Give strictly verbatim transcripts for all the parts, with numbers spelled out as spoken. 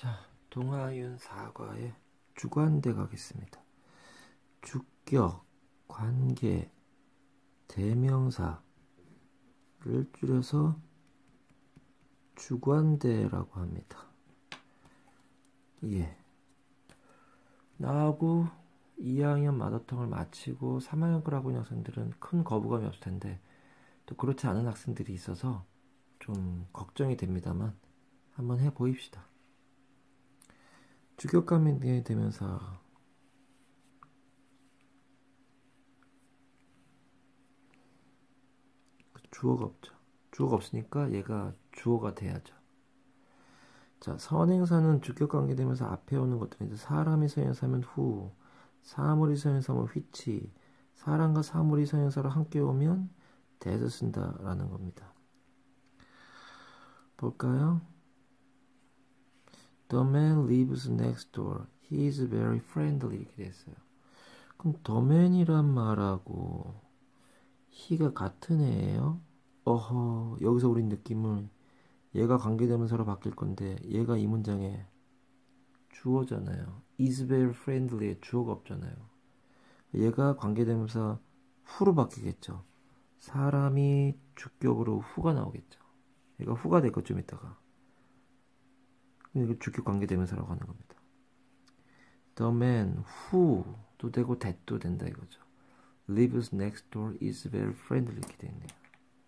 자, 동하윤 사과의 주관대 가겠습니다. 주격, 관계, 대명사를 줄여서 주관대라고 합니다. 예. 나하고 이 학년 마더텅을 마치고 삼 학년 걸 하고 있는 학생들은 큰 거부감이 없을 텐데 또 그렇지 않은 학생들이 있어서 좀 걱정이 됩니다만 한번 해보입시다. 주격관계 대명사 주어가 없죠. 주어가 없으니까 얘가 주어가 돼야죠. 자, 선행사는 주격관계 대명사 앞에 오는 것들인데 사람이 선행사면 후, 사물이 선행사면 which, 사람과 사물이 선행사로 함께 오면 that을 쓴다라는 겁니다. 볼까요? The man lives next door. He is very friendly. 이렇게 됐어요. 그럼 the man이란 말하고 he가 같은 애예요? 어허, 여기서 우린 느낌을 얘가 관계대명사로 바뀔 건데 얘가 이 문장에 주어잖아요. is very friendly에 주어가 없잖아요. 얘가 관계대명사 후로 바뀌겠죠. 사람이 주격으로 후가 나오겠죠. 얘가 후가 될 것 좀 있다가 이거 주격 관계대명사라고 하는 겁니다. The man who도 되고 that도 된다 이거죠. lives next door is very friendly 이렇게 되어 있네요.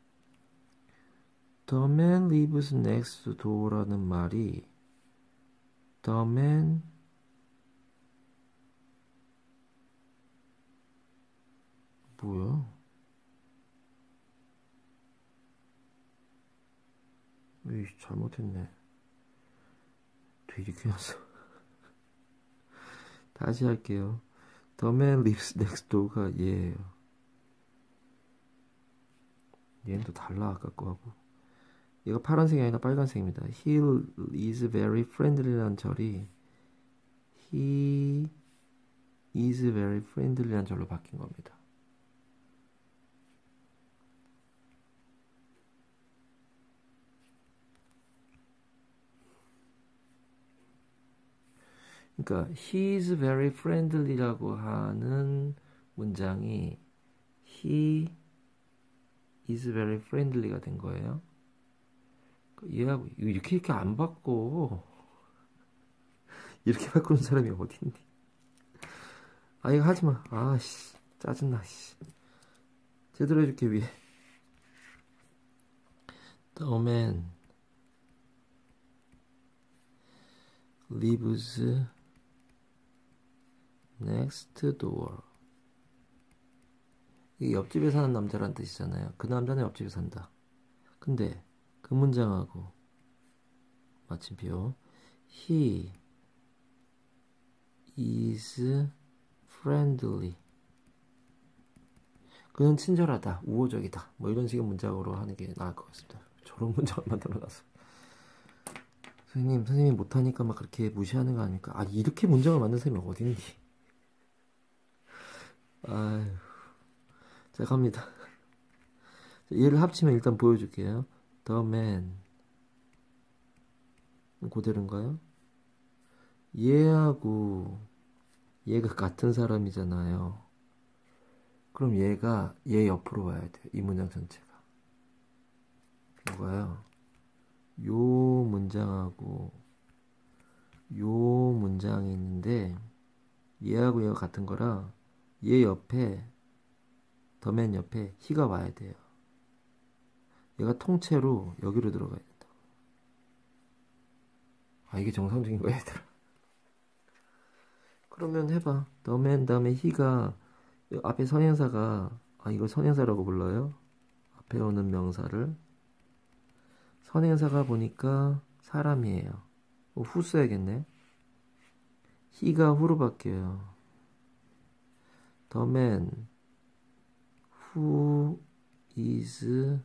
The man lives next door라는 말이 The man 뭐야? 에이, 잘못했네. 돼 이렇게 해놨어. 다시 할게요. The man lives next door가 얘예요. 얘는 또 달라 아까 거하고. 얘가 파란색이 아니라 빨간색입니다. He is very friendly라는 절이 He is very friendly라는 절로 바뀐 겁니다. 그러니까 he is very friendly라고 하는 문장이 he is very friendly가 된 거예요. 얘하고 이렇게 이렇게 안 바꿔. 이렇게 바꾸는 사람이 어딨니? 아 이거 하지마. 아씨 짜증나. 씨. 제대로 해줄게 위에. The man lives next door. 이게 옆집에 사는 남자란 뜻이잖아요. 그 남자는 옆집에 산다. 근데 그 문장하고 마침표 He is friendly. 그는 친절하다, 우호적이다. 뭐 이런 식의 문장으로 하는 게 나을 것 같습니다. 저런 문장을 만들어놨어. 선생님, 선생님이 못하니까 막 그렇게 무시하는 거 아닙니까? 아, 이렇게 문장을 만든 선생님이 어딨니? 아유. 자, 갑니다. 얘를 합치면 일단 보여줄게요. The man. 그대로인가요? 얘하고 얘가 같은 사람이잖아요. 그럼 얘가 얘 옆으로 와야 돼요. 이 문장 전체가. 뭐가요? 요 문장하고 요 문장이 있는데 얘하고 얘가 같은 거라 얘 옆에 더맨 옆에 he가 와야 돼요. 얘가 통째로 여기로 들어가야 된다. 아 이게 정상적인 거야 얘들아. 그러면 해봐. the man 다음에 he가 앞에 선행사가 아 이걸 선행사라고 불러요? 앞에 오는 명사를 선행사가 보니까 사람이에요. 어, 후 써야겠네. he가 후로 바뀌어요. the man who is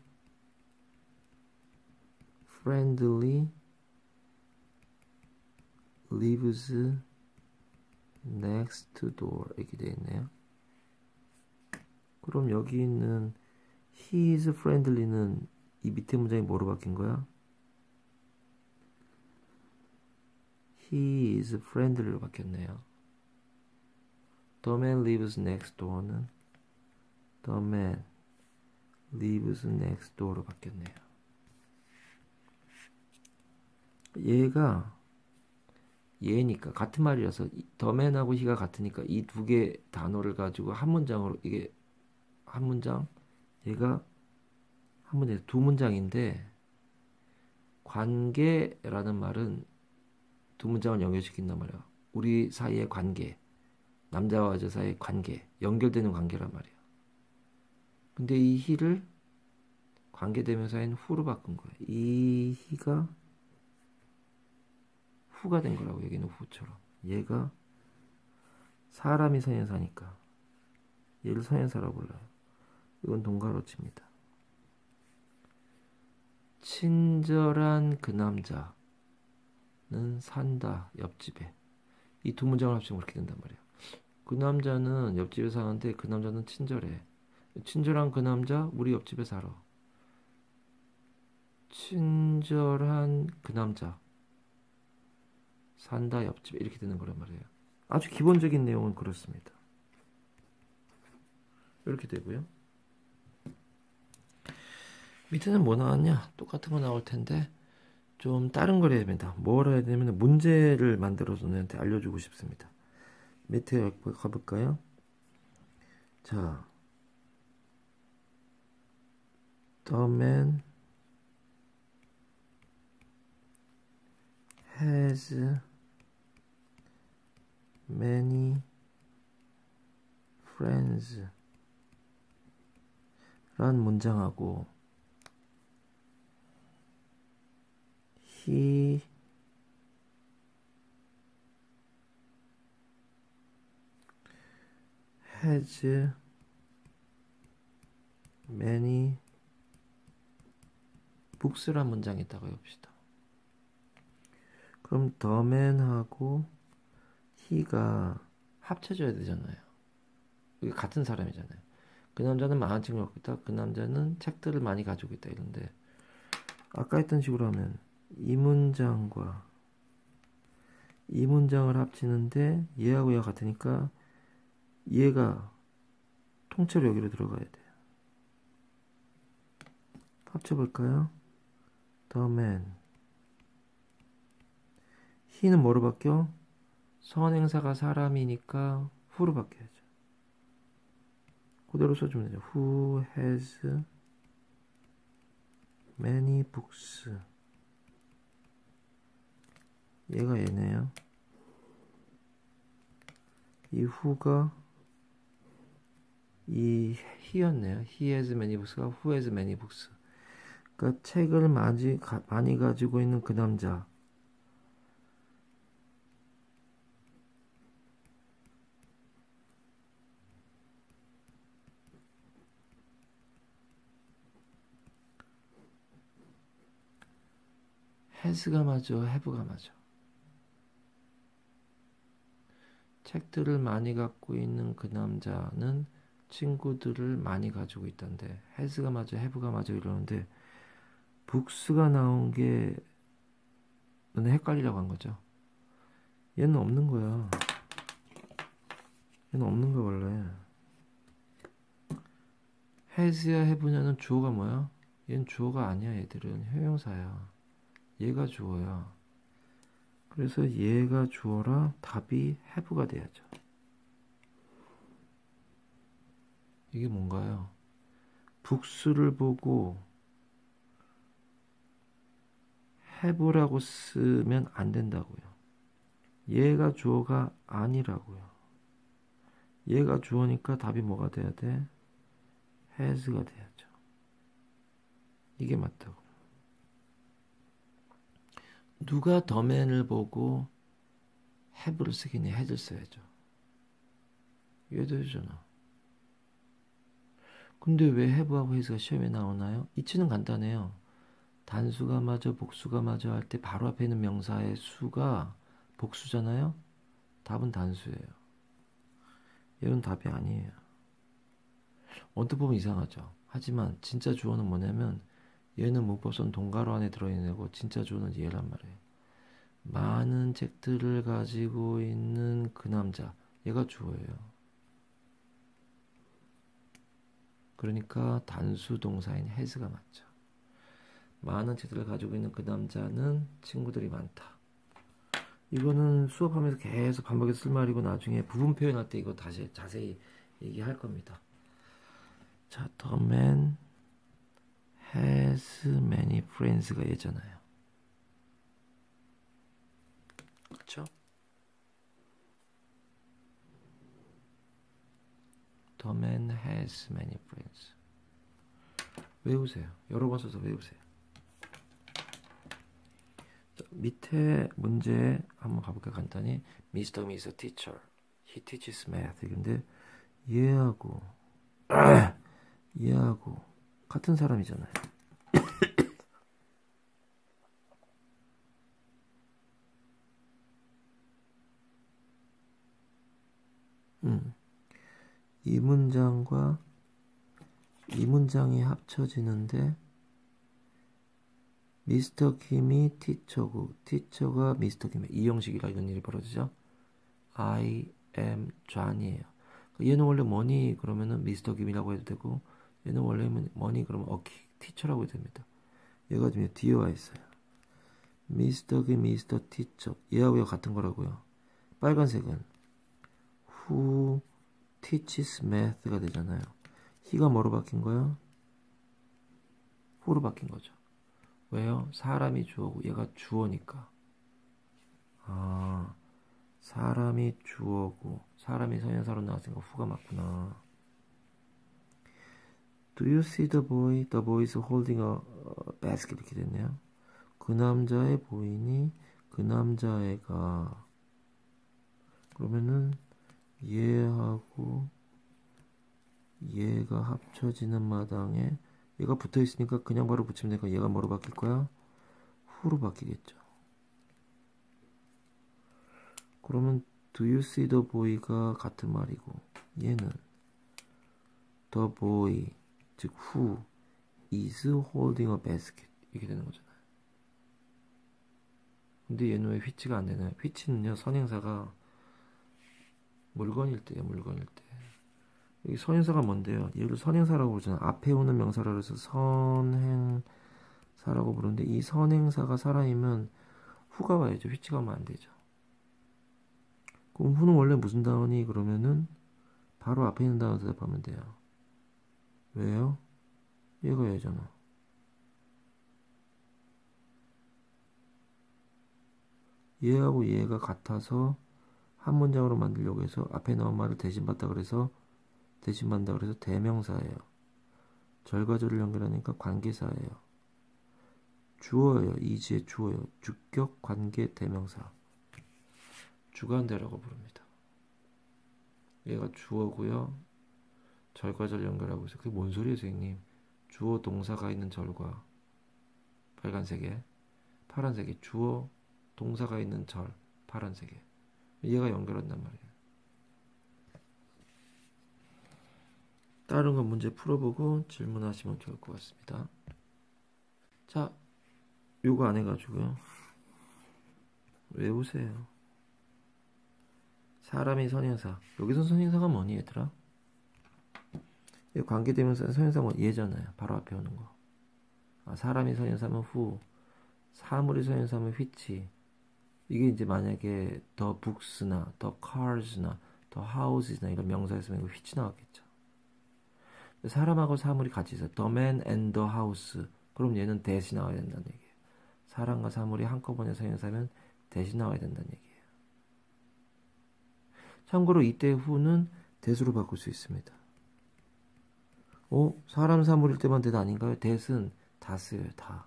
friendly lives next door 이렇게 되어 있네요. 그럼 여기 있는 he is friendly는 이 밑에 문장이 뭐로 바뀐 거야? he is friendly로 바뀌었네요. The man lives next door는 the man lives next door로 바뀌었네요. 얘가 얘니까 같은 말이라서 the man하고 he가 같으니까 이 두 개 단어를 가지고 한 문장으로 이게 한 문장 얘가 한 문장 두 문장인데 관계라는 말은 두 문장을 연결시킨단 말이야. 우리 사이의 관계, 남자와 여자 사이의 관계, 연결되는 관계란 말이야. 근데 이 he를 관계대명사인 who로 바꾼 거야. 이 he가 who가 된 거라고. 여기는 who처럼. 얘가 사람이 선행사니까 얘를 선행사라고 불러요. 이건 동가로치입니다. 친절한 그 남자는 산다 옆집에. 이 두 문장을 합치면 그렇게 된단 말이야. 그 남자는 옆집에 사는데 그 남자는 친절해. 친절한 그 남자 우리 옆집에 살아. 친절한 그 남자 산다 옆집에 이렇게 되는 거란 말이에요. 아주 기본적인 내용은 그렇습니다. 이렇게 되고요. 밑에는 뭐 나왔냐? 똑같은 거 나올 텐데 좀 다른 걸 해야 됩니다. 뭘 해야 되냐면 문제를 만들어서 너한테 알려주고 싶습니다. 밑에 가볼까요? 자, The man has many friends 라는 문장하고 He has many books란 문장이 있다고 해봅시다. 그럼 the man하고 he가 합쳐져야 되잖아요. 이게 같은 사람이잖아요. 그 남자는 많은 책을 갖고 있다. 그 남자는 책들을 많이 가지고 있다. 이런데 아까 했던 식으로 하면 이 문장과 이 문장을 합치는데 얘하고 얘가 같으니까 얘가 통째로 여기로 들어가야 돼요. 합쳐볼까요? The man. he는 뭐로 바뀌어? 선행사가 사람이니까 who로 바뀌어야죠. 그대로 써주면 되죠. Who has many books. 얘가 얘네요. 이 who가 이 he였네요. He has many books가 who has many books. 그러니까 책을 많이, 가, 많이 가지고 있는 그 남자. has가 맞아, have가 맞아. 책들을 많이 갖고 있는 그 남자는 친구들을 많이 가지고 있던데 has가 맞아, have가 맞아 이러는데 books가 나온 게 너네 헷갈리라고 한 거죠. 얘는 없는 거야. 얘는 없는 거야 원래. has야 have냐는 주어가 뭐야? 얘는 주어가 아니야. 얘들은 형용사야. 얘가 주어야. 그래서 얘가 주어라 답이 have가 돼야죠. 이게 뭔가요? books를 보고 have라고 쓰면 안 된다고요. 얘가 주어가 아니라고요. 얘가 주어니까 답이 뭐가 돼야 돼? has가 돼야죠. 이게 맞다고. 누가 the man을 보고 have를 쓰긴 해. has를 써야죠. 이해도 해주잖아. 근데 왜 have하고 has가 시험에 나오나요? 이치는 간단해요. 단수가 맞아 복수가 맞아 할 때 바로 앞에 있는 명사의 수가 복수잖아요. 답은 단수예요. 얘는 답이 아니에요. 언뜻 보면 이상하죠. 하지만 진짜 주어는 뭐냐면 얘는 문법선 동가로 안에 들어있는 애고 진짜 주어는 얘란 말이에요. 많은 책들을 가지고 있는 그 남자. 얘가 주어예요. 그러니까 단수 동사인 has가 맞죠. 많은 책들을 가지고 있는 그 남자는 친구들이 많다. 이거는 수업하면서 계속 반복해서 쓸 말이고 나중에 부분 표현할 때 이거 다시 자세히 얘기할 겁니다. 자, the man has many friends가 얘잖아요. 그렇죠? The man has many friends. 외우세요. 여러 번 써서 외우세요. 자, 밑에 문제 한번 가볼게요. 간단히. Mister Miss Teacher. He teaches math. 근데 얘하고 얘하고 같은 사람이잖아요. 음. 이 문장과 이 문장이 합쳐지는데 미스터 김이 티처고 티처가 미스터 김이 이 형식이라 이런 일이 벌어지죠. I am John이에요. 얘는 원래 머니 그러면은 미스터 김이라고 해도 되고 얘는 원래 머니 그러면 어키 티처라고 해도 됩니다. 얘가 지금 뒤에 와 있어요. 미스터 김 미스터 티처 얘하고 얘가 같은 거라고요. 빨간색은 who teaches math가 되잖아요. he가 뭐로 바뀐 거야? who로 바뀐 거죠. 왜요? 사람이 주어고 얘가 주어니까. 아, 사람이 주어고 사람이 선행사로 나왔으니까 who가 맞구나. Do you see the boy? The boy is holding a basket 이렇게 됐네요. 그 남자애 보이니? 그 남자애가 그러면은 얘하고 얘가 합쳐지는 마당에 얘가 붙어있으니까 그냥 바로 붙이면 되니까 얘가 뭐로 바뀔 거야? who로 바뀌겠죠. 그러면 do you see the boy가 같은 말이고 얘는 the boy 즉 who is holding a basket 이렇게 되는 거잖아요. 근데 얘는 왜 which가 안 되나요? which는요 선행사가 물건일 때예요. 물건일 때. 여기 선행사가 뭔데요? 얘를 선행사라고 부르잖아요. 앞에 오는 명사라고 해서 선행사라고 부르는데 이 선행사가 사람이면 who가 와야죠. which가 오면 안 되죠. 그럼 who는 원래 무슨 단어니? 그러면은 바로 앞에 있는 단어 대답하면 돼요. 왜요? 얘가 얘잖아. 얘하고 얘가 같아서 한 문장으로 만들려고 해서 앞에 나온 말을 대신 받다 그래서 대신 받다 그래서 대명사예요. 절과절을 연결하니까 관계사예요. 주어예요. 이지의 주어요. 주격 관계 대명사. 주관대라고 부릅니다. 얘가 주어고요. 절과절 연결하고 있어요. 그게 뭔 소리예요, 선생님? 주어 동사가 있는 절과 빨간색에 파란색에 주어 동사가 있는 절 파란색에 얘가 연결한단 말이에요. 다른 건 문제 풀어보고 질문하시면 좋을 것 같습니다. 자, 요거 안 해가지고요. 외우세요. 사람이 선행사. 여기서 선행사가 뭐니 얘들아? 관계대명사 선행사가 얘잖아요. 바로 앞에 오는 거. 아, 사람이 선행사면 who, 사물이 선행사면 which. 이게 이제 만약에 the books나 the cars나 the houses나 이런 명사였으면 이거 which 나왔겠죠. 사람하고 사물이 같이 있어요. The man and the house. 그럼 얘는 that이 나와야 된다는 얘기예요. 사람과 사물이 한꺼번에 선행사면 that이 나와야 된다는 얘기예요. 참고로 이때 who는 that으로 바꿀 수 있습니다. 어? 사람 사물일 때만 that 아닌가요? that은 다 쓰여요. 다.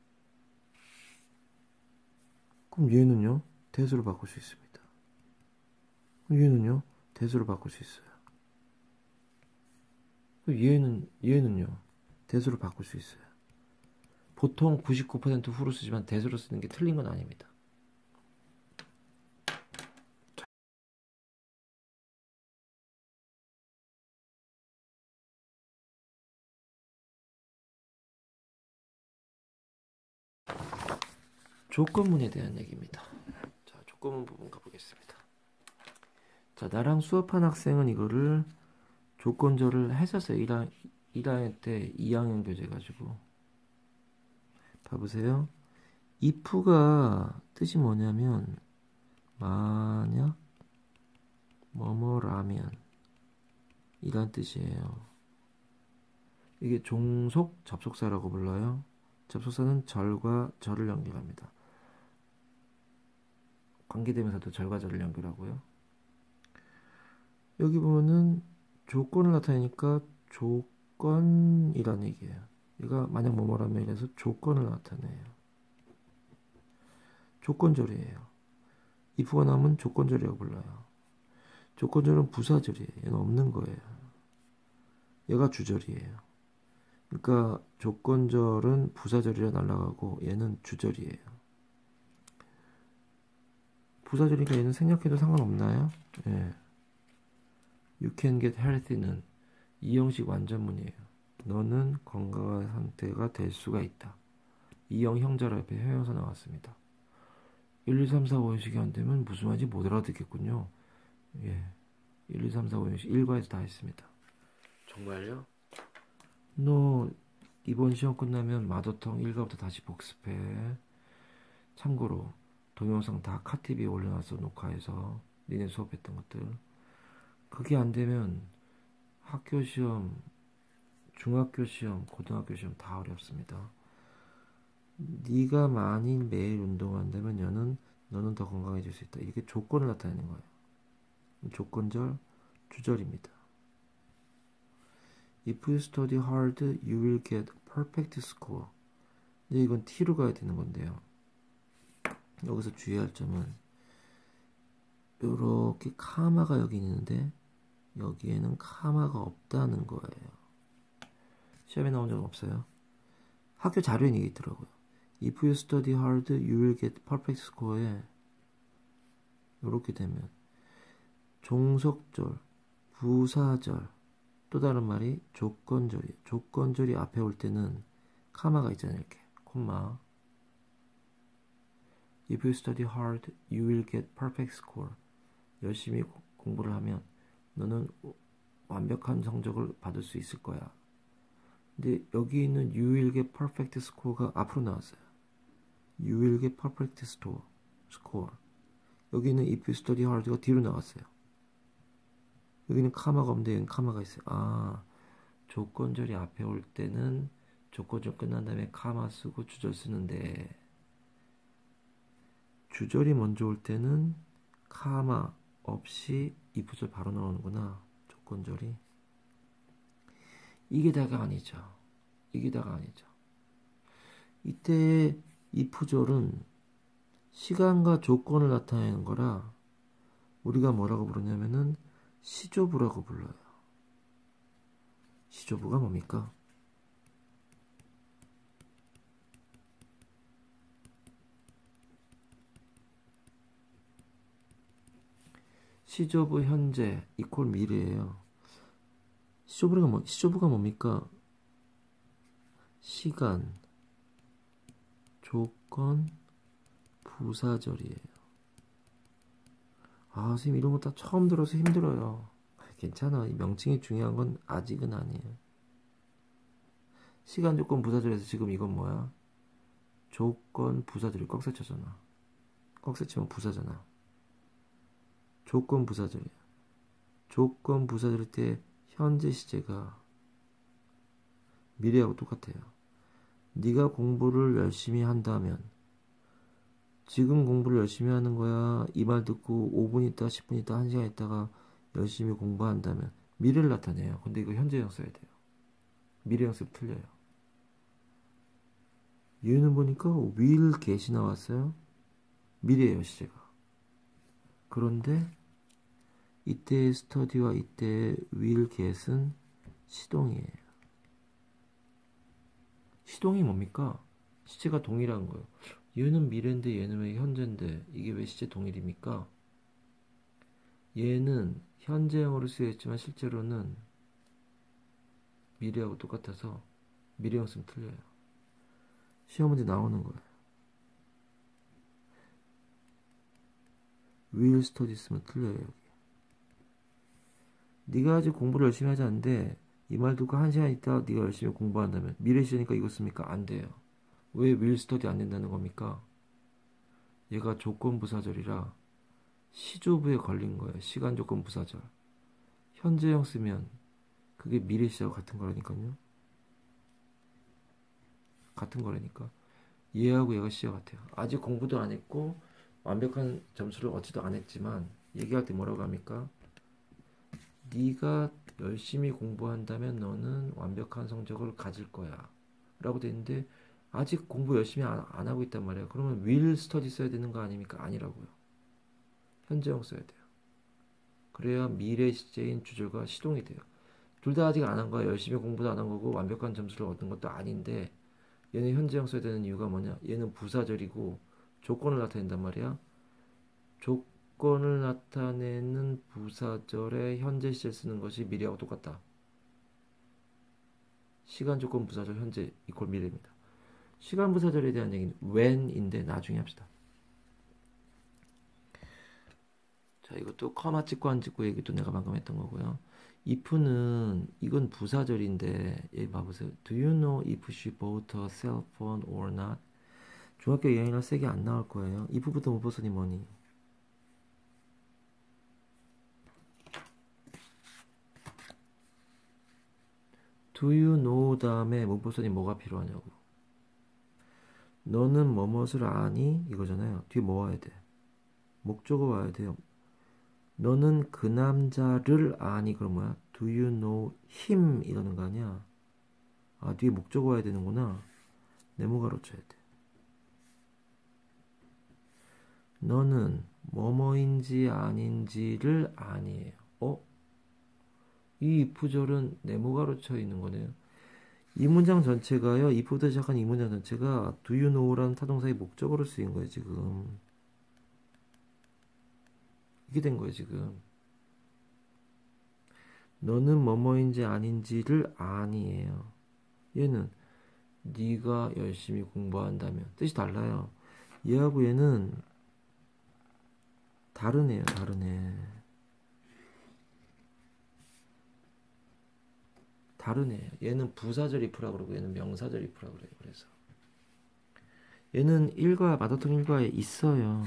그럼 얘는요? that으로 바꿀 수 있습니다. 그럼 얘는요? that으로 바꿀 수 있어요. 얘는, 얘는요? that으로 바꿀 수 있어요. 보통 구십구 퍼센트 who로 쓰지만 that으로 쓰는 게 틀린 건 아닙니다. 조건문에 대한 얘기입니다. 자, 조건문 부분 가보겠습니다. 자, 나랑 수업한 학생은 이거를 조건절을 했었어요. 일 학년 때 이 학년 교재 가지고. 봐보세요. if가 뜻이 뭐냐면 만약 뭐뭐라면 이란 뜻이에요. 이게 종속 접속사라고 불러요. 접속사는 절과 절을 연결합니다. 관계대명사도 절과 절을 연결하고요. 여기 보면은 조건을 나타내니까 조건이라는 얘기예요. 얘가 만약 뭐뭐라면 이래서 조건을 나타내요. 조건절이에요. if가 나오면 조건절이라고 불러요. 조건절은 부사절이에요. 얘는 없는 거예요. 얘가 주절이에요. 그러니까 조건절은 부사절이라 날아가고 얘는 주절이에요. 부사절이니까 얘는 생략해도 상관없나요? 예. You can get healthy는 이 형식 완전문이에요. 너는 건강한 상태가 될 수가 있다. 이형 형절 앞에 형용사 나왔습니다. 일, 이, 삼, 사, 오 형식이 안 되면 무슨 말인지 못 알아듣겠군요. 예. 일, 이, 삼, 사, 오 형식 일과에서 다 했습니다. 정말요? 너 이번 시험 끝나면 마더텅 일과부터 다시 복습해. 참고로 동영상 다 카티비에 올려놨어. 녹화해서 니네 수업했던 것들. 그게 안 되면 학교 시험, 중학교 시험, 고등학교 시험 다 어렵습니다. 네가 만일 매일 운동한다면 너는 너는 더 건강해질 수 있다. 이게 조건을 나타내는 거예요. 조건절, 주절입니다. If you study hard, you will get perfect score. 근데 이건 T로 가야 되는 건데요. 여기서 주의할 점은 이렇게 카마가 여기 있는데 여기에는 카마가 없다는 거예요. 시험에 나온 적은 없어요. 학교 자료에 이게 있더라고요. If you study hard, you will get perfect score에 이렇게 되면 종속절, 부사절, 또 다른 말이 조건절이에요. 조건절이 앞에 올 때는 카마가 있잖아요. 이렇게 콤마. If you study hard, you will get perfect score. 열심히 공부를 하면 너는 완벽한 성적을 받을 수 있을 거야. 근데 여기 있는 you will get perfect score가 앞으로 나왔어요. You will get perfect score. 여기 있는 if you study hard가 뒤로 나왔어요. 여기는 카마가 없는데 여기는 카마가 있어요. 아, 조건절이 앞에 올 때는 조건절 끝난 다음에 카마 쓰고 주절 쓰는데 주절이 먼저 올 때는 카마 없이 if절 바로 나오는구나. 조건절이. 이게 다가 아니죠. 이게 다가 아니죠. 이때 if절은 시간과 조건을 나타내는 거라 우리가 뭐라고 부르냐면은 시조부라고 불러요. 시조부가 뭡니까? 시조부 현재 이퀄 미래예요. 시조부가 뭐 시조부가 뭡니까? 시간, 조건, 부사절이에요. 아, 선생님 이런 거 다 처음 들어서 힘들어요. 괜찮아. 이 명칭이 중요한 건 아직은 아니에요. 시간, 조건, 부사절에서 지금 이건 뭐야? 조건, 부사절이 꺽쇠쳐잖아. 꺽쇠치면 부사잖아. 조건, 부사절이야. 조건, 부사절일 때 현재 시제가 미래하고 똑같아요. 네가 공부를 열심히 한다면 지금 공부를 열심히 하는 거야. 이 말 듣고 오 분 있다, 십 분 있다, 한 시간 있다가 열심히 공부한다면 미래를 나타내요. 근데 이거 현재형 써야 돼요. 미래형 쓰면 틀려요. 얘는 보니까 will get이 나왔어요. 미래예요, 시제가. 그런데 이때의 study와 이때의 will get은 시동이에요. 시동이 뭡니까? 시제가 동일한 거예요. 얘는 미래인데 얘는 왜 현재인데 이게 왜 시제 동일입니까? 얘는 현재형으로 쓰여있지만 실제로는 미래하고 똑같아서 미래형 쓰면 틀려요. 시험 문제 나오는 거예요. will study 쓰면 틀려요. 여기. 네가 아직 공부를 열심히 하지 않는데 이 말 듣고 한 시간 있다 네가 열심히 공부한다면 미래 시제니까 이거 씁니까? 안 돼요. 왜 will study 안 된다는 겁니까? 얘가 조건 부사절이라 시조부에 걸린 거예요. 시간 조건 부사절. 현재형 쓰면 그게 미래 시제하고 같은 거라니까요. 같은 거라니까. 얘하고 얘가 시제 같아요. 아직 공부도 안 했고 완벽한 점수를 얻지도 안 했지만 얘기할 때 뭐라고 합니까? 네가 열심히 공부한다면 너는 완벽한 성적을 가질 거야 라고 돼 있는데 아직 공부 열심히 안, 안 하고 있단 말이에요. 그러면 will study 써야 되는 거 아닙니까? 아니라고요. 현재형 써야 돼요. 그래야 미래 시제인 주절과 시동이 돼요. 둘 다 아직 안 한 거야. 열심히 공부도 안 한 거고 완벽한 점수를 얻는 것도 아닌데 얘는 현재형 써야 되는 이유가 뭐냐? 얘는 부사절이고 조건을 나타낸단 말이야. 조건을 나타내는 부사절에 현재 시제 쓰는 것이 미래하고 똑같다. 시간 조건 부사절 현재 이퀄 미래입니다. 시간 부사절에 대한 얘기는 when인데 나중에 합시다. 자, 이것도 커마 찍고 안 찍고 얘기도 내가 방금 했던 거고요. if는 이건 부사절인데 얘 봐보세요. Do you know if she bought a cell phone or not? 중학교 이 학년이라 세게 안 나올 거예요. if부터 문법선이 뭐니? Do you know 다음에 문법선이 뭐가 필요하냐고. 너는 뭐뭇을 아니? 이거잖아요. 뒤에 뭐 와야 돼? 목적어 와야 돼요. 너는 그 남자를 아니? 그럼 뭐야? Do you know him? 이러는 거 아니야? 아, 뒤에 목적어 와야 되는구나. 네모가로 쳐야 돼. 너는 뭐뭐인지 아닌지를 아니에요. 어? 이 if절은 네모가로 쳐 있는 거네요. 이 문장 전체가요. if부터 시작한 이 문장 전체가 do you know라는 타동사의 목적어로 쓰인 거예요. 지금. 이게 된 거예요. 지금. 너는 뭐뭐인지 아닌지를 아니에요. 얘는 네가 열심히 공부한다면 뜻이 달라요. 얘하고 얘는 다르네요. 다르네. 다르네. 얘는 부사절 if라 그러고 얘는 명사절 if라 그래요. 그래서 얘는 일과 마더통 일과에 있어요.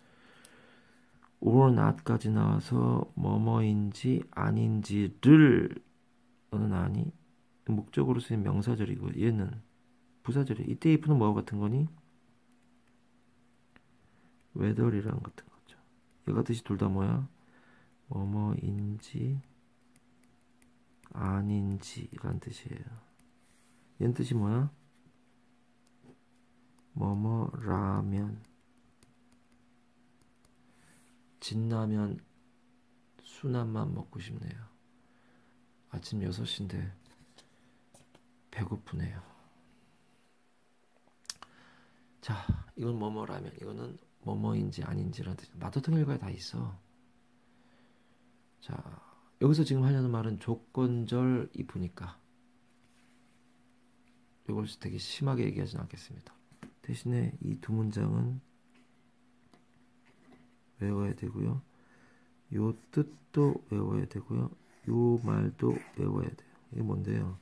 or not까지 나와서 뭐뭐인지 아닌지를 너는 아니? 목적으로 쓰인 명사절이고 얘는 부사절이에요. 이때 if는 뭐와 같은 거니? whether이랑 같은 거죠. 얘가 뜻이 둘 다 뭐야? 뭐뭐인지 아닌지란 뜻이에요. 얘는 뜻이 뭐야? 뭐뭐라면 진라면 순한만 먹고 싶네요. 아침 여섯 시인데 배고프네요. 자, 이건 뭐뭐라면 이거는 뭐뭐인지 아닌지라는 뜻. 마더통 일과에 다 있어. 자, 여기서 지금 하려는 말은 조건절 if니까 이걸 되게 심하게 얘기하지는 않겠습니다. 대신에 이 두 문장은 외워야 되고요. 요 뜻도 외워야 되고요. 요 말도 외워야 돼요. 이게 뭔데요?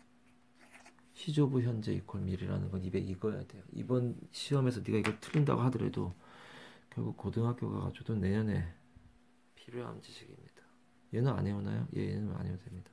시조부 현재 이퀄 미래라는 건 입에 익어야 돼요. 이번 시험에서 네가 이걸 틀린다고 하더라도 결국 고등학교 가가지고도 내년에 필요한 지식입니다. 얘는 안 외우나요? 얘는 안 외워도 됩니다.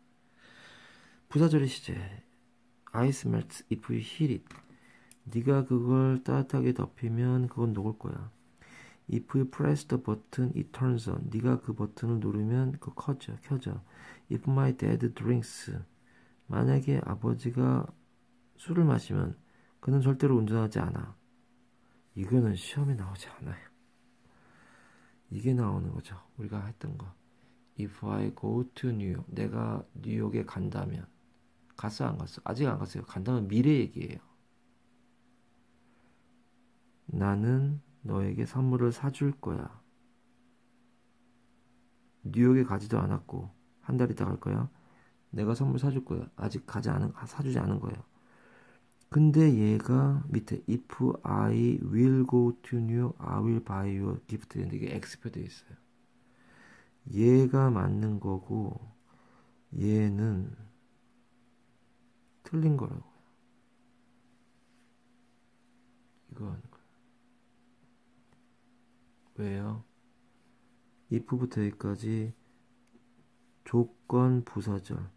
부사절의 시제. Ice melts if you heat it. 네가 그걸 따뜻하게 덮이면 그건 녹을 거야. If you press the button, it turns on. 네가 그 버튼을 누르면 그거 켜져, 켜져. If my dad drinks. 만약에 아버지가 술을 마시면 그는 절대로 운전하지 않아. 이거는 시험에 나오지 않아요. 이게 나오는 거죠. 우리가 했던 거. If I go to New York. 내가 뉴욕에 간다면. 갔어 안 갔어? 아직 안 갔어요. 간다면 미래 얘기예요. 나는 너에게 선물을 사줄 거야. 뉴욕에 가지도 않았고 한 달 있다 갈 거야. 내가 선물 사줄 거야. 아직 가지 않은, 사주지 않은 거예요. 근데 얘가 밑에 if I will go to New, I will buy you a gift 인데 이게 엑스표 돼 있어요. 얘가 맞는 거고 얘는 틀린 거라고요. 이거 하는 거예요. 왜요? if부터 여기까지 조건 부사절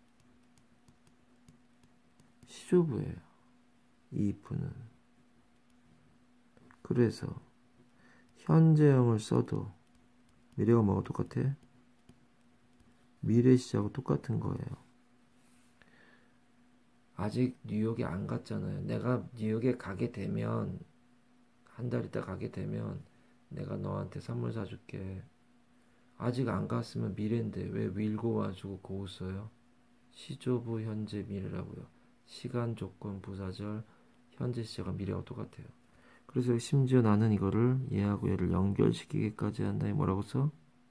시조부예요. 이 if는. 그래서 현재형을 써도 미래가 뭐가 똑같아? 미래 시하고 똑같은 거예요. 아직 뉴욕에 안 갔잖아요. 내가 뉴욕에 가게 되면 한 달 있다 가게 되면 내가 너한테 선물 사줄게. 아직 안 갔으면 미래인데 왜 will go 가지고 go 써요? 시조부 현재 미래라고요. 시간 조건 부사절 현재 시제가 미래와 똑같아요. 그래서 심지어 나는 이거를 얘하고 얘를 연결시키기까지 한다. 뭐라고 써?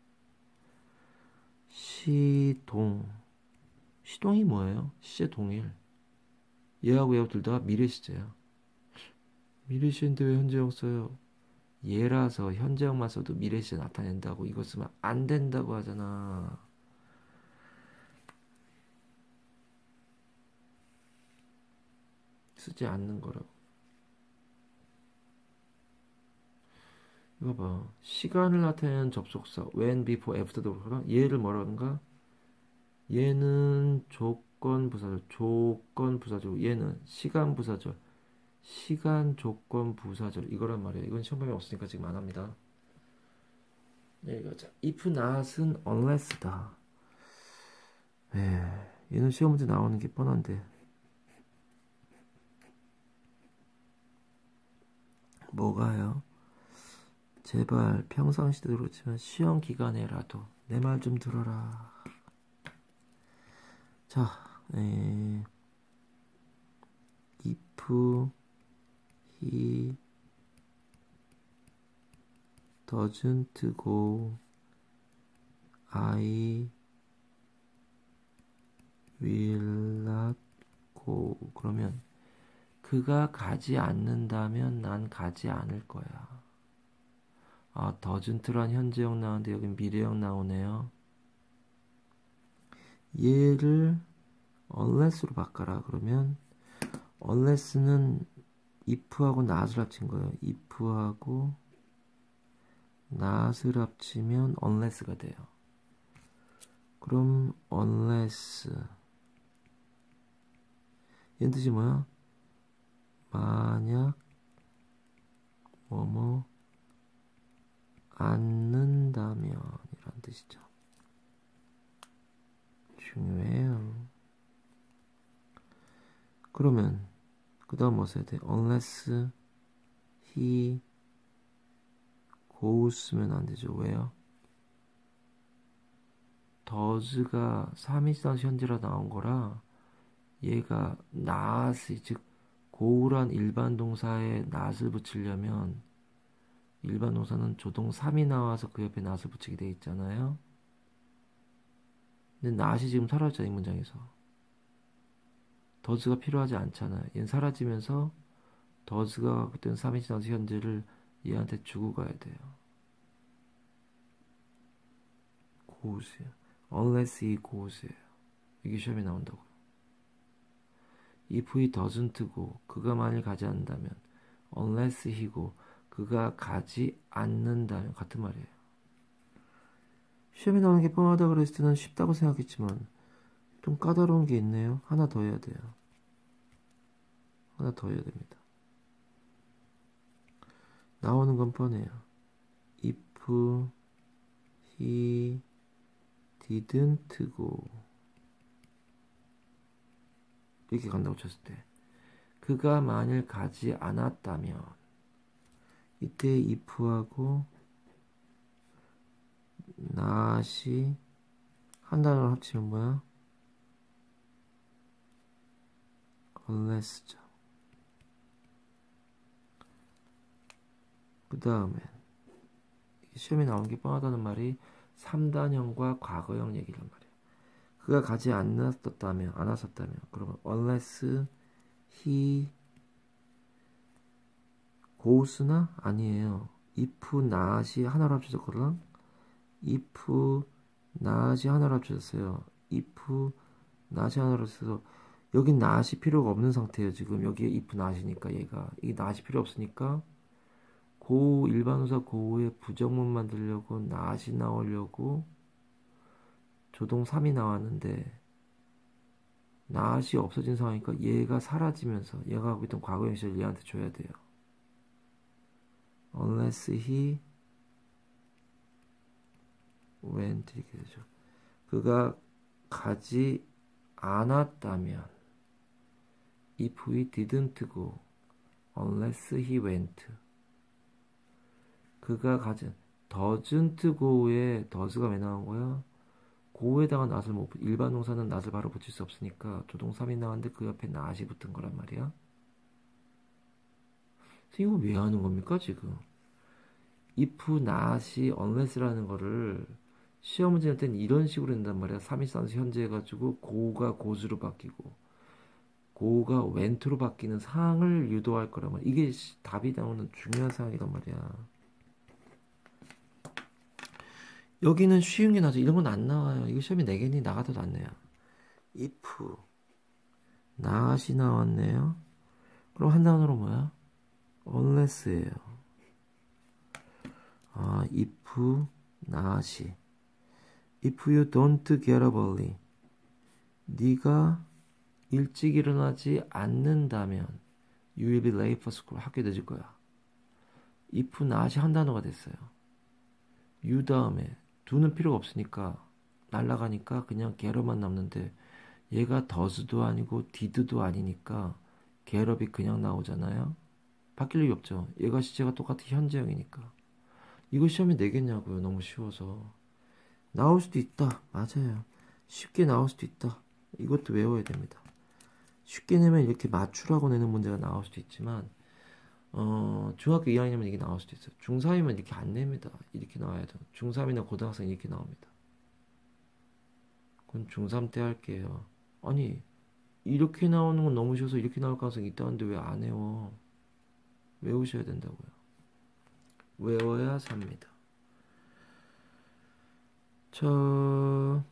시동. 시동이 뭐예요? 시제 동일. 얘하고 얘하고 둘 다 미래 시제야. 미래 시제인데 왜 현재형 써요? 얘라서 현재형만 써도 미래 시제 나타낸다고. 이거 쓰면 안 된다고 하잖아. 쓰지 않는 거라고. 이거 봐. 시간을 나타내는 접속사 when, before, after도 그렇구나. 얘를 뭐라는가? 얘는 조건 부사절, 조건 부사절. 얘는 시간 부사절, 시간 조건 부사절. 이거란 말이에요. 이건 시험범위 없으니까 지금 안 합니다. 네, 이거 자, if not은 unless다. 네, 얘는 시험 문제 나오는 게 뻔한데. 뭐가요? 제발 평상시도 그렇지만 시험 기간에라도 내 말 좀 들어라. 자, 에, if he doesn't go, I will not go. 그러면 그가 가지 않는다면 난 가지 않을 거야. 아, doesn't란 현재형 나오는데 여긴 미래형 나오네요. 얘를 unless로 바꿔라. 그러면 unless는 if하고 not을 합친 거예요. if하고 not을 합치면 unless가 돼요. 그럼 unless 얘 뜻이 뭐야? 만약 뭐뭐 않는다면 이란 뜻이죠. 중요해요. 그러면 그 다음 뭐 써야 돼? unless he goes면 안 되죠. 왜요? does가 삼인칭 현재라 나온 거라 얘가 not이 즉 go란 일반 동사에 not을 붙이려면 일반 동사는 조동 삼이 나와서 그 옆에 not을 붙이게 돼 있잖아요. 근데 not이 지금 사라졌잖아. 이 문장에서. does가 필요하지 않잖아요. 얘는 사라지면서 does가 그때는 삼인칭 현재를 얘한테 주고 가야 돼요. goes예요. unless he goes예요. 이게 시험에 나온다고요. if he doesn't go, 그가 만일 가지 않는다면 unless he go, 그가 가지 않는다면 같은 말이에요. 시험에 나오는 게 뻔하다 그랬을 때는 쉽다고 생각했지만 좀 까다로운 게 있네요. 하나 더 해야 돼요. 하나 더 해야 됩니다. 나오는 건 뻔해요. if he didn't go, 이렇게 간다고 쳤을 때 그가 만일 가지 않았다면 이때 if하고 not이 한 단어로 합치면 뭐야? unless죠. 그 다음에 시험에 나온 게 뻔하다는 말이 삼단형과 과거형 얘기란 말이에요. 그가 가지 않았었다면, 안 왔었다면, 그러면 unless he goes나? 아니에요. if not이 하나로 합쳐졌거든. if not이 하나로 합쳐졌어요. if not이 하나로 합쳐서 여긴 not이 필요가 없는 상태예요. 지금 여기에 if not이니까 얘가 이 not이 필요 없으니까 고 일반호사 고의 부정문 만들려고 not이 나오려고 조동 삼이 나왔는데 not이 없어진 상황이니까 얘가 사라지면서 얘가 하고 있던 과거형 시를 얘한테 줘야 돼요. unless he went 이렇게 되죠. 그가 가지 않았다면 if he didn't go unless he went 그가 가지 doesn't go에 does가 왜 나온 거야? 고에다가 not을 못 일반 동사는 not을 바로 붙일 수 없으니까 조동 삼이 나왔는데 그 옆에 not이 붙은 거란 말이야. 이거 왜 하는 겁니까 지금? if not이 unless라는 거를 시험 문제 낼 때는 이런 식으로 된단 말이야. 삼일사에서 현재 해가지고 고가 고수로 바뀌고 고가 went로 바뀌는 상황을 유도할 거란 말이야. 이게 답이 나오는 중요한 상황이란 말이야. 여기는 쉬운 게 나죠. 이런 건 안 나와요. 이거 시험에 내겠니? 나가도 낫네요. if not이 나왔네요. 그럼 한 단어로 뭐야? unless예요. 아, if not이 if you don't get up early 네가 일찍 일어나지 않는다면 you will be late for school 학교에 늦을 거야. if not이 한 단어가 됐어요. you 다음에 do는 필요가 없으니까 날라가니까 그냥 get up만 남는데 얘가 does도 아니고 did도 아니니까 get up이 그냥 나오잖아요. 바뀔 일이 없죠. 얘가 시제가 똑같은 현재형이니까. 이거 시험에 내겠냐고요. 너무 쉬워서. 나올 수도 있다. 맞아요. 쉽게 나올 수도 있다. 이것도 외워야 됩니다. 쉽게 내면 이렇게 맞추라고 내는 문제가 나올 수도 있지만 어, 중학교 이 학년이면 이게 나올 수도 있어요. 중삼이면 이렇게 안 냅니다. 이렇게 나와야 돼요. 중삼이나 고등학생 이렇게 나옵니다. 그건 중삼 때 할게요. 아니 이렇게 나오는 건 너무 쉬워서 이렇게 나올 가능성이 있다는데 왜 안 외워? 외우셔야 된다고요. 외워야 삽니다. 저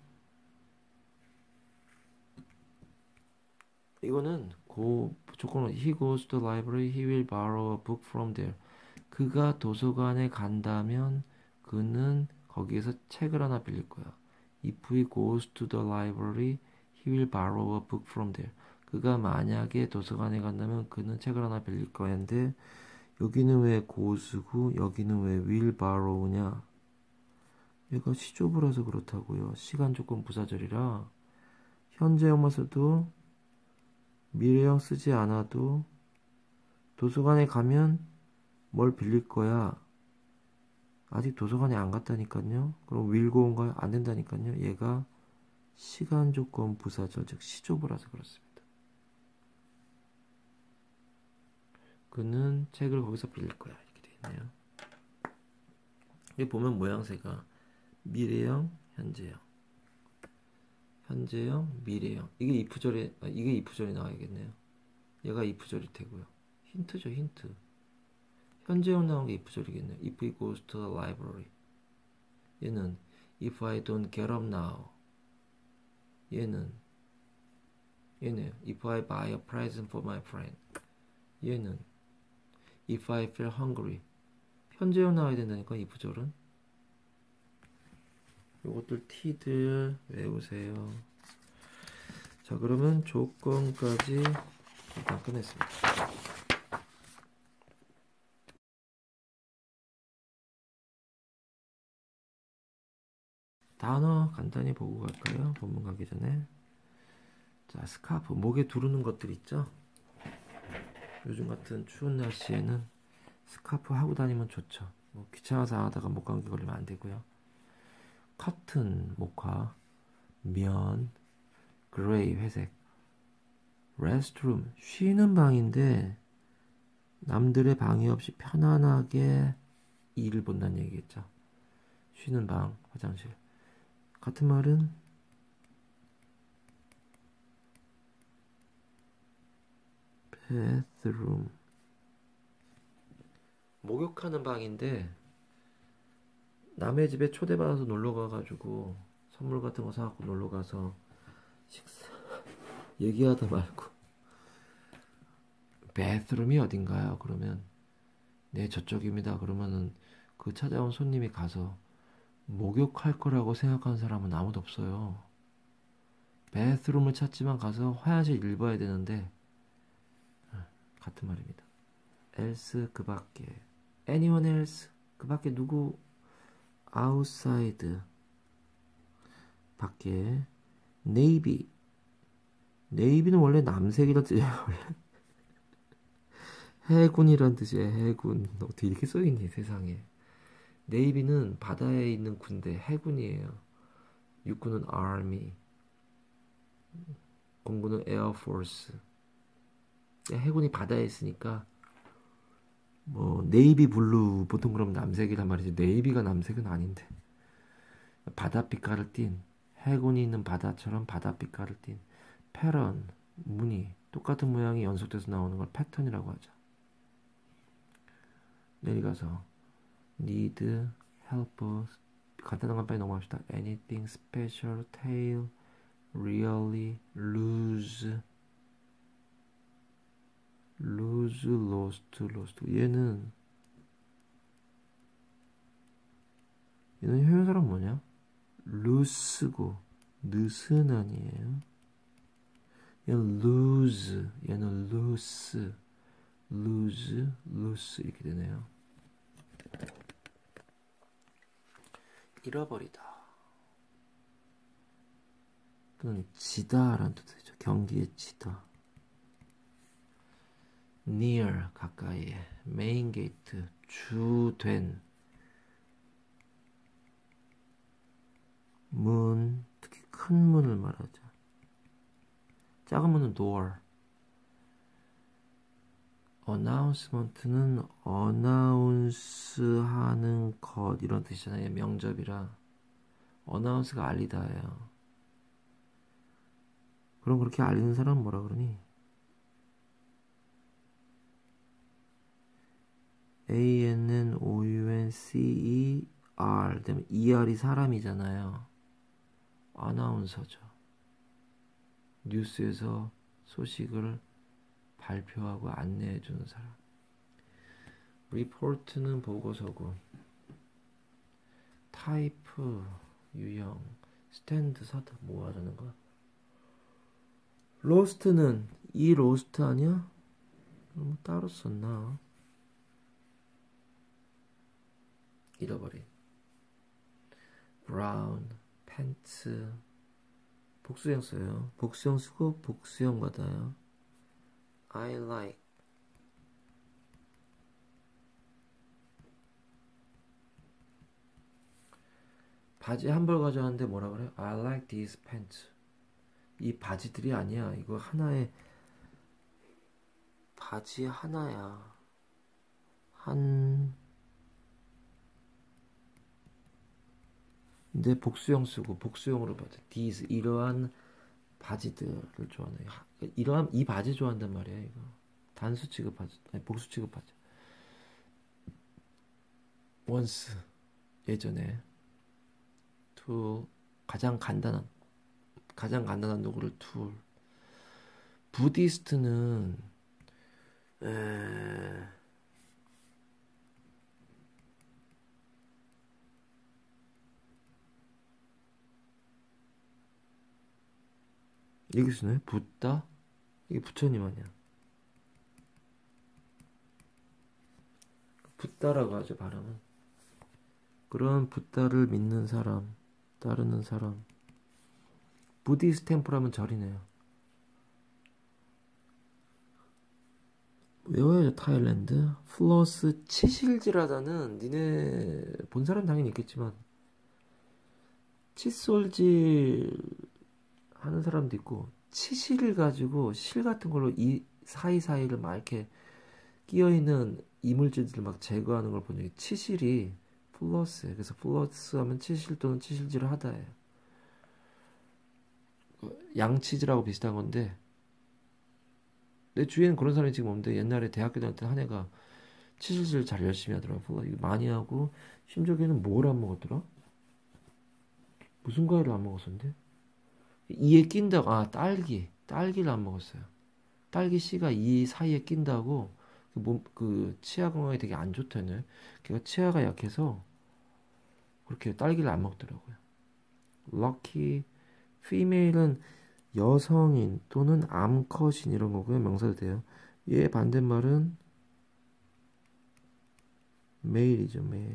이거는 고 조건은 he goes to the library, he will borrow a book from there. 그가 도서관에 간다면 그는 거기에서 책을 하나 빌릴 거야. If he goes to the library, he will borrow a book from there. 그가 만약에 도서관에 간다면 그는 책을 하나 빌릴 거야인데 여기는 왜 goes고 여기는 왜 will borrow냐? 얘가 시조부라서 그렇다고요. 시간 조건 부사절이라 현재형만 써도 미래형 쓰지 않아도 도서관에 가면 뭘 빌릴 거야. 아직 도서관에 안 갔다니까요. 그럼 will go인가요? 안 된다니까요. 얘가 시간 조건 부사절 즉 시조부라서 그렇습니다. 그는 책을 거기서 빌릴 거야. 이렇게 되어 있네요. 여기 보면 모양새가 미래형, 현재형, 현재형, 미래형. 이게 if절에 아, 이게 if절이 나와야겠네요. 얘가 if절일 테고요. 힌트죠, 힌트. 현재형 나온 게 if절이겠네요. If he goes to the library. 얘는 if I don't get up now. 얘는 얘는 if I buy a present for my friend. 얘는 if I feel hungry. 현재형 나와야 된다니까 if절은. 요것들 T들 외우세요. 자, 그러면 조건까지 일단 끝냈습니다. 단어 간단히 보고 갈까요? 본문 가기 전에. 자, 스카프 목에 두르는 것들 있죠? 요즘 같은 추운 날씨에는 스카프 하고 다니면 좋죠. 뭐 귀찮아서 안 하다가 목감기 걸리면 안 되고요. 커튼 목화, 면, 그레이 회색. 레스트룸 쉬는 방인데 남들의 방해 없이 편안하게 일을 본다는 얘기겠죠. 쉬는 방, 화장실. 같은 말은 bathroom. 목욕하는 방인데 남의 집에 초대받아서 놀러가가지고 선물 같은 거 사갖고 놀러가서 식사 얘기하다 말고 bathroom이 어딘가요? 그러면 네 저쪽입니다. 그러면은 그 찾아온 손님이 가서 목욕할 거라고 생각하는 사람은 아무도 없어요. bathroom을 찾지만 가서 화장실 읽어야 되는데 같은 말입니다. else 그 밖에 anyone else 그 밖에 누구 outside 밖에 navy navy는 원래 남색이란 뜻이에요. 원래 해군이란 뜻이에요. 해군. 어떻게 이렇게 써있니 세상에. 네이비는 바다에 있는 군대 해군이에요. 육군은 army, 공군은 에어포스. 해군이 바다에 있으니까 뭐 네이비 블루 보통 그럼 남색이란 말이지. 네이비가 남색은 아닌데 바다 빛깔을 띤 해군이 있는 바다처럼 바다 빛깔을 띤 패런 무늬 똑같은 모양이 연속돼서 나오는 걸 패턴이라고 하죠. 내려가서 need help 간단한 건 빨리 넘어갑시다. anything special tale really lose lose lost lost 얘는 얘는 형용사랑 뭐냐? loose고 느슨 아니에요? 얘는 lose 얘는 loose lose loose 이렇게 되네요. 잃어버리다 또는 지다 라는 뜻이죠. 경기에 지다. near 가까이에 메인 게이트 주된 문 특히 큰 문을 말하죠. 작은 문은 door. announcement는 어나운스하는 것 이런 뜻이잖아요. 명접이라 announce가 알리다예요. 그럼 그렇게 알리는 사람은 뭐라 그러니? A-N-N-O-U-N-C-E-R 되면 이알이 사람이잖아요. 아나운서죠. 뉴스에서 소식을 발표하고 안내해주는 사람. 리포트는 보고서고. 타이프 유형. 스탠드 사드 뭐 하자는 거야? 로스트는 이 로스트 아니야? 뭐 따로 썼나? 잃어버린. 브라운 팬츠 복수형 써요. 복수형 쓰고 복수형 받아요. I like 바지 한 벌 가져왔는데 뭐라 그래? I like these pants. 이 바지들이 아니야. 이거 하나의 바지 하나야. 한 근데 복수형 쓰고 복수형으로 봐도 these 이러한 바지들을 좋아하네. 이러한 이 바지 좋아한단 말이야. 이거 단수 취급하지 아니 복수 취급하지. once 예전에 tool 가장 간단한 가장 간단한 도구를 tool. 부디스트는 에... 이게 쓰네? 붓다? 이게 부처님 아니야. 붓다라고 하죠, 발음은. 그런 붓다를 믿는 사람, 따르는 사람. 부디스트 템플하면 절이네요. 외워야죠, 타일랜드. 플러스 치실질하다는 니네 본 사람 당연히 있겠지만 칫솔질 하는 사람도 있고 치실을 가지고 실 같은 걸로 이 사이사이를 막 이렇게 끼어있는 이물질들을 막 제거하는 걸 본 적이 치실이 플러스예요. 그래서 플러스 하면 치실 또는 치실질을 하다예요. 양치질하고 비슷한 건데 내 주위에는 그런 사람이 지금 없는데 옛날에 대학교 다닐 때 한 애가 치실질 잘 열심히 하더라고. 이거 많이 하고 심지어 걔는 뭘 안 먹었더라? 무슨 과일을 안 먹었었는데? 이에 낀다고. 아, 딸기. 딸기를 안 먹었어요. 딸기 씨가 이 사이에 낀다고 그 몸, 그 치아 건강에 되게 안 좋다네. 걔가 치아가 약해서 그렇게 딸기를 안 먹더라고요. lucky female은 여성인 또는 암컷인 이런 거고요. 명사도 돼요. 얘 반대말은 male이죠, male.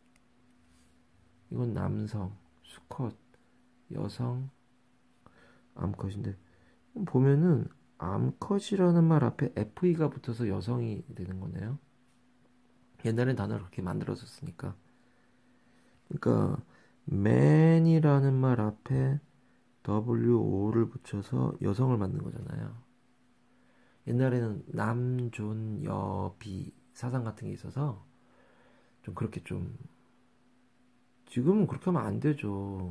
이건 남성, 수컷, 여성, 암컷인데 보면은 암컷이라는 말 앞에 에프이가 붙어서 여성이 되는 거네요. 옛날엔 단어를 그렇게 만들어졌으니까. 그러니까 man이라는 말 앞에 더블유오를 붙여서 여성을 만든 거잖아요. 옛날에는 남, 존, 여, 비 사상 같은 게 있어서 좀 그렇게 좀 지금은 그렇게 하면 안 되죠.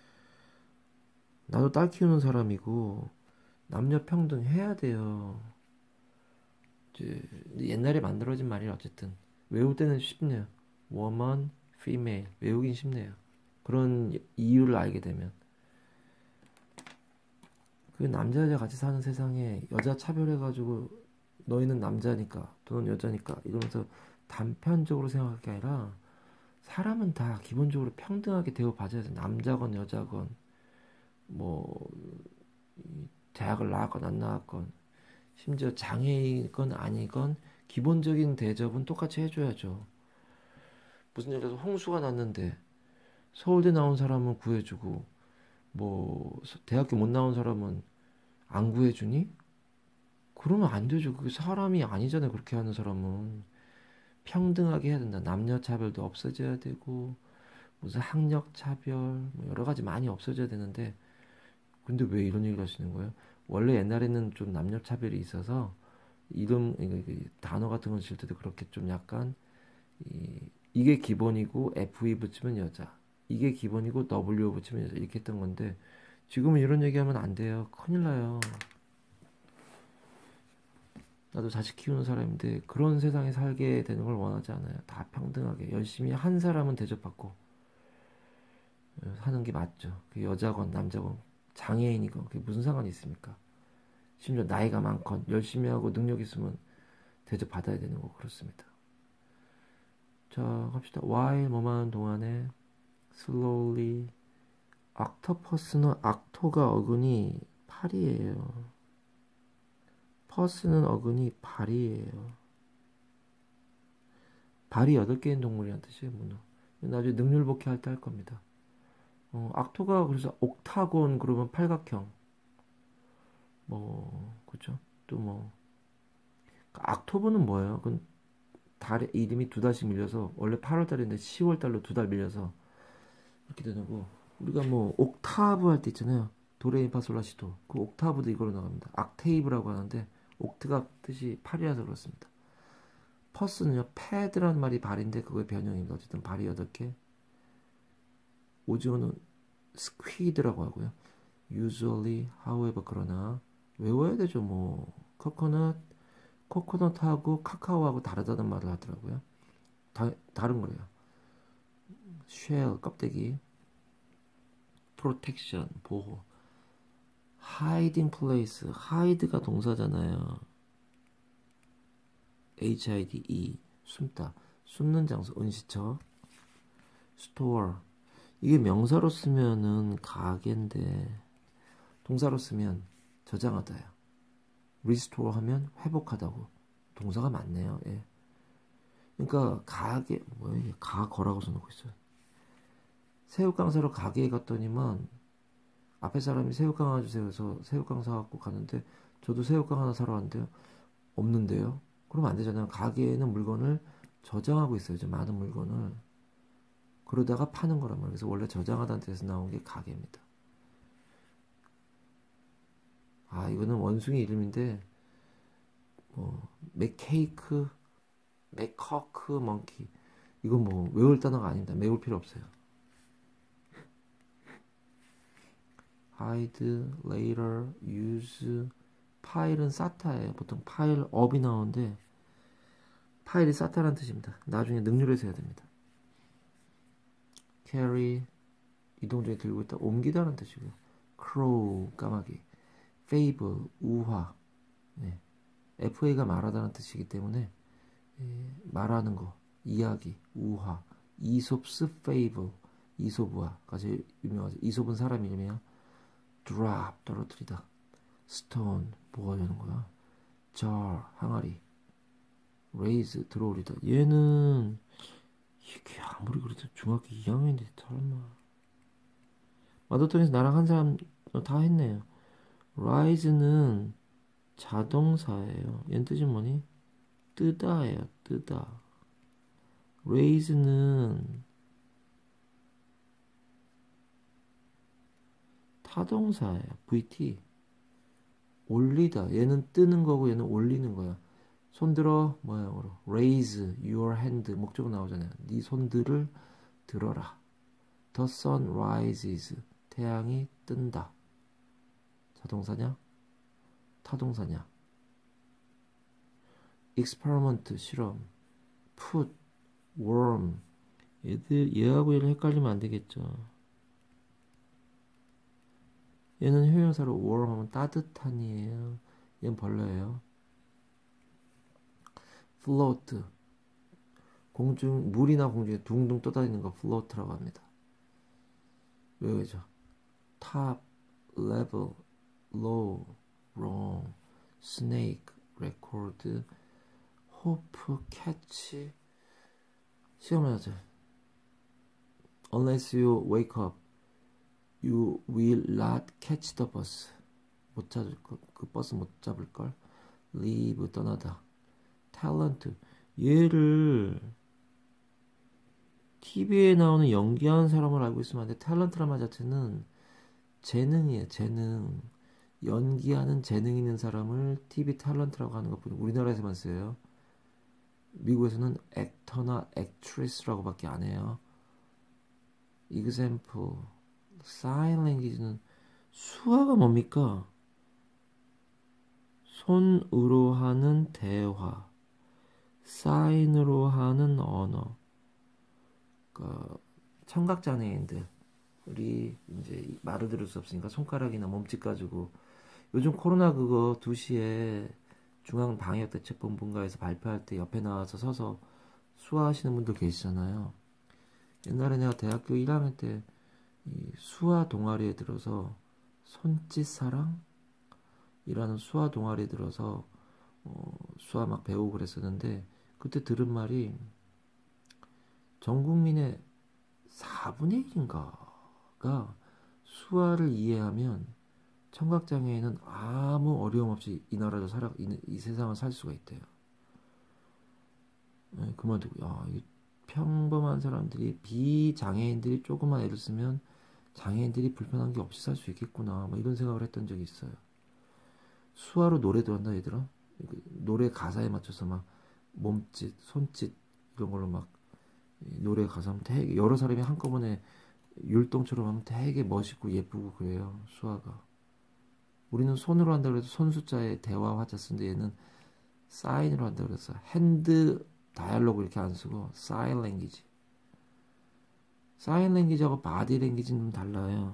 나도 딸 키우는 사람이고 남녀 평등 해야 돼요. 이제 옛날에 만들어진 말이 어쨌든 외울 때는 쉽네요. woman, female 외우긴 쉽네요. 그런 이유를 알게 되면 그 남자 여자 같이 사는 세상에 여자 차별해가지고 너희는 남자니까 또는 여자니까 이러면서 단편적으로 생각할 게 아니라 사람은 다 기본적으로 평등하게 대우받아야 돼. 남자건 여자건 뭐 대학을 나왔건 안 나왔건 심지어 장애인건 아니건 기본적인 대접은 똑같이 해줘야죠. 무슨 예를 들어서 홍수가 났는데 서울대 나온 사람은 구해주고 뭐 대학교 못 나온 사람은 안 구해주니? 그러면 안 되죠. 그게 사람이 아니잖아요. 그렇게 하는 사람은 평등하게 해야 된다. 남녀 차별도 없어져야 되고 무슨 학력 차별 뭐 여러 가지 많이 없어져야 되는데 근데 왜 이런 얘기를 하시는 거예요? 원래 옛날에는 좀 남녀 차별이 있어서 이름 단어 같은 걸 질 때도 그렇게 좀 약간 이, 이게 기본이고 에프이 붙이면 여자 이게 기본이고 더블유 붙이면 여자 이렇게 했던 건데 지금은 이런 얘기하면 안 돼요. 큰일 나요. 나도 자식 키우는 사람인데 그런 세상에 살게 되는 걸 원하지 않아요. 다 평등하게 열심히 한 사람은 대접받고 하는 게 맞죠. 그 여자건 남자건 장애인이건 그게 무슨 상관이 있습니까? 심지어 나이가 많건 열심히 하고 능력 있으면 대접받아야 되는 거 그렇습니다. 자 갑시다. while 뭐뭐 하는 동안에 slowly octopus는 악토가 어근이 팔이에요. 퍼스는 어근이 발이에요. 발이 여덟 개인 동물이란 뜻이에요. 문어. 나중에 능률복귀 할 때 할 겁니다. 어, 악토가 그래서 옥타곤 그러면 팔각형. 뭐 그죠? 또 뭐 악토브는 뭐예요? 그건 달의 이름이 두 달씩 밀려서 원래 팔월 달인데 시월 달로 두 달 밀려서 이렇게 되는 거. 우리가 뭐 옥타브 할 때 있잖아요. 도레미파솔라시도 그 옥타브도 이걸로 나갑니다. 악테이브라고 하는데 옥트가 뜻이 팔이라서 그렇습니다. 퍼스는요 패드라는 말이 발인데 그거의 변형입니다. 어쨌든 발이 여덟 개. 오징어는 스퀴드라고 하고요. usually, however 그러나 외워야 되죠. 뭐 코코넛, 코코넛하고 카카오하고 다르다는 말을 하더라고요. 다, 다른 거래요. shell 껍데기, protection 보호, hiding place hide가 동사잖아요. hide 숨다 숨는 장소 은시처. store 이게 명사로 쓰면은 가게인데 동사로 쓰면 저장하다요. restore 하면 회복하다고 동사가 맞네요. 예. 그러니까 가게 뭐야 이게 가거라고 써놓고 있어요. 새우깡 사러 가게에 갔더니만 앞에 사람이 새우깡 하나 주세요 해서 새우깡 사갖고 가는데 저도 새우깡 하나 사러 왔는데요. 없는데요. 그러면 안 되잖아요. 가게에는 물건을 저장하고 있어요. 이제 많은 물건을. 그러다가 파는 거란 말이에요. 그래서 원래 저장하다는 뜻에서 나온 게 가게입니다. 아 이거는 원숭이 이름인데 뭐 맥케이크, 맥커크 먼키 이건 뭐 외울 단어가 아닙니다. 외울 필요 없어요. hide, later, use, 파일은 사타예요. 보통 파일 업이 나오는데 파일이 사타라는 뜻입니다. 나중에 능률에서 해야 됩니다. carry 이동 중에 들고 있다, 옮기다라는 뜻이고요. crow 까마귀, fable 우화, 네. 에프에이가 말하다는 뜻이기 때문에 예, 말하는 거, 이야기, 우화, 이솝스 fable, 이솝우화가 제일 유명하죠. 이솝은 사람 이름이야. drop 떨어뜨리다, stone 뭐가 되는 거야. jar 항아리, raise 들어올리다. 얘는 이게 아무리 그래도 중학교 이 학년인데 설마. 마더ton에서 나랑 한 사람 다 했네요. rise는 자동사예요. 얘는 뜻이 뭐니? 뜨다예요. 뜨다. raise는 타동사예요. 브이티. 올리다. 얘는 뜨는 거고 얘는 올리는 거야. 손들어 모양으로 raise your hand 목적어 나오잖아요. 네 손들을 들어라. The sun rises 태양이 뜬다. 자동사냐? 타동사냐? experiment 실험, put, worm. 얘들 얘하고 얘를 헷갈리면 안 되겠죠. 얘는 효용사로 warm 하면 따뜻한이에요. 얘는 벌레예요. float 공중 물이나 공중에 둥둥 떠다니는 거 float라고 합니다. 외우죠. top, level, low, wrong, snake, record, hope, catch. 시험을 하죠. unless you wake up, you will not catch the bus. 못 찾을 거, 그 버스 못 잡을 걸. leave 떠나다. talent 얘를 티비에 나오는 연기하는 사람을 알고 있으면 안 돼. 탤런트란 말 자체는 재능이에요. 재능. 연기하는 재능 있는 사람을 티비 탤런트라고 하는 것뿐이고 우리나라에서만 써요. 미국에서는 액터나 액트리스라고 밖에 안 해요. example. sign language는 수화가 뭡니까? 손으로 하는 대화. 사인으로 하는 언어. 그 청각장애인들이 이제 말을 들을 수 없으니까 손가락이나 몸짓 가지고 요즘 코로나 그거 두 시에 중앙방역대책본부인가에서 발표할 때 옆에 나와서 서서 수화하시는 분들 계시잖아요. 옛날에 내가 대학교 일 학년 때 이 수화 동아리에 들어서 손짓사랑 이라는 수화 동아리에 들어서 어, 수화 막 배우고 그랬었는데 그때 들은 말이 전 국민의 사분의 일인가가 수화를 이해하면 청각장애인은 아무 어려움 없이 이 나라를 살아 이, 이 세상을 살 수가 있대요. 네, 그 말 듣고 야, 이 평범한 사람들이 비장애인들이 조그만 애를 쓰면 장애인들이 불편한 게 없이 살 수 있겠구나 뭐 이런 생각을 했던 적이 있어요. 수화로 노래도 한다 얘들아. 노래 가사에 맞춰서 막 몸짓, 손짓 이런 걸로 막 노래 가사 하면 되게 여러 사람이 한꺼번에 율동처럼 하면 되게 멋있고 예쁘고 그래요. 수화가. 우리는 손으로 한다 그래서 손 숫자에 대화 화자 쓰는데 얘는 사인으로 한다 그래서 핸드 다이얼로그 이렇게 안 쓰고 사인 랭귀지. 사인 랭귀지하고 바디 랭귀지는 좀 달라요.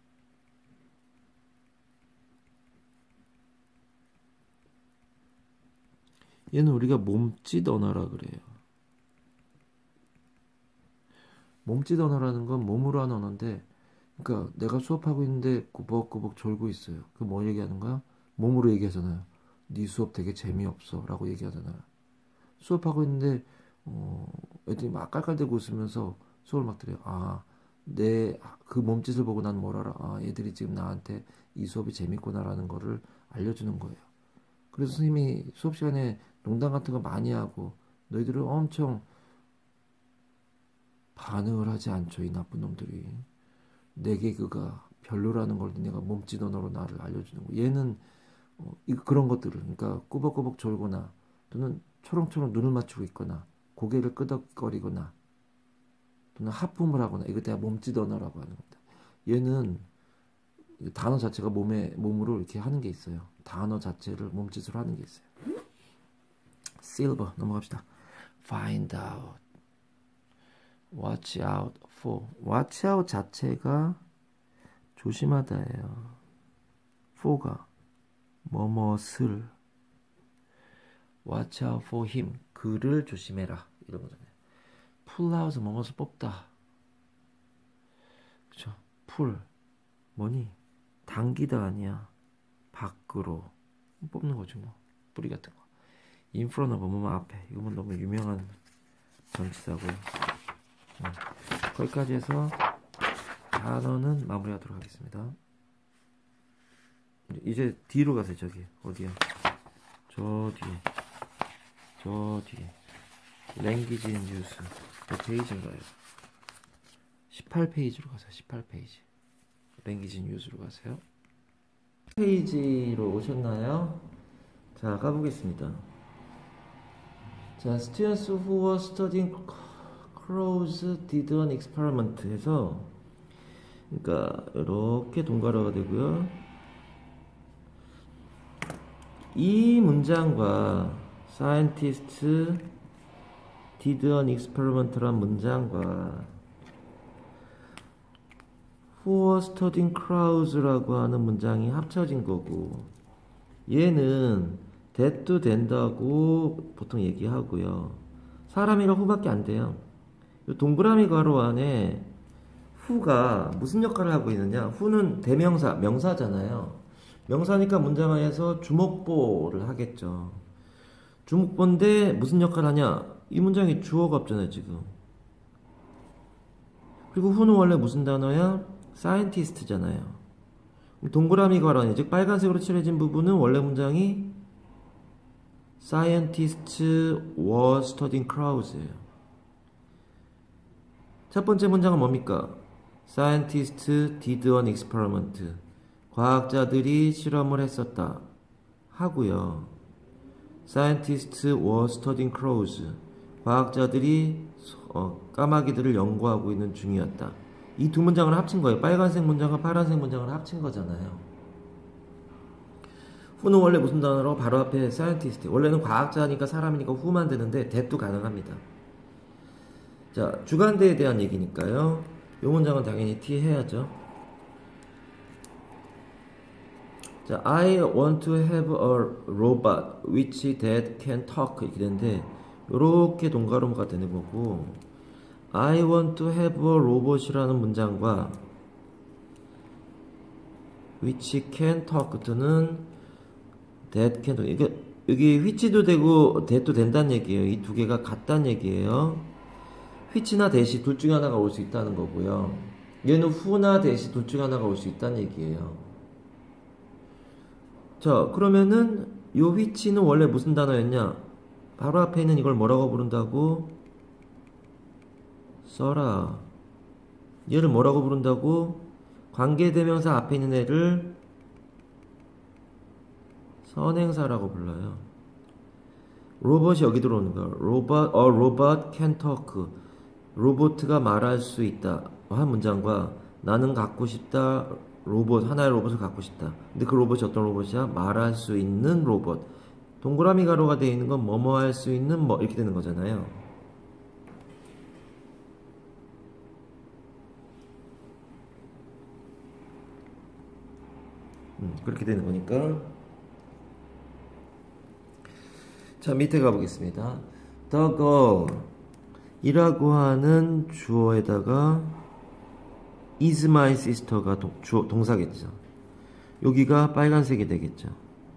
얘는 우리가 몸짓 언어라 그래요. 몸짓 언어라는 건 몸으로 하는 언어인데, 그러니까 내가 수업하고 있는데 꾸벅꾸벅 졸고 있어요. 그 뭐 얘기하는 거야? 몸으로 얘기하잖아요. 네 수업 되게 재미없어 라고 얘기하잖아요. 수업하고 있는데 어, 애들이 막 깔깔대고 웃으면서 수업을 막 들어요. 아, 내 그 몸짓을 보고 난 뭘 알아? 아, 얘들이 지금 나한테 이 수업이 재밌구나라는 거를 알려주는 거예요. 그래서 선생님이 수업 시간에 농담 같은 거 많이 하고 너희들은 엄청 반응을 하지 않죠. 이 나쁜 놈들이. 내 개그가 별로라는 걸 내가 몸짓 언어로 나를 알려주는 거. 얘는 어, 그런 것들을 그러니까 꾸벅꾸벅 졸거나 또는 초롱초롱 눈을 맞추고 있거나 고개를 끄덕거리거나 또는 하품을 하거나 이거 내가 몸짓 언어라고 하는 겁니다. 얘는 단어 자체가 몸에 몸으로 이렇게 하는 게 있어요. 단어 자체를 몸짓으로 하는 게 있어요. silver 넘어갑시다. find out, watch out for. watch out 자체가 조심하다예요. for가 뭐뭇을, watch out for him 그를 조심해라 이런 거잖아요. pull out 뭐뭇을 뽑다. 그쵸? pull 뭐니? 당기다 아니야. 밖으로 뽑는 거죠 뭐. 뿌리 같은 거. in front of 뭐뭐 앞에. 이건 너무 유명한 전치사고요. 네. 거기까지 해서 단어는 마무리하도록 하겠습니다. 이제 뒤로 가세요. 저기 어디야? 저 뒤에 저 뒤에 랭귀지 인 뉴스 몇 페이지인가요? 십팔 페이지로 가세요. 십팔 페이지 랭귀지 뉴스로 가세요. 페이지로 오셨나요? 자, 가보겠습니다. 자, students who were studying crows did an experiment 해서, 그러니까 이렇게 동괄어가 되고요. 이 문장과 scientists did an experiment란 문장과 who were studying crows라고 하는 문장이 합쳐진 거고, 얘는 that도 된다고 보통 얘기하고요. 사람이랑 who밖에 안 돼요. 이 동그라미 가로 안에 who가 무슨 역할을 하고 있느냐? who는 대명사, 명사잖아요. 명사니까 문장 안에서 주목보를 하겠죠. 주목보인데 무슨 역할을 하냐? 이 문장에 주어가 없잖아요, 지금. 그리고 who는 원래 무슨 단어야? scientist잖아요. 동그라미 가로 안에, 즉 빨간색으로 칠해진 부분은 원래 문장이 scientists were studying crows예요. 첫 번째 문장은 뭡니까? scientists did an experiment. 과학자들이 실험을 했었다 하고요. scientists were studying crows. 과학자들이 어, 까마귀들을 연구하고 있는 중이었다. 이 두 문장을 합친 거예요. 빨간색 문장과 파란색 문장을 합친 거잖아요. who는 원래 무슨 단어로? 바로 앞에 scientist. 원래는 과학자니까 사람이니까 who만 되는데 that도 가능합니다. 자, 주관대에 대한 얘기니까요. 이 문장은 당연히 T 해야죠. 자, I want to have a robot which that can talk 이렇게 되는데 요렇게 동가로가 되는 거고, I want to have a robot이라는 문장과 which can talk 또는 that can talk, 이게 여기 which도 되고 that도 된다는 얘기예요. 이 두 개가 같다는 얘기예요. which나 that이 둘 중에 하나가 올 수 있다는 거고요. 얘는 who나 that이 둘 중에 하나가 올 수 있다는 얘기예요. 자, 그러면은 요 which는 원래 무슨 단어였냐? 바로 앞에 있는 이걸 뭐라고 부른다고? 써라. 얘를 뭐라고 부른다고? 관계대명사 앞에 있는 애를 선행사라고 불러요. 로봇이 여기 들어오는 거야. 로봇, a robot can talk. 로봇가 말할 수 있다. 한 문장과 나는 갖고 싶다. 로봇, 하나의 로봇을 갖고 싶다. 근데 그 로봇이 어떤 로봇이야? 말할 수 있는 로봇. 동그라미 가로가 되어 있는 건 뭐뭐 할 수 있는 뭐 이렇게 되는 거잖아요. 음, 그렇게 되는 거니까. 자, 밑에 가보겠습니다. The girl 이라고 하는 주어에다가 is my sister가 동, 주어, 동사겠죠. 여기가 빨간색이 되겠죠.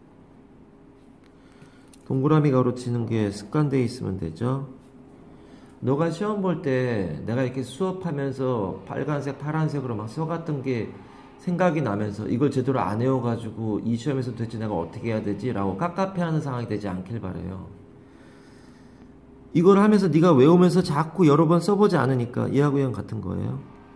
동그라미 가로 치는 게 습관되어 있으면 되죠. 너가 시험 볼 때 내가 이렇게 수업하면서 빨간색, 파란색으로 막 써갔던 게 생각이 나면서 이걸 제대로 안 외워가지고 이 시험에서 도대체 내가 어떻게 해야 되지? 라고 깝깝해하는 상황이 되지 않길 바라요. 이걸 하면서 네가 외우면서 자꾸 여러 번 써보지 않으니까 얘하고 얘랑 같은 거예요.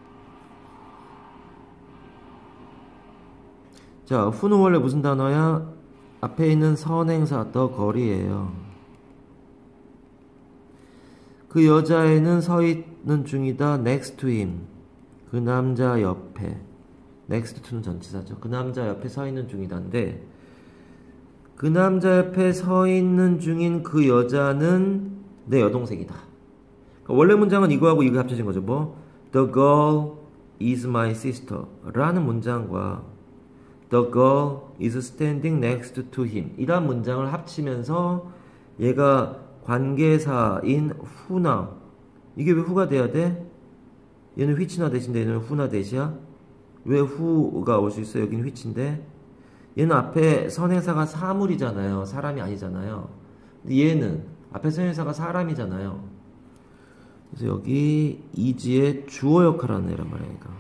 자, who는 원래 무슨 단어야? 앞에 있는 선행사 the girl이에요. 그 여자애는 서 있는 중이다 next to him. 그 남자 옆에. next to는 전치사죠. 그 남자 옆에 서 있는 중이다인데 그 남자 옆에 서 있는 중인 그 여자는 내 여동생이다. 그러니까 원래 문장은 이거하고 이거 합쳐진 거죠. 뭐 The girl is my sister 라는 문장과 The girl is standing next to him 이란 문장을 합치면서 얘가 관계사인 who나 이게 왜 who가 돼야 돼? 얘는 which나 대신데 얘는 who나 대시야? 왜 who가 올 수 있어? 여기는 which인데 얘는 앞에 선행사가 사물이잖아요. 사람이 아니잖아요. 근데 얘는 앞에 선행사가 사람이잖아요. 그래서 여기 is의 주어 역할을 하는 애란 말이야. 얘가.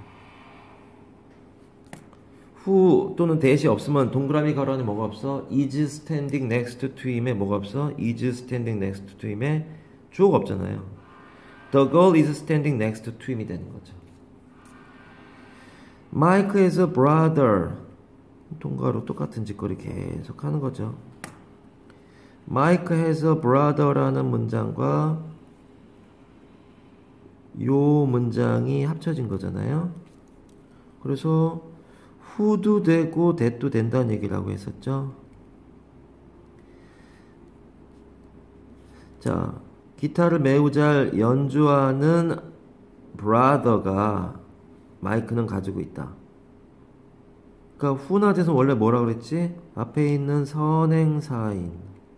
who 또는 that이 없으면 동그라미 가로 안에 뭐가 없어? is standing next to him에 뭐가 없어? is standing next to him에 주어가 없잖아요. The girl is standing next to him이 되는 거죠. Mike has a brother. 동가로 똑같은 짓거리 계속 하는 거죠. Mike has a brother라는 문장과 요 문장이 합쳐진 거잖아요. 그래서 who도 되고 that도 된다는 얘기라고 했었죠. 자, 기타를 매우 잘 연주하는 brother가 마이크는 가지고 있다. 그러니까 who나 that은 원래 뭐라 그랬지? 앞에 있는 선행사인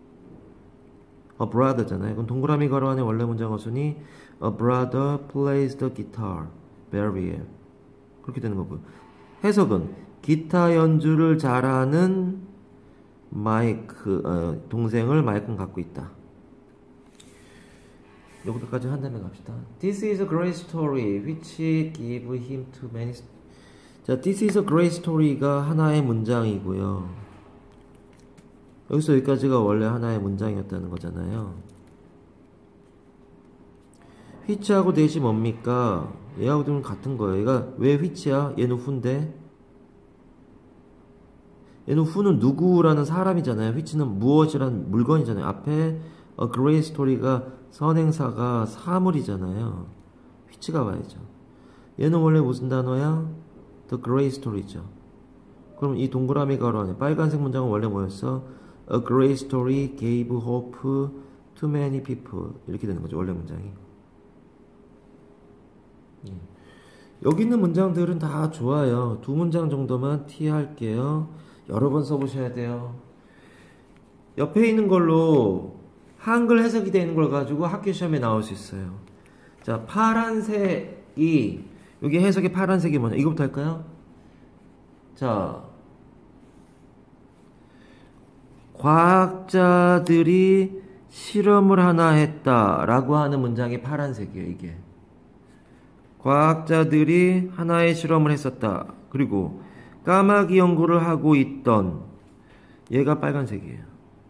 a brother잖아요. 그럼 동그라미 가로 안에 원래 문장 어순이 a brother plays the guitar very well. 그렇게 되는 거고요. 해석은 기타 연주를 잘하는 마이크 어, 동생을 마이크는 갖고 있다. 여기까지 한 다음에 갑시다. This is a great story which give him to many. 자, this is a great story가 하나의 문장이고요. 여기서 여기까지가 원래 하나의 문장이었다는 거잖아요. which하고 that이 뭡니까? 얘하고 좀 같은 거예요. 얘가 왜 which야? 얘는 who인데 얘는 who는 누구라는 사람이잖아요. which는 무엇이라는 물건이잖아요. 앞에 a great story가 선행사가 사물이잖아요. which가 와야죠. 얘는 원래 무슨 단어야? The great story죠. 그럼 이 동그라미 가로 안에 빨간색 문장은 원래 뭐였어? A great story gave hope to many people. 이렇게 되는 거죠. 원래 문장이. 예. 여기 있는 문장들은 다 좋아요. 두 문장 정도만 T 할게요. 여러 번 써보셔야 돼요. 옆에 있는 걸로 한글 해석이 되는 걸 가지고 학교 시험에 나올 수 있어요. 자, 파란색이 여기 해석의 파란색이 뭐냐? 이거부터 할까요? 자, 과학자들이 실험을 하나 했다라고 하는 문장이 파란색이에요. 이게 과학자들이 하나의 실험을 했었다. 그리고 까마귀 연구를 하고 있던 얘가 빨간색이에요.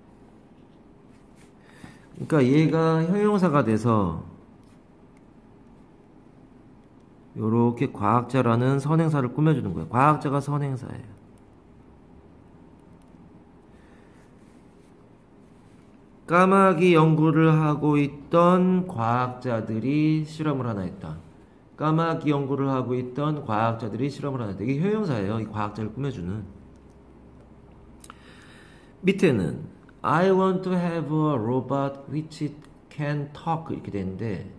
그러니까 얘가 형용사가 돼서 요렇게 과학자라는 선행사를 꾸며주는 거예요. 과학자가 선행사예요. 까마귀 연구를 하고 있던 과학자들이 실험을 하나 했다. 까마귀 연구를 하고 있던 과학자들이 실험을 하나 했다. 이게 형용사예요. 이 과학자를 꾸며주는. 밑에는 I want to have a robot which can talk 이렇게 되는데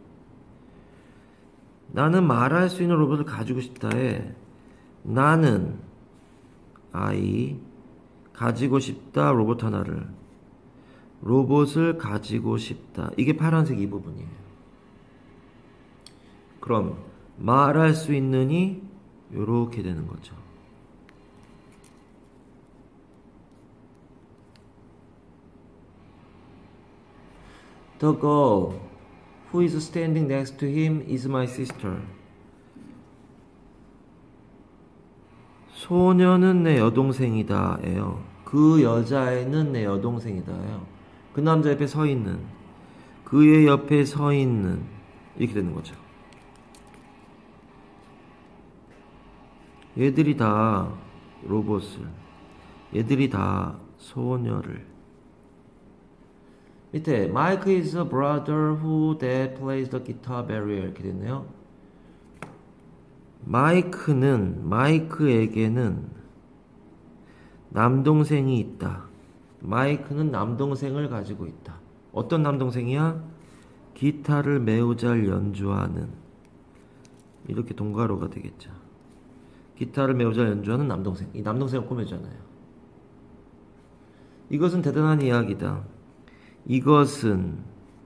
나는 말할 수 있는 로봇을 가지고 싶다에 나는 I 가지고 싶다 로봇 하나를 로봇을 가지고 싶다. 이게 파란색 이 부분이에요. 그럼 말할 수 있느니 요렇게 되는 거죠. The girl who is standing next to him is my sister. 소녀는 내 여동생이다 예요. 그 여자애는 내 여동생이다 예요. 그 남자 옆에 서 있는 그의 옆에 서 있는 이렇게 되는 거죠. 얘들이 다 로봇을 얘들이 다 소녀를 밑에 Mike is a brother who that plays the guitar very well 이렇게 됐네요. 마이크는, 마이크에게는 남동생이 있다. 마이크는 남동생을 가지고 있다. 어떤 남동생이야? 기타를 매우 잘 연주하는, 이렇게 동가로가 되겠죠. 기타를 매우 잘 연주하는 남동생. 이 남동생을 꾸며잖아요. 이것은 대단한 이야기다. 이것은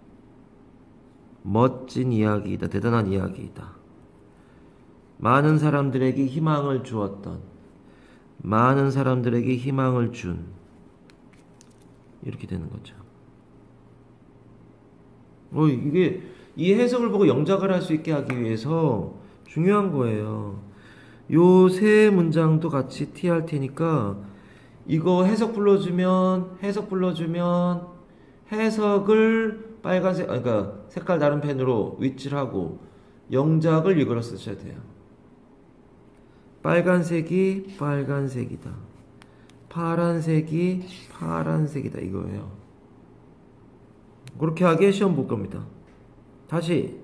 멋진 이야기이다. 대단한 이야기이다. 많은 사람들에게 희망을 주었던, 많은 사람들에게 희망을 준, 이렇게 되는 거죠. 어, 이게 이 해석을 보고 영작을 할 수 있게 하기 위해서 중요한 거예요. 요 세 문장도 같이 티 할 테니까 이거 해석 불러주면 해석 불러주면 해석을 빨간색, 아니, 그러니까 색깔 다른 펜으로 위치하고 영작을 이걸로 쓰셔야 돼요. 빨간색이 빨간색이다. 파란색이 파란색이다. 이거예요. 그렇게 하게 시험 볼 겁니다. 다시.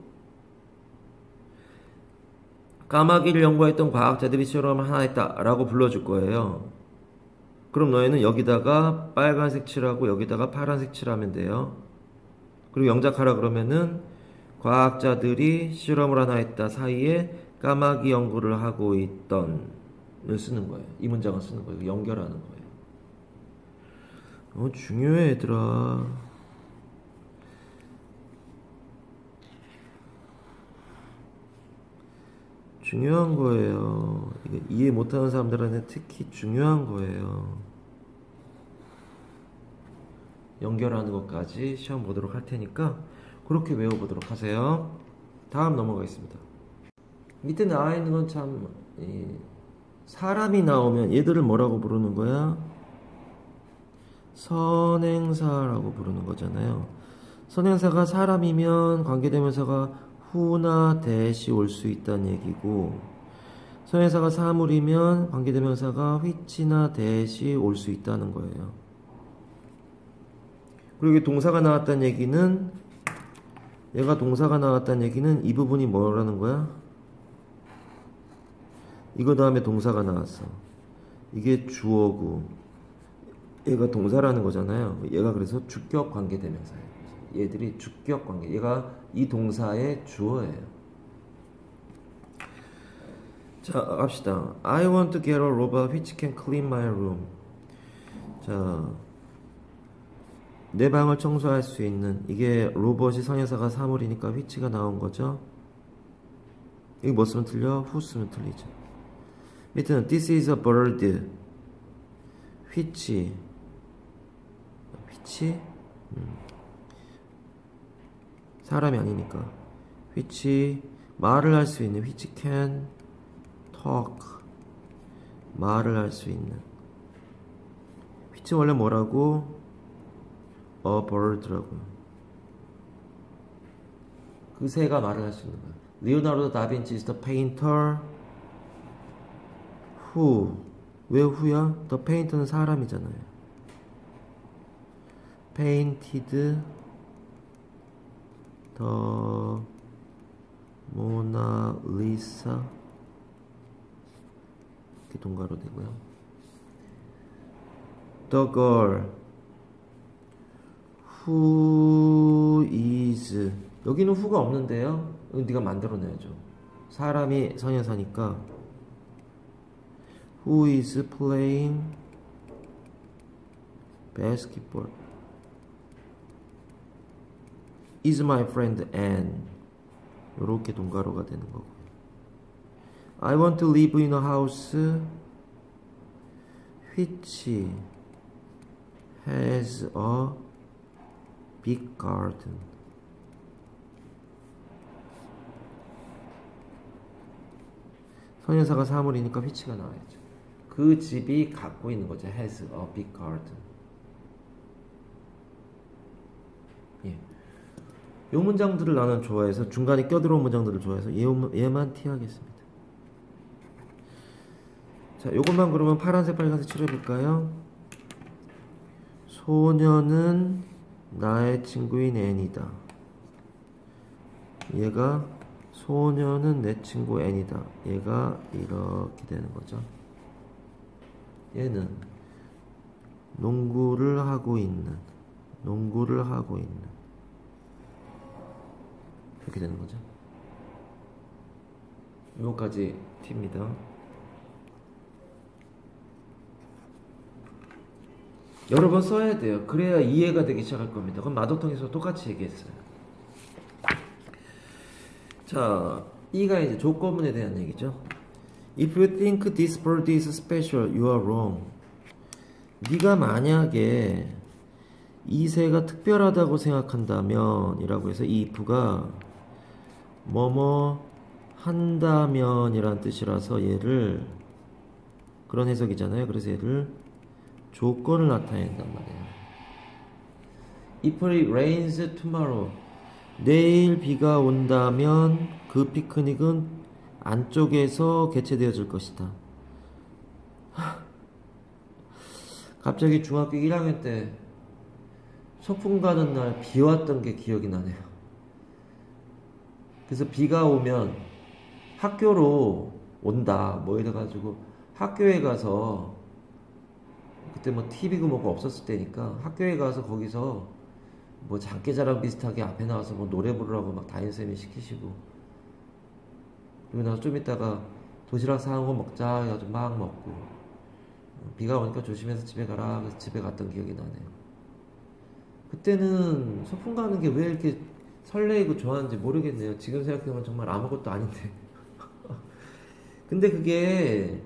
까마귀를 연구했던 과학자들이 실험을 하나 했다 라고 불러줄 거예요. 그럼 너희는 여기다가 빨간색 칠하고 여기다가 파란색 칠하면 돼요. 그리고 영작하라 그러면은 과학자들이 실험을 하나 했다 사이에 까마귀 연구를 하고 있던 을 쓰는 거예요. 이 문장을 쓰는 거예요. 연결하는 거예요. 어, 중요해 얘들아. 중요한 거예요. 이게 이해 못하는 사람들한테 특히 중요한 거예요. 연결하는 것까지 시험 보도록 할 테니까 그렇게 외워보도록 하세요. 다음 넘어가겠습니다. 밑에 나와 있는 건 참 사람이 나오면 얘들을 뭐라고 부르는 거야? 선행사라고 부르는 거잖아요. 선행사가 사람이면 관계대명사가 후나 대시 올 수 있다는 얘기고, 선행사가 사물이면 관계대명사가 which나 대시 올 수 있다는 거예요. 그리고 여기 동사가 나왔다는 얘기는, 얘가 동사가 나왔다는 얘기는 이 부분이 뭐라는 거야? 이거 다음에 동사가 나왔어. 이게 주어고 얘가 동사라는 거잖아요. 얘가 그래서 주격 관계대명사예요. 얘들이 주격 관계, 얘가 이 동사의 주어예요. 자, 갑시다. I want to get a robot which can clean my room. 자, 내 방을 청소할 수 있는, 이게 로봇이 선행사가 사물이니까 which가 나온 거죠. 이거 뭐 쓰면 틀려? who 쓰면 틀리죠. 밑에는 this is a bird which which 음. 사람이 아니니까 which 말을 할 수 있는, which can talk 말을 할 수 있는, which 원래 뭐라고? a bird라고요. 그 새가 말을 할 수 있는 거예요. Leonardo da Vinci is the painter who. 왜 who야? The painter는 사람이잖아요. painted the Mona Lisa. 이렇게 동가로 되고요. The girl who is. 여기는 who가 없는데요. 이건 네가 만들어내야죠. 사람이 선행사니까 who is playing basketball is my friend Anne. 요렇게 동가로가 되는 거고요. I want to live in a house which has a big garden. 선행사가 사물이니까 which가 나와야죠. 그 집이 갖고 있는 거죠. has a big garden. 예. 요 문장들을 나는 좋아해서, 중간에 껴들어온 문장들을 좋아해서 얘, 얘만 티하겠습니다. 자, 요것만 그러면 파란색 빨간색 칠해볼까요? 소녀는 나의 친구인 앤이다. 얘가 소녀는 내 친구 애니다. 얘가 이렇게 되는 거죠. 얘는 농구를 하고 있는, 농구를 하고 있는, 이렇게 되는 거죠. 요거까지 팁니다. 여러 번 써야 돼요. 그래야 이해가 되기 시작할 겁니다. 그럼 마더텅에서 똑같이 얘기했어요. 자, 이가 이제 조건문에 대한 얘기죠. If you think this bird is special, you are wrong. 네가 만약에 이 새가 특별하다고 생각한다면 이라고 해서 이 if가 뭐뭐 한다면 이란 뜻이라서 얘를 그런 해석이잖아요. 그래서 얘를 조건을 나타낸단 말이에요. If it rains tomorrow, 내일 비가 온다면 그 피크닉은 안쪽에서 개최되어질 것이다. 갑자기 중학교 일 학년 때 소풍 가는 날 비 왔던 게 기억이 나네요. 그래서 비가 오면 학교로 온다 뭐 이래가지고 학교에 가서, 그때 뭐 티비고 뭐고 없었을 때니까 학교에 가서 거기서 뭐 장기자랑 비슷하게 앞에 나와서 뭐 노래 부르라고 막 담임쌤이 시키시고, 그리고 나서 좀 있다가 도시락 사온 거 먹자 해가지고 막 먹고, 비가 오니까 조심해서 집에 가라 그래서 집에 갔던 기억이 나네요. 그때는 소풍 가는 게 왜 이렇게 설레이고 좋아하는지 모르겠네요. 지금 생각해보면 정말 아무것도 아닌데. 근데 그게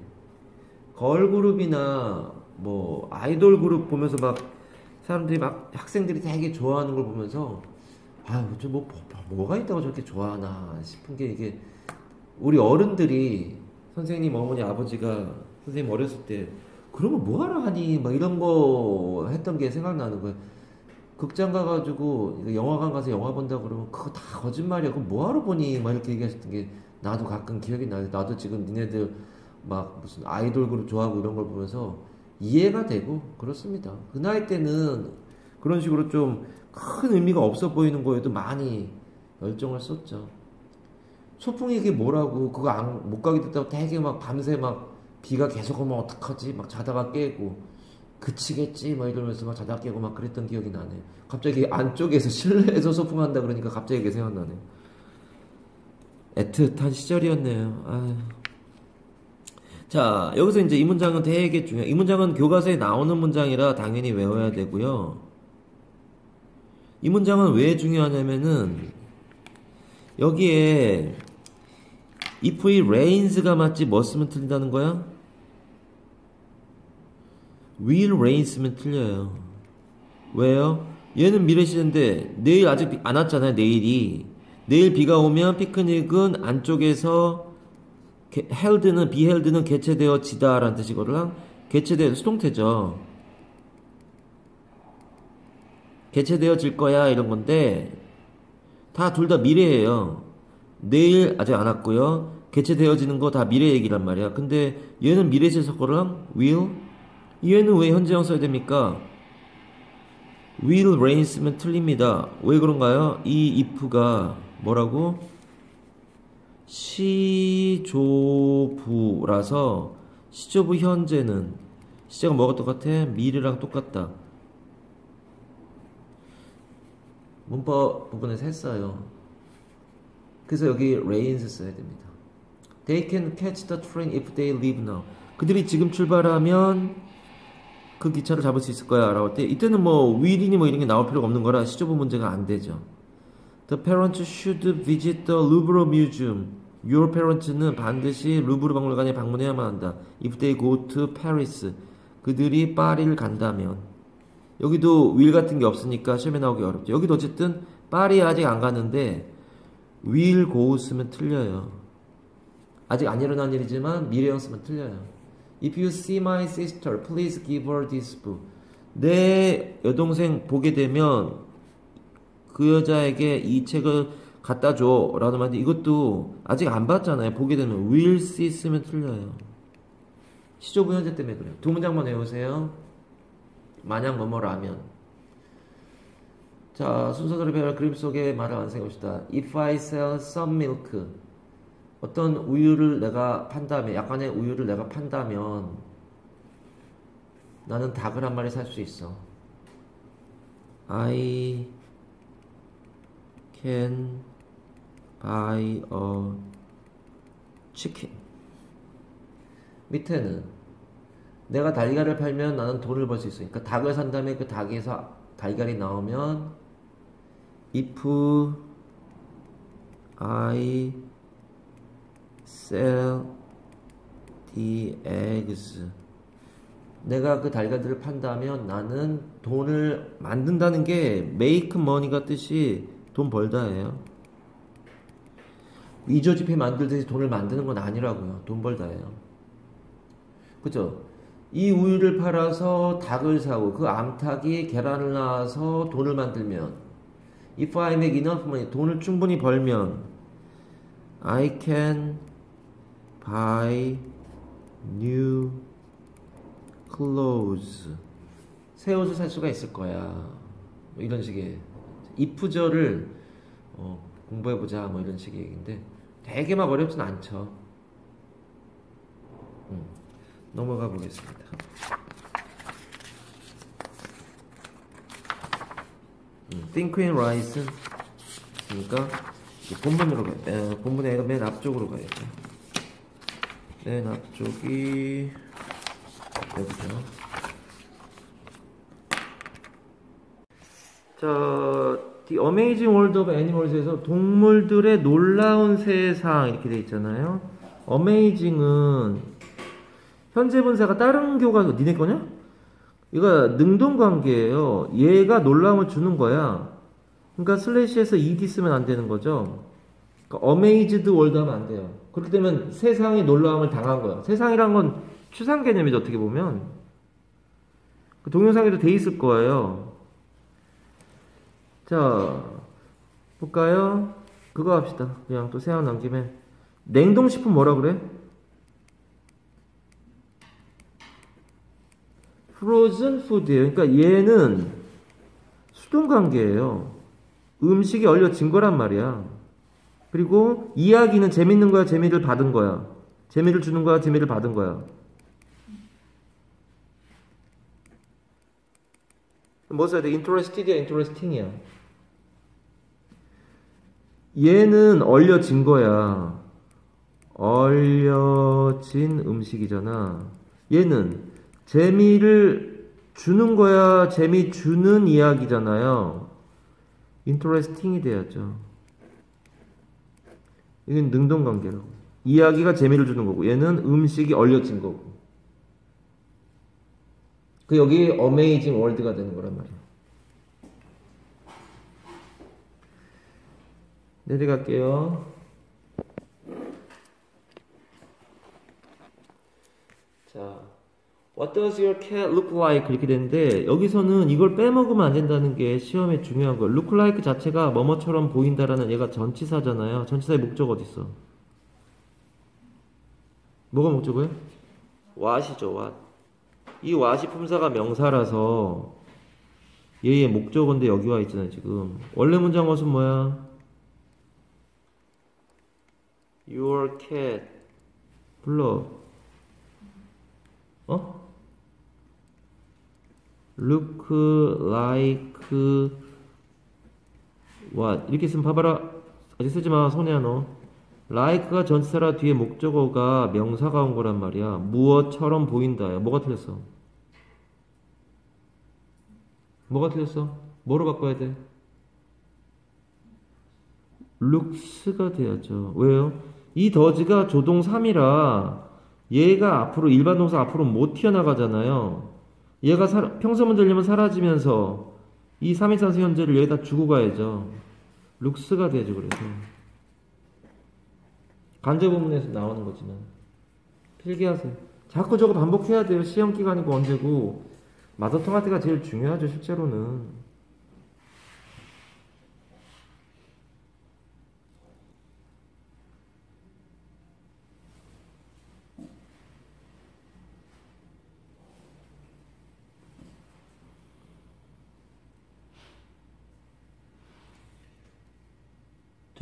걸그룹이나 뭐 아이돌 그룹 보면서 막 사람들이 막 학생들이 되게 좋아하는 걸 보면서 아유 저 뭐, 뭐 뭐가 있다고 저렇게 좋아하나 싶은 게, 이게 우리 어른들이 선생님 어머니 아버지가 선생님 어렸을 때 그러면 뭐하러 하니 막 이런 거 했던 게 생각나는 거예요. 극장 가가지고 영화관 가서 영화 본다 그러면 그거 다 거짓말이야. 그럼 뭐하러 보니 막 이렇게 얘기하셨던 게 나도 가끔 기억이 나요. 나도 지금 니네들 막 무슨 아이돌 그룹 좋아하고 이런 걸 보면서 이해가 되고 그렇습니다. 그 나이 때는 그런 식으로 좀 큰 의미가 없어 보이는 거에도 많이 열정을 썼죠. 소풍이 이게 뭐라고, 그거 안, 못 가게 됐다고 되게 막 밤새 막 비가 계속 오면 어떡하지 막 자다가 깨고 그치겠지 막 이러면서 막 자다가 깨고 막 그랬던 기억이 나네. 갑자기 안쪽에서 실내에서 소풍한다 그러니까 갑자기 이게 생각나네. 애틋한 시절이었네요. 아유. 자, 여기서 이제 이 문장은 되게 중요해요. 이 문장은 교과서에 나오는 문장이라 당연히 외워야 되고요. 이 문장은 왜 중요하냐면은 여기에 if it rains가 맞지 뭐 쓰면 틀린다는 거야? will rain 쓰면 틀려요. 왜요? 얘는 미래 시제인데 내일 아직 안 왔잖아요. 내일이. 내일 비가 오면 피크닉은 안쪽에서 held는 be held는 개최되어지다 라는 뜻이거든. 개최되어 수동태죠. 개최되어질 거야 이런 건데 다 둘 다 미래예요. 내일 아직 안 왔고요. 개최되어지는 거 다 미래 얘기란 말이야. 근데 얘는 미래 시제 거랑 will, 얘는 왜 현재형 써야 됩니까? will rain 쓰면 틀립니다. 왜 그런가요? 이 if가 뭐라고? 시조부라서 시조부 현재는 시제가 뭐가 똑같아? 미래랑 똑같다. 문법 부분에서 했어요. 그래서 여기 rains 써야 됩니다. They can catch the train if they leave now. 그들이 지금 출발하면 그 기차를 잡을 수 있을 거야 라고 할 때 이때는 뭐 will이니 뭐 이런 게 나올 필요가 없는 거라 시조부 문제가 안 되죠. The parents should visit the Louvre Museum. Your parents는 반드시 루브르 박물관에 방문해야만 한다. If they go to Paris. 그들이 파리를 간다면. 여기도 will 같은 게 없으니까 시험에 나오기 어렵죠. 여기도 어쨌든 파리 아직 안 갔는데 will go 쓰면 틀려요. 아직 안 일어난 일이지만 미래형 쓰면 틀려요. If you see my sister, please give her this book. 내 여동생 보게 되면 그 여자에게 이 책을 갖다 줘 라는 말인데 이것도 아직 안 봤잖아요. 보게 되면 will see 쓰면 틀려요. 시조부 현재 때문에 그래요. 두 문장만 외우세요. 만약 뭐뭐라면. 자, 순서대로 배울 그림 속의 말을 완성해 봅시다. If I sell some milk, 어떤 우유를 내가 판다면, 약간의 우유를 내가 판다면 나는 닭을 한 마리 살 수 있어. I can buy a chicken. 밑에는 내가 달걀을 팔면 나는 돈을 벌 수 있어. 그러니까 닭을 산 다음에 그 닭에서 달걀이 나오면 if I sell the eggs. 내가 그 달걀들을 판다면 나는 돈을 만든다는 게 make money가 뜻이 돈 벌다예요. 위조지폐 만들듯이 돈을 만드는 건 아니라고요. 돈 벌다예요. 그죠? 이 우유를 팔아서 닭을 사고 그 암탉이 계란을 낳아서 돈을 만들면 if I make enough money, 돈을 충분히 벌면 I can buy new clothes. 새 옷을 살 수가 있을 거야. 뭐 이런 식의 if절을 어, 공부해보자 뭐 이런 식의 얘기인데 되게 막 어렵진 않죠. 음, 넘어가 보겠습니다. 음, think and rise는 있으니까 본문으로 가요. 에, 본문에 맨 앞쪽으로 가야죠. 맨 앞쪽이 여기죠. 자, The Amazing World of Animals에서 동물들의 놀라운 세상 이렇게 돼 있잖아요. Amazing은 현재 분사가 다른 교가 니네 거냐? 이거 능동관계예요. 얘가 놀라움을 주는 거야. 그러니까 슬래시에서 ed 쓰면 안 되는 거죠. 그러니까 amazed world 하면 안 돼요. 그렇게 되면 세상이 놀라움을 당한 거야. 세상이란 건 추상 개념이죠. 어떻게 보면 그 동영상에도 돼 있을 거예요. 자, 볼까요? 그거 합시다. 그냥 또 생각난 김에 냉동식품 뭐라 그래? frozen food예요. 그러니까 얘는 수동관계예요. 음식이 얼려진 거란 말이야. 그리고 이야기는 재밌는 거야, 재미를 받은 거야. 재미를 주는 거야, 재미를 받은 거야. 뭐 써야 돼? interested이야, interesting이야. 얘는 얼려진 거야. 얼려진 음식이잖아. 얘는 재미를 주는 거야, 재미 주는 이야기잖아요. interesting이 돼야죠. 이건 능동관계라고. 이야기가 재미를 주는 거고 얘는 음식이 얼려진 거고. 그 여기 어메이징 월드가 되는 거란 말이야. 내려갈게요. 자, What does your cat look like? 이렇게 되는데 여기서는 이걸 빼먹으면 안 된다는 게 시험에 중요한 거예요. look like 자체가 뭐뭐처럼 보인다라는 얘가 전치사잖아요. 전치사의 목적 어디 있어? 뭐가 목적이에요? what이죠. what. 이 what이 품사가 명사라서 얘의 목적어인데 여기 와 있잖아요. 지금 원래 문장 것은 뭐야? Your cat 불러. 어? look like what 이렇게 쓰면 봐봐라. 아직 쓰지마. 손해야 너. like가 전치사라 뒤에 목적어가 명사가 온 거란 말이야. 무엇처럼 보인다. 야, 뭐가 틀렸어? 뭐가 틀렸어? 뭐로 바꿔야 돼? looks가 돼야죠. 왜요? 이 더즈가 조동 삼이라 얘가 앞으로 일반 동사 앞으로 못 튀어나가잖아요. 얘가 사, 평소문 들리면 사라지면서 이 삼인칭 현재를 여기다 주고 가야죠. looks가 돼야죠. 그래서 간접부문에서 나오는 거지만 필기하세요. 자꾸 저거 반복해야 돼요. 시험 기간이고 언제고. 마더텅 때가 제일 중요하죠. 실제로는.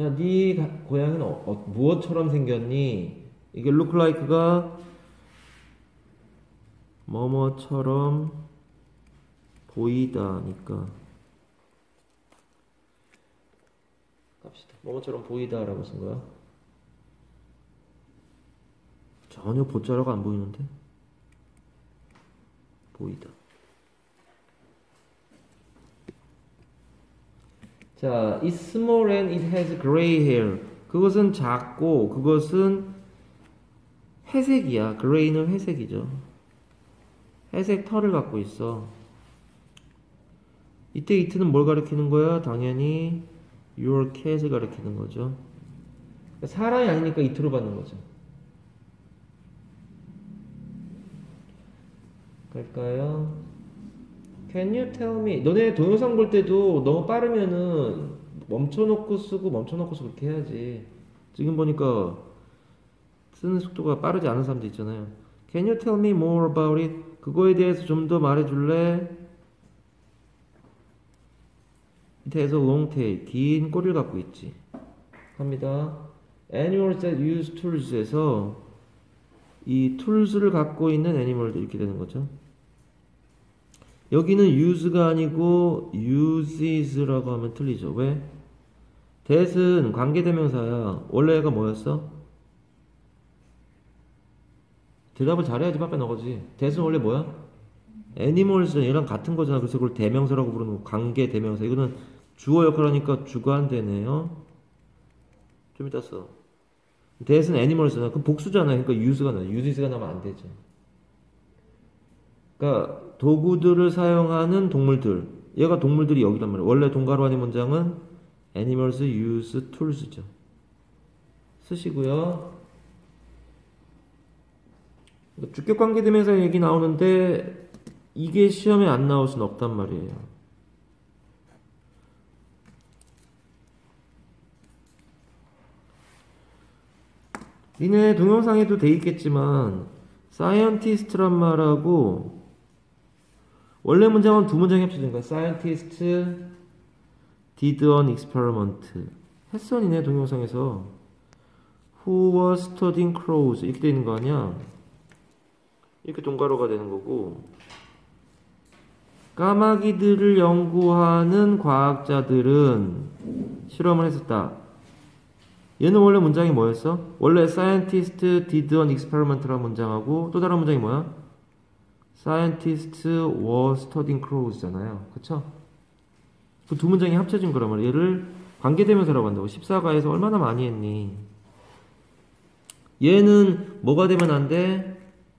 자, 네 가- 고양이는 어, 어, 무엇처럼 생겼니? 이게 look like가 뭐뭐처럼 보이다니까 갑시다. 뭐뭐처럼 보이다라고 쓴 거야. 전혀 보자라고 안 보이는데 보이다. 자, it's small and it has gray hair. 그것은 작고 그것은 회색이야. gray는 회색이죠. 회색 털을 갖고 있어. 이때 it는 뭘 가리키는 거야? 당연히 your cat을 가리키는 거죠. 사람이 아니니까 it로 받는 거죠. 갈까요? Can you tell me? 너네 동영상 볼 때도 너무 빠르면은 멈춰놓고 쓰고 멈춰놓고 쓰고 그렇게 해야지. 지금 보니까 쓰는 속도가 빠르지 않은 사람도 있잖아요. Can you tell me more about it? 그거에 대해서 좀 더 말해줄래? It has a long tail. 긴 꼬리를 갖고 있지. 갑니다. Animals that use tools에서 이 tools를 갖고 있는 애니멀들 이렇게 되는 거죠. 여기는 use가 아니고 uses라고 하면 틀리죠. 왜? that은 관계대명사야. 원래 얘가 뭐였어? 대답을 잘해야지 빠빼 너거지. that은 원래 뭐야? animals 얘랑 같은 거잖아. 그래서 그걸 대명사라고 부르는 거. 관계대명사. 이거는 주어 역할 하니까 주관되네요. 좀 이따 써. that은 animals잖아. 그럼 복수잖아요. 그러니까 use가 나요. uses가 나면 안 되죠. 그러니까 도구들을 사용하는 동물들. 얘가 동물들이 여기란 말이에요. 원래 동가로안의 문장은 animals use tools죠. 쓰시고요. 주격관계대명사 얘기 나오는데 이게 시험에 안 나올 수는 없단 말이에요. 니네 동영상에도 돼 있겠지만 scientist란 말하고 원래 문장은 두 문장이 합쳐진 거야. Scientist did an experiment. 했어 니네 동영상에서. Who was studying crows. 이렇게 되는 거 아니야. 이렇게 동가로가 되는 거고. 까마귀들을 연구하는 과학자들은 실험을 했었다. 얘는 원래 문장이 뭐였어? 원래 scientist did an experiment라는 문장하고 또 다른 문장이 뭐야? Scientists were studying crows잖아요. 그쵸? 그 두 문장이 합쳐진 거란 말이야. 얘를 관계대명사라고 한다고. 십사과에서 얼마나 많이 했니? 얘는 뭐가 되면 안 돼?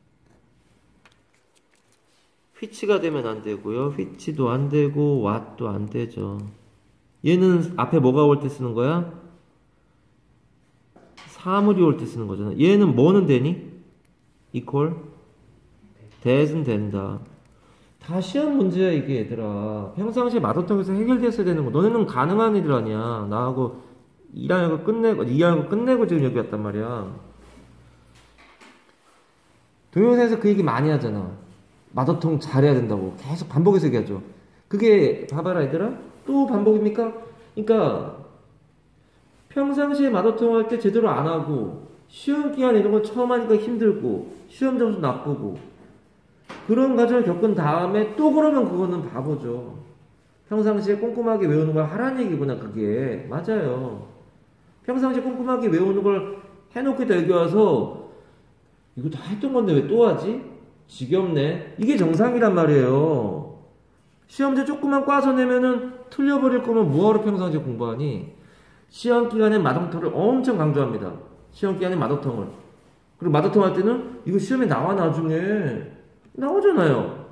which가 되면 안 되고요. which도 안 되고 what도 안 되죠. 얘는 앞에 뭐가 올 때 쓰는 거야? 사물이 올 때 쓰는 거잖아. 얘는 뭐는 되니? equal? that은 된다. 다 시험 문제야 이게 얘들아. 평상시에 마더텅에서 해결됐어야 되는 거. 너네는 가능한 애들 아니야. 나하고 일하고 끝내고 이하고 끝내고 지금 여기 왔단 말이야. 동영상에서 그 얘기 많이 하잖아. 마더텅 잘해야 된다고 계속 반복해서 얘기하죠. 그게 봐봐라 얘들아. 또 반복입니까? 그러니까 평상시에 마더텅 할 때 제대로 안 하고 시험 기간 이런 걸 처음 하니까 힘들고 시험 점수 나쁘고 그런 과정을 겪은 다음에 또 그러면 그거는 바보죠. 평상시에 꼼꼼하게 외우는 걸 하라는 얘기구나 그게. 맞아요. 평상시에 꼼꼼하게 외우는 걸 해놓고 있다 여기 와서 이거 다 했던 건데 왜 또 하지? 지겹네. 이게 정상이란 말이에요. 시험지 조금만 꽈서 내면은 틀려버릴 거면 뭐하러 평상시에 공부하니? 시험 기간에 마더텅을 엄청 강조합니다. 시험 기간에 마더텅을. 그리고 마더텅 할 때는 이거 시험에 나와 나중에. 나오잖아요.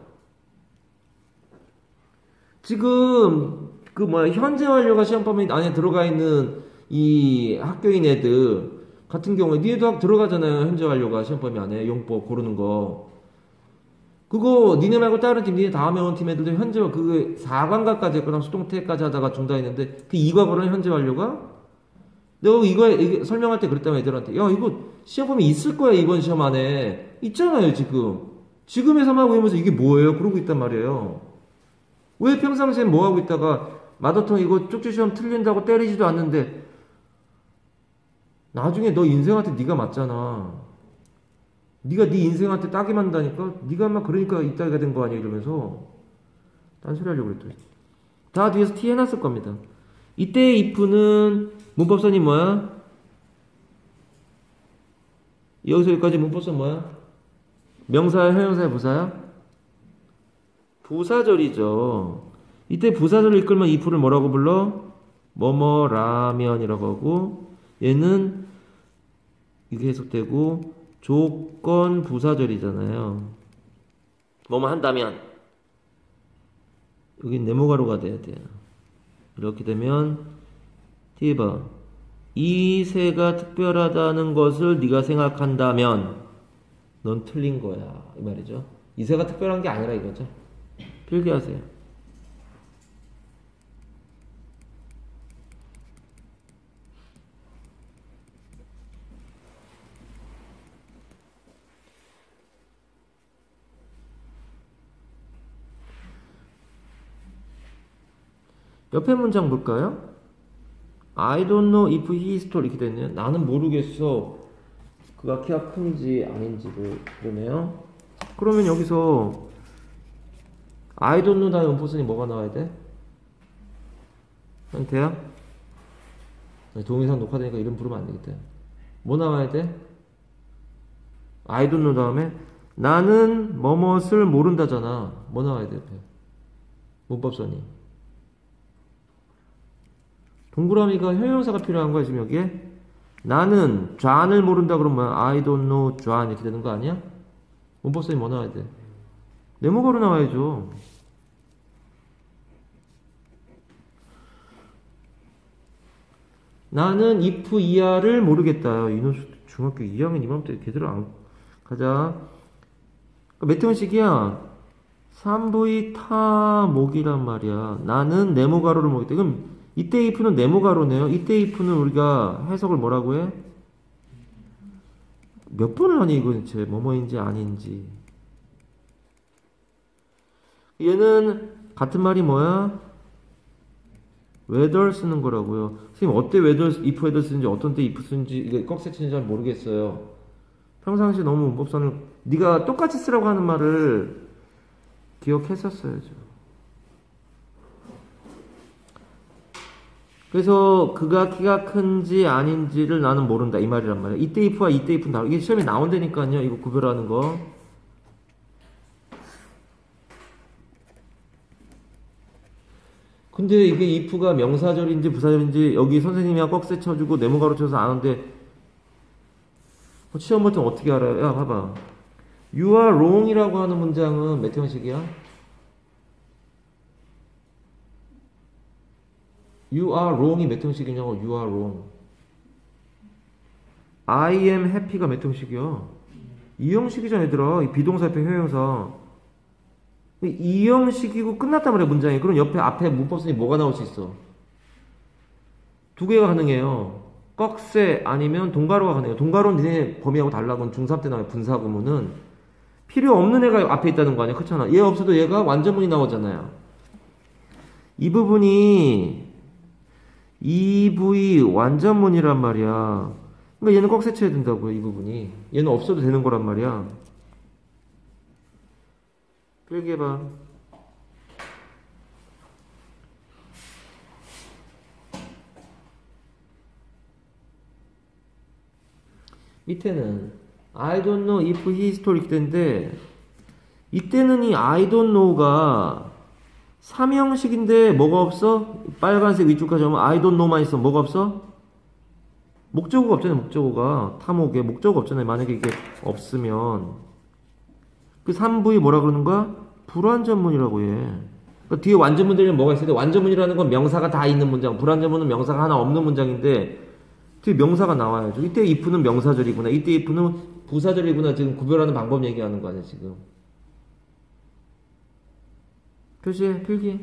지금 그 뭐야 현재 완료가 시험범위 안에 들어가 있는 이 학교인 애들 같은 경우에 니네도 들어가잖아요. 현재 완료가 시험범위 안에 용법 고르는 거. 그거 니네 말고 다른 팀, 니네 다음에 온 팀 애들도 현재 그 사 관과까지 했거나 수동태까지 하다가 중단했는데 그 이 과거는 현재 완료가? 내가 이거, 이거 설명할 때 그랬다면 애들한테 야 이거 시험범위 있을 거야 이번 시험 안에. 있잖아요 지금. 지금에서만 외우면서 이게 뭐예요? 그러고 있단 말이에요. 왜 평상시엔 뭐 하고 있다가 마더텅 이거 쪽지 시험 틀린다고 때리지도 않는데 나중에 너 인생한테 네가 맞잖아. 네가 네 인생한테 딱이 만다니까. 네가 막 그러니까 이따위가 된 거 아니야 이러면서 딴소리 하려고 그랬더니 다 뒤에서 티 해놨을 겁니다. 이때의 if는 문법선이 뭐야? 여기서 여기까지 문법선 뭐야? 명사야, 형용사야, 부사야? 부사절이죠. 이때 부사절을 이끌면 if를 뭐라고 불러? 뭐뭐라면이라고 하고, 얘는 이게 해석되고 조건 부사절이잖아요. 뭐뭐 한다면 여기 네모가로가 돼야 돼요. 이렇게 되면 뒤에 봐. 이 새가 특별하다는 것을 네가 생각한다면 넌 틀린 거야 이 말이죠. 이 새가 특별한 게 아니라 이거죠. 필기하세요. 옆에 문장 볼까요? I don't know if he stole 이렇게 됐네요. 나는 모르겠어. 그가 키가 큰지 아닌지를 그러네요. 그러면 여기서 I don't know 다음에 원포선이 뭐가 나와야 돼? 형태야? 동영상 녹화되니까 이름 부르면 안 되겠다. 뭐 나와야 돼? I don't know 다음에 나는 뭐뭇을 모른다잖아. 뭐 나와야 돼? 옆에 문법선이. 동그라미가 형용사가 필요한 거야 지금 여기에. 나는 좌안을 모른다 그러면 I don't know 좌안 이렇게 되는 거 아니야? 문법선이 뭐 나와야 돼? 네모가로 나와야죠. 나는 if 이하를 모르겠다. 이놈 중학교 이 학년 이맘때 걔들은 안 가자. 몇 형식이야? 삼 부의 타목이란 말이야. 나는 네모가로를 모르겠다. 그럼 이때 if는 네모가로네요. 이때 if는 우리가 해석을 뭐라고 해? 몇 번을 하니 이거 대체 뭐뭐인지 아닌지. 얘는 같은 말이 뭐야? whether 쓰는 거라고요. 선생님 어때 whether, if whether 쓰는지 어떤 때 if 쓰는지 이거 꺽쇠 치는지 잘 모르겠어요. 평상시 너무 문법선을 네가 똑같이 쓰라고 하는 말을 기억했었어야죠. 그래서 그가 키가 큰지 아닌지를 나는 모른다 이 말이란 말이야. 이때 if와 이때 if는 다르. 이게 시험에 나온다니까요. 이거 구별하는 거. 근데 이게 if가 명사절인지 부사절인지 여기 선생님이 꺽쇠 쳐주고 네모가로 쳐서 아는데 시험 볼 땐 어떻게 알아요? 야 봐봐. You are wrong이라고 하는 문장은 몇 형식이야? You are wrong이 몇 형식이냐고. You are wrong. I am happy가 몇 형식이야? 이 형식이잖아 얘들아. 이 비동사 옆에 형용사. 이 형식이고 끝났단 말이야 문장이. 그럼 옆에 앞에 문법선이 뭐가 나올 수 있어? 두 개가 가능해요. 꺽쇠 아니면 동가로가 가능해요. 동가로는 니네 범위하고 달라고 중삼 때 나와요. 분사구문은 필요 없는 애가 앞에 있다는 거 아니야. 그렇잖아. 얘 없어도 얘가 완전문이 나오잖아요. 이 부분이 이브이 완전문이란 말이야. 그러니까 얘는 꺽쇠 쳐야 된다고요. 이 부분이. 얘는 없어도 되는 거란 말이야. 필기해봐. 밑에는 I don't know if he stole 이렇게 되는데 이때는 이 I don't know가 삼형식인데 뭐가 없어? 빨간색 위쪽까지 오면 I don't know만 있어. 뭐가 없어? 목적어가 없잖아요. 목적어가 타목에 목적어가 없잖아요. 만약에 이게 없으면 그 삼 부이 뭐라 그러는 거야? 불완전문이라고 해. 그러니까 뒤에 완전문들이 뭐가 있어야 돼? 완전문이라는 건 명사가 다 있는 문장. 불완전문은 명사가 하나 없는 문장인데 뒤에 명사가 나와야죠. 이때 if는 명사절이구나. 이때 if는 부사절이구나. 지금 구별하는 방법 얘기하는 거 아니야 지금. 표시해. 필기.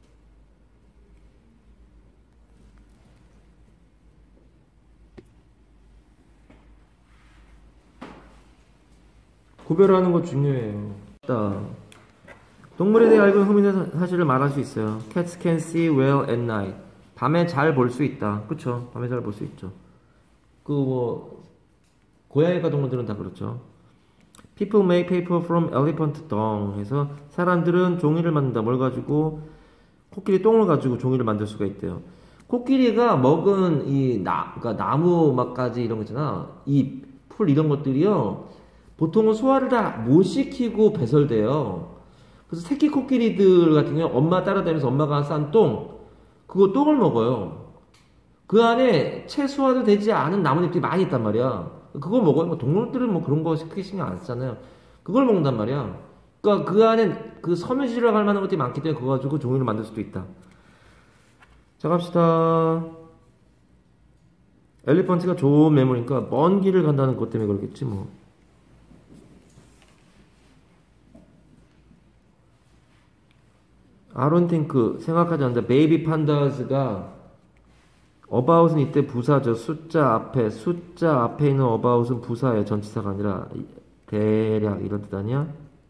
구별하는 거 중요해요. 동물에 대해 알고 있는 흥미있는 사실을 말할 수 있어요. Cats can see well at night. 밤에 잘 볼 수 있다. 그쵸? 밤에 잘 볼 수 있죠. 그 그 뭐 고양이과 동물들은 다 그렇죠. People make paper from elephant dung. 해서 사람들은 종이를 만든다. 뭘 가지고? 코끼리 똥을 가지고 종이를 만들 수가 있대요. 코끼리가 먹은 이 나, 그러니까 나무 막가지 이런 거 있잖아. 이 풀 이런 것들이요. 보통은 소화를 다 못 시키고 배설돼요. 그래서 새끼 코끼리들 같은 경우는 엄마 따라다니면서 엄마가 싼 똥, 그거 똥을 먹어요. 그 안에 채 소화도 되지 않은 나뭇잎들이 많이 있단 말이야. 그걸 먹어요. 뭐 동물들은 뭐 그런 거 크게 신경 안 쓰잖아요. 그걸 먹는단 말이야. 그러니까 그 안에 그 섬유질을 할 만한 것들이 많기 때문에 그거 가지고 종이를 만들 수도 있다. 자, 갑시다. 엘리펀트가 좋은 매물이니까 먼 길을 간다는 것 때문에 그렇겠지 뭐. 아론 탱크 생각하지 않는다. 베이비 판다스가 about은 이때 부사죠. 숫자 앞에 숫자 앞에 있는 about은 부사예요. 전치사가 아니라 대략 이런 뜻 아니야?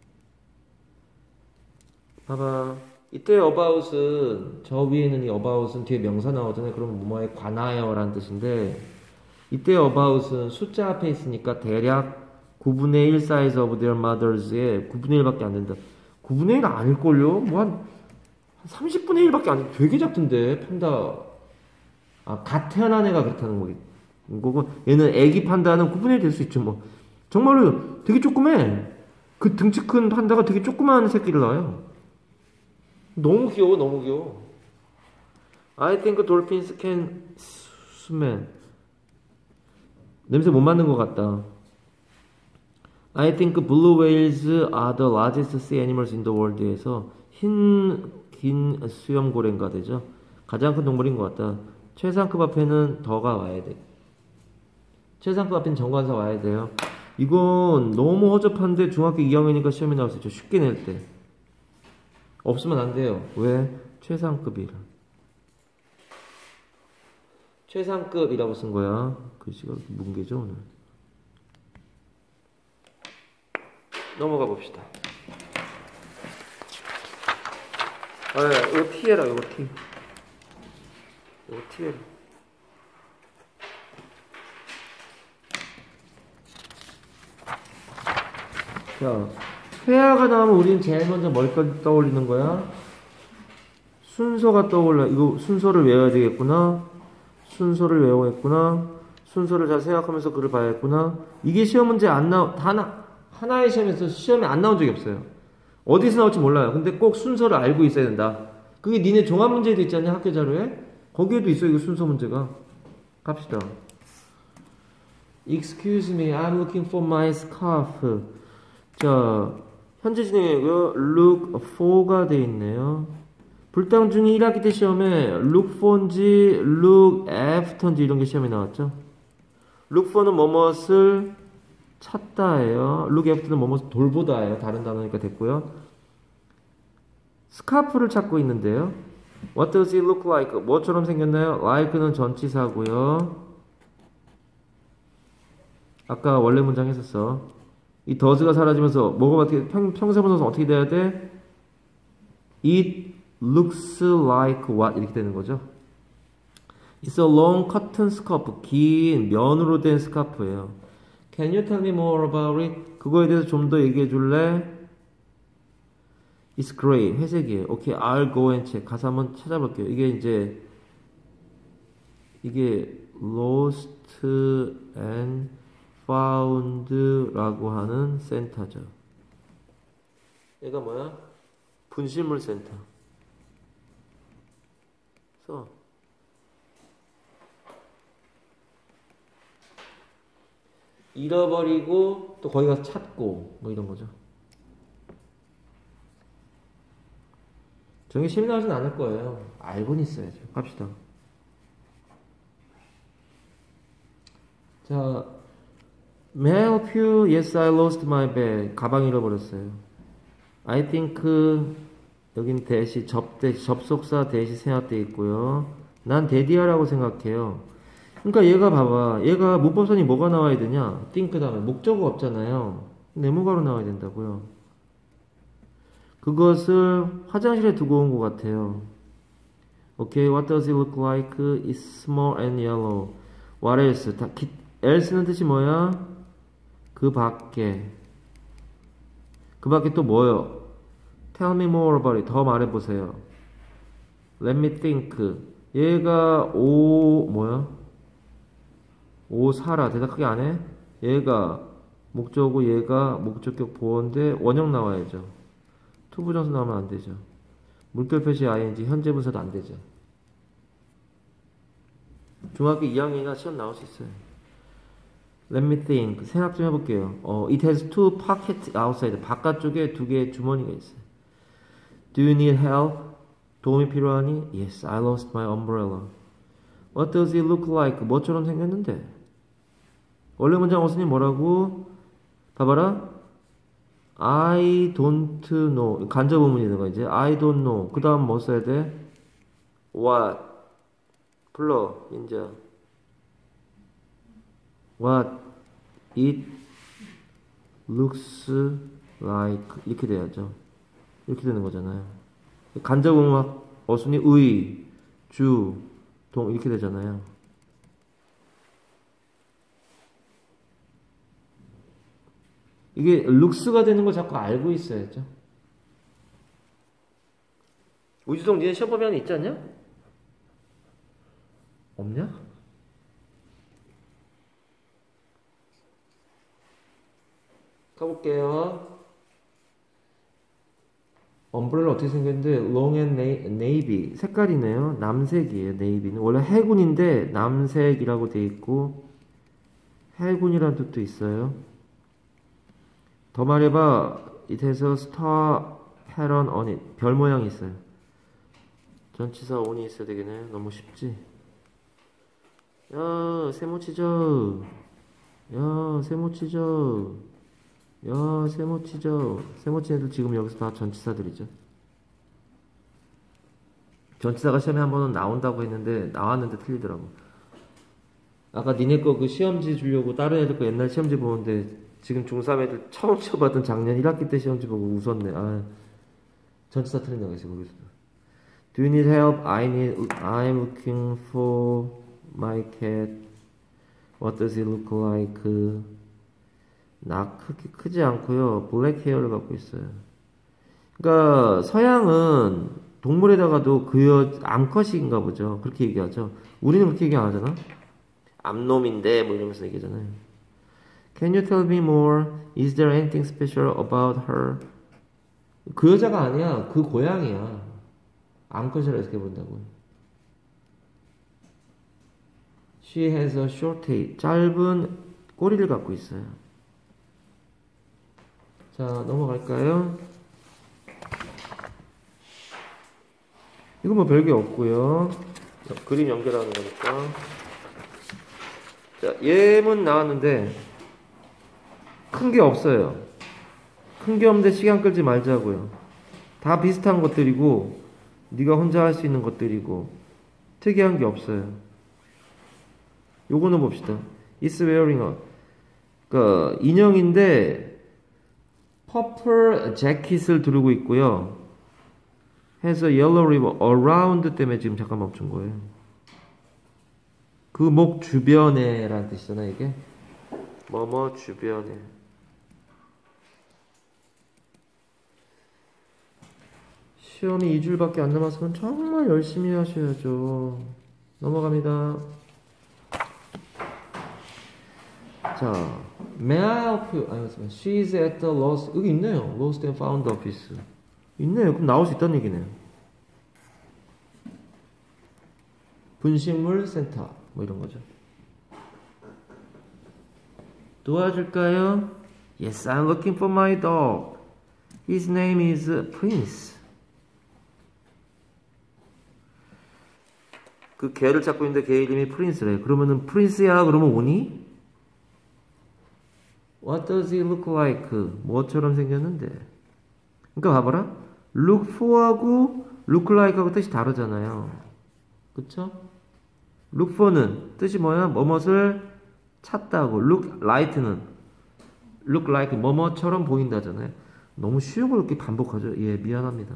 봐봐. 이때 about은 저 위에 있는 이 about은 뒤에 명사 나오잖아요. 그러면 뭐뭐에 관하여 라는 뜻인데 이때 about은 숫자 앞에 있으니까 대략 구분의 일 size of their mothers에 구분의 일밖에 안 된다. 구분의 일 아닐걸요? 뭐 한 삼십분의 일밖에 안 돼. 되게 작던데 판다. 아, 갓 태어난 애가 그렇다는 거고 얘는 애기 판다는 구분의 일 될 수 있죠 뭐. 정말로 되게 조그매. 그 등치 큰 판다가 되게 조그마한 새끼를 낳아요. 너무 귀여워, 너무 귀여워. I think dolphins can swim. 냄새 못 맡는 것 같다. I think blue whales are the largest sea animals in the world에서 흰, 긴 수염고래인가 되죠. 가장 큰 동물인 것 같다. 최상급 앞에는 더가 와야 돼. 최상급 앞에는 정관사 와야 돼요. 이건 너무 허접한데 중학교 이 학년이니까 시험에 나올 수 있죠. 쉽게 낼 때. 없으면 안 돼요. 왜? 최상급이라. 최상급이라고 쓴 거야. 글씨가 뭉개죠 오늘. 넘어가 봅시다. 아, 이거 T해라, 이거 T. 이거 T해라. 자, 회화가 나오면 우리는 제일 먼저 뭘 떠올리는 거야? 순서가 떠올라. 이거 순서를 외워야 되겠구나. 순서를 외워야겠구나. 순서를 잘 생각하면서 글을 봐야겠구나. 이게 시험 문제 안 나오, 하나, 하나의 시험에서 시험에 안 나온 적이 없어요. 어디서 나올지 몰라요. 근데 꼭 순서를 알고 있어야 된다. 그게 니네 종합 문제도 있지 않냐? 학교 자료에? 거기에도 있어, 이거 순서 문제가. 갑시다. Excuse me, I'm looking for my scarf. 자, 현재 진행이고요. look for가 돼 있네요. 불당 중에 일 학기 때 시험에 look for인지 look after인지 이런 게 시험에 나왔죠. look for는 뭐뭇을 찾다예요. look after는 뭐뭇을 돌보다예요. 다른 단어니까 됐고요. 스카프를 찾고 있는데요. What does it look like? 뭐처럼 생겼나요? like는 전치사고요. 아까 원래 문장 했었어. 이 does가 사라지면서 뭐가 어떻게 평, 평세분사는 어떻게 돼야 돼? It looks like what 이렇게 되는 거죠. It's a long cotton scarf. 긴 면으로 된 스카프예요. Can you tell me more about it? 그거에 대해서 좀 더 얘기해 줄래? It's gray. 회색이에요. 오케이, okay, I'll go and check. 가서 한번 찾아볼게요. 이게 이제 이게 lost and found라고 하는 센터죠. 얘가 뭐야? 분실물 센터. 그래서 잃어버리고 또 거기 가서 찾고 뭐 이런 거죠. 저게 시험 나오진 않을 거예요. 알고는 있어야죠. 갑시다. 자, May I help you? Yes, I lost my bag. 가방 잃어버렸어요. I think 여긴 대시 접대 접속사 대시 생략돼 있고요. 난 데디아라고 생각해요. 그러니까 얘가 봐봐. 얘가 문법선이 뭐가 나와야 되냐? think 다음에 목적어 없잖아요. 네모가로 나와야 된다고요. 그것을 화장실에 두고 온 것 같아요. Okay, what does it look like? It's small and yellow. What else? 다 기, else는 뜻이 뭐야? 그 밖에. 그 밖에 또 뭐요? Tell me more about it. 더 말해보세요. Let me think. 얘가 오 뭐야? 오 살아. 대답 크게 안 해? 얘가 목적어고 얘가 목적격 보어인데 원형 나와야죠. 투부정사 나오면 안 되죠. 물결 표시 ing 현재 분사도 안 되죠. 중학교 이 학년이나 시험 나올 수 있어요. Let me think. 생각 좀 해볼게요. 어, it has two pockets outside. 바깥쪽에 두 개의 주머니가 있어요. Do you need help? 도움이 필요하니? Yes, I lost my umbrella. What does it look like? 뭐처럼 생겼는데? 원래 문장 어순이 뭐라고? 봐봐라. I don't know. 간접 의문이는 거 이제. I don't know. 그 다음 뭐 써야 돼? What? 불러, 민자. What it looks like. 이렇게 돼야죠. 이렇게 되는 거잖아요. 간접 의문 어순이 의, 주, 동 이렇게 되잖아요. 이게 looks가 되는 걸 자꾸 알고 있어야죠. 우주동 니네 시험 보면 있지 않냐? 없냐? 가볼게요. 엄브렐라 어떻게 생겼는데 long and navy 색깔이네요. 남색이에요. navy는 원래 해군인데 남색이라고 돼 있고 해군이라는 뜻도 있어요. 더 말해봐. it has a star pattern on it. 별 모양이 있어요. 전치사 on이 있어야 되겠네. 너무 쉽지? 야 세모 치죠. 야 세모 치죠. 야 세모 치죠. 세모 치는 애들 지금 여기서 다 전치사들이죠. 전치사가 시험에 한 번은 나온다고 했는데 나왔는데 틀리더라고. 아까 니네 거 그 시험지 주려고 다른 애들 거 옛날 시험지 보는데 지금 중삼 애들 처음 쳐봤던 작년 일 학기 때 시험지 보고 웃었네. 아 전치사 틀린다고 했어 거기서. Do you need help? I need. I'm looking for my cat. What does it look like? 나 크게 크지 않고요. 블랙 헤어를 갖고 있어요. 그러니까 서양은 동물에다가도 그 여 암컷인가 보죠. 그렇게 얘기하죠. 우리는 그렇게 얘기 안 하잖아. 암놈인데 뭐 이러면서 얘기하잖아요. Can you tell me more? Is there anything special about her? 그 여자가 아니야. 그 고양이야. 암컷이라 이렇게 본다고요. She has a short tail. 짧은 꼬리를 갖고 있어요. 자, 넘어갈까요? 이거 뭐 별게 없고요. 그림 연결하는 거니까. 자, 예문 나왔는데 큰 게 없어요. 큰 게 없는데 시간 끌지 말자고요. 다 비슷한 것들이고 네가 혼자 할 수 있는 것들이고 특이한 게 없어요. 요거는 봅시다. It's wearing a. 그러니까 인형인데 퍼플 재킷을 두르고 있고요. 해서 yellow ribbon around 때문에 지금 잠깐 멈춘 거예요. 그 목 주변에 라는 뜻이잖아 이게. 뭐뭐 주변에. 시험이 이 주일밖에 안 남았으면 정말 열심히 하셔야죠. 넘어갑니다. 자, may I help you? 아니, she's at the lost. 여기 있네요. lost and found office. 있네요. 그럼 나올 수 있다는 얘기네요. 분식물 센터. 뭐 이런 거죠. 도와줄까요? Yes, I'm looking for my dog. His name is Prince. 그 개를 찾고 있는데 개 이름이 프린스래. 그러면은 프린스야 그러면 오니? What does it look like? 뭐처럼 생겼는데? 그러니까 봐봐라. look for하고 look like하고 뜻이 다르잖아요. 그쵸? look for는 뜻이 뭐야? 뭐뭇을 찾다고. look like는 look like 뭐뭐처럼 보인다잖아요. 너무 쉬운 걸 이렇게 반복하죠. 예, 미안합니다.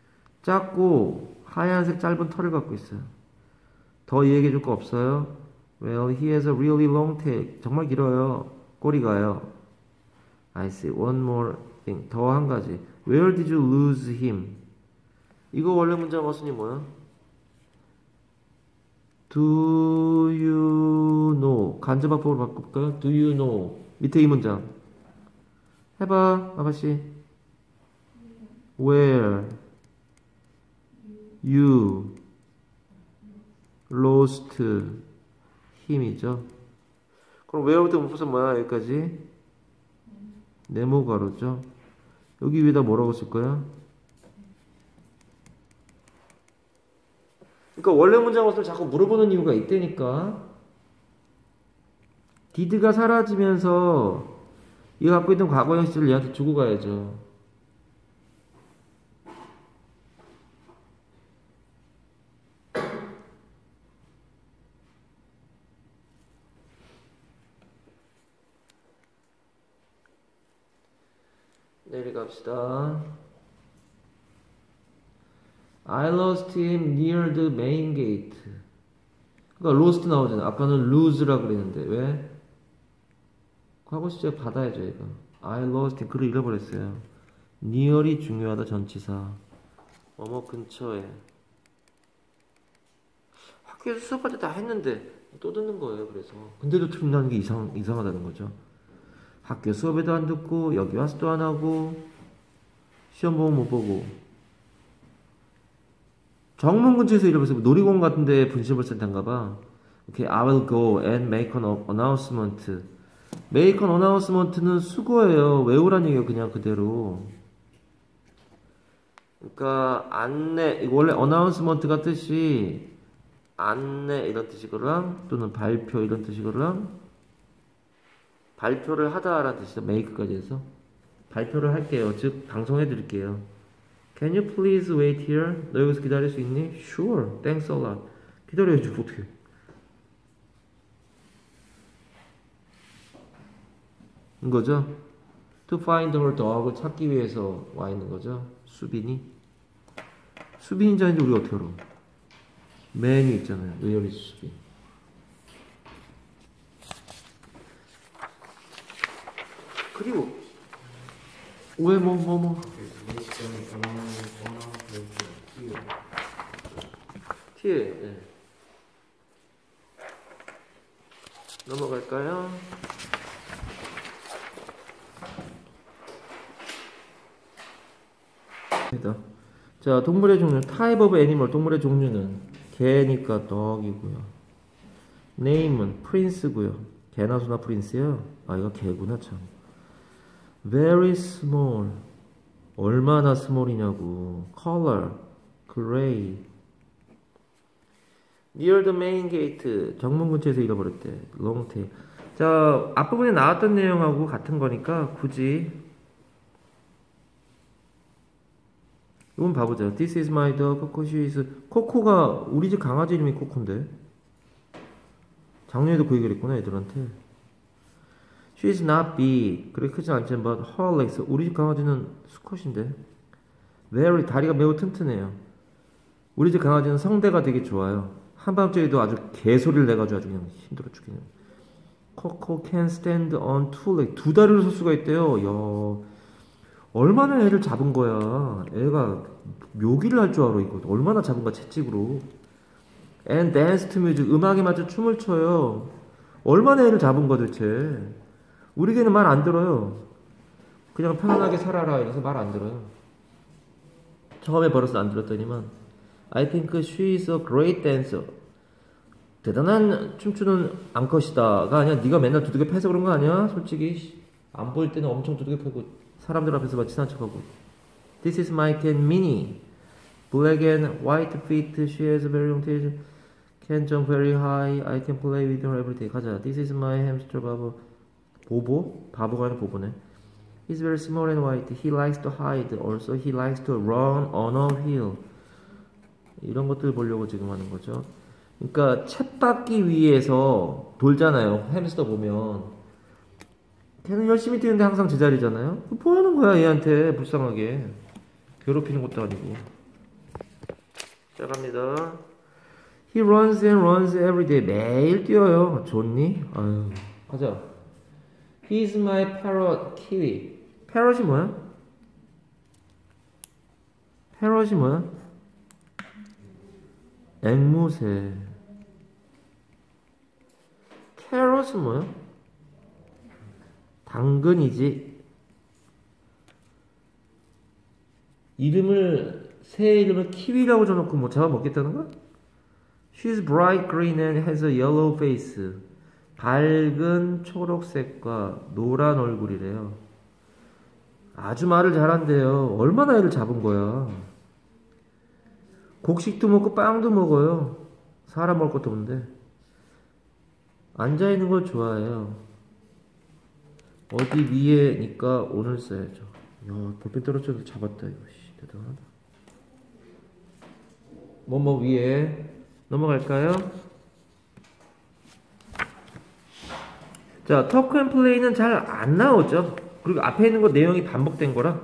작고 하얀색 짧은 털을 갖고 있어요. 더 얘기해 줄 거 없어요? Well, he has a really long tail. 정말 길어요. 꼬리가요. I see. One more thing. 더 한 가지. Where did you lose him? 이거 원래 문장 어순이 뭐야? Do you know? 간접학법으로 바꿀까요? Do you know? 밑에 이 문장. 해봐, 아바씨. Where you lost 힘이죠. 그럼 where부터 문법은 뭐야? 여기까지 네모 가로죠. 여기 위에다 뭐라고 쓸 거야? 그러니까 원래 문장 어순을 자꾸 물어보는 이유가 있다니까. did가 사라지면서 이거 갖고 있던 과거 형식을 얘한테 주고 가야죠. 내일 갑시다. I lost him near the main gate. 그러니까 lost 나오잖아. 아까는 lose라 그랬는데 왜? 과거 시제 받아야죠 얘가. I lost him. 글을 잃어버렸어요. near이 중요하다 전치사. 뭐뭐 근처에. 학교에서 수업할 때 다 했는데 또 듣는 거예요. 그래서 근데도 틀린다는 게 이상, 이상하다는 거죠. 학교 수업에도 안 듣고 여기 와서도 안 하고 시험 보면 못 보고 정문 근처에서 이러면서 놀이공원 같은데 분실물 센터인가 봐. Okay, I will go and make an announcement. make an announcement는 수고예요. 외우란 얘기예요. 그냥 그대로. 그러니까 안내, 이거 원래 announcement가 뜻이 안내 이런 뜻이거랑 또는 발표 이런 뜻이거랑 발표를 하다라는 뜻이죠. make까지 해서 발표를 할게요. 즉 방송해 드릴게요. Can you please wait here? 너 여기서 기다릴 수 있니? Sure. Thanks a lot. 기다려야지 어떻게. 인 거죠. To find her dog을 찾기 위해서 와 있는 거죠. 수빈이. 수빈인지 아닌지 우리가 어떻게 알아? 맨이 있잖아요. Where is 수빈? 그리고 왜 뭐 뭐 뭐 T에 네. 넘어갈까요? 자, 동물의 종류 type of animal 동물의 종류는 개니까 dog이고요. name은 prince고요. 개나 소나 프린스요? 아 이거 개구나 참. very small 얼마나 small이냐고. color gray. near the main gate 정문 근처에서 잃어버렸대. long tail. 자 앞부분에 나왔던 내용하고 같은 거니까 굳이 이건 봐보자. This is my dog. 코코 she is. 코코가 우리 집 강아지 이름이 코코인데 작년에도 그 얘기를 했구나 애들한테. She is not big. 그렇게 크지 않지만 but her legs. 우리 집 강아지는 수컷인데 very 다리가 매우 튼튼해요. 우리 집 강아지는 성대가 되게 좋아요. 한밤중에도 아주 개소리를 내가지고 아주 그냥 힘들어 죽겠네. 코코 can stand on two legs. 두 다리로 설 수가 있대요. 야, 얼마나 애를 잡은 거야. 애가 묘기를 할 줄 알아 이거. 얼마나 잡은 거야 채찍으로. And dance to music. 음악에 맞춰 춤을 춰요. 얼마나 애를 잡은 거야 도대체. 우리 개는 말 안 들어요. 그냥 편안하게 살아라 이래서 말 안 들어요. 처음에 버릇은 안 들었더니만 I think she is a great dancer. 대단한 춤추는 암컷이다가 아니야. 네가 맨날 두들겨 패서 그런 거 아니야? 솔직히 안 보일 때는 엄청 두들겨 패고 사람들 앞에서 막 친한 척하고. This is my cat Minnie. Black and white feet. She has a very long tail. Can jump very high. I can play with her every day. 가자. This is my hamster 바보. 보보? 바보가 아니라 보보네. He's very small and white. He likes to hide. Also he likes to run on a hill. 이런 것들 보려고 지금 하는 거죠. 그러니까 쳇바퀴 위에서 돌잖아요. 햄스터 보면. 걔는 열심히 뛰는데 항상 제자리잖아요. 뭐 하는 거야 얘한테 불쌍하게. 괴롭히는 것도 아니고. 자 갑니다. He runs and runs every day. 매일 뛰어요. 좋니? 아유, 가자. He's my parrot, kiwi. parrot이 뭐야? parrot이 뭐야? 앵무새. carrot은 뭐야? 당근이지. 이름을 새 이름을 키위라고 줘놓고 뭐 잡아먹겠다는 거야? She's bright green and has a yellow face. 밝은 초록색과 노란 얼굴이래요. 아주 말을 잘한대요. 얼마나 애를 잡은 거야. 곡식도 먹고 빵도 먹어요. 사람 먹을 것도 없는데. 앉아있는 걸 좋아해요. 어디 위에니까 오늘 써야죠. 야, 볼펜 떨어져도 잡았다. 이거 씨, 대단하다. 뭐뭐 위에 넘어갈까요? 자, 터크 앤 플레이는 잘 안 나오죠. 그리고 앞에 있는 거 내용이 반복된 거라.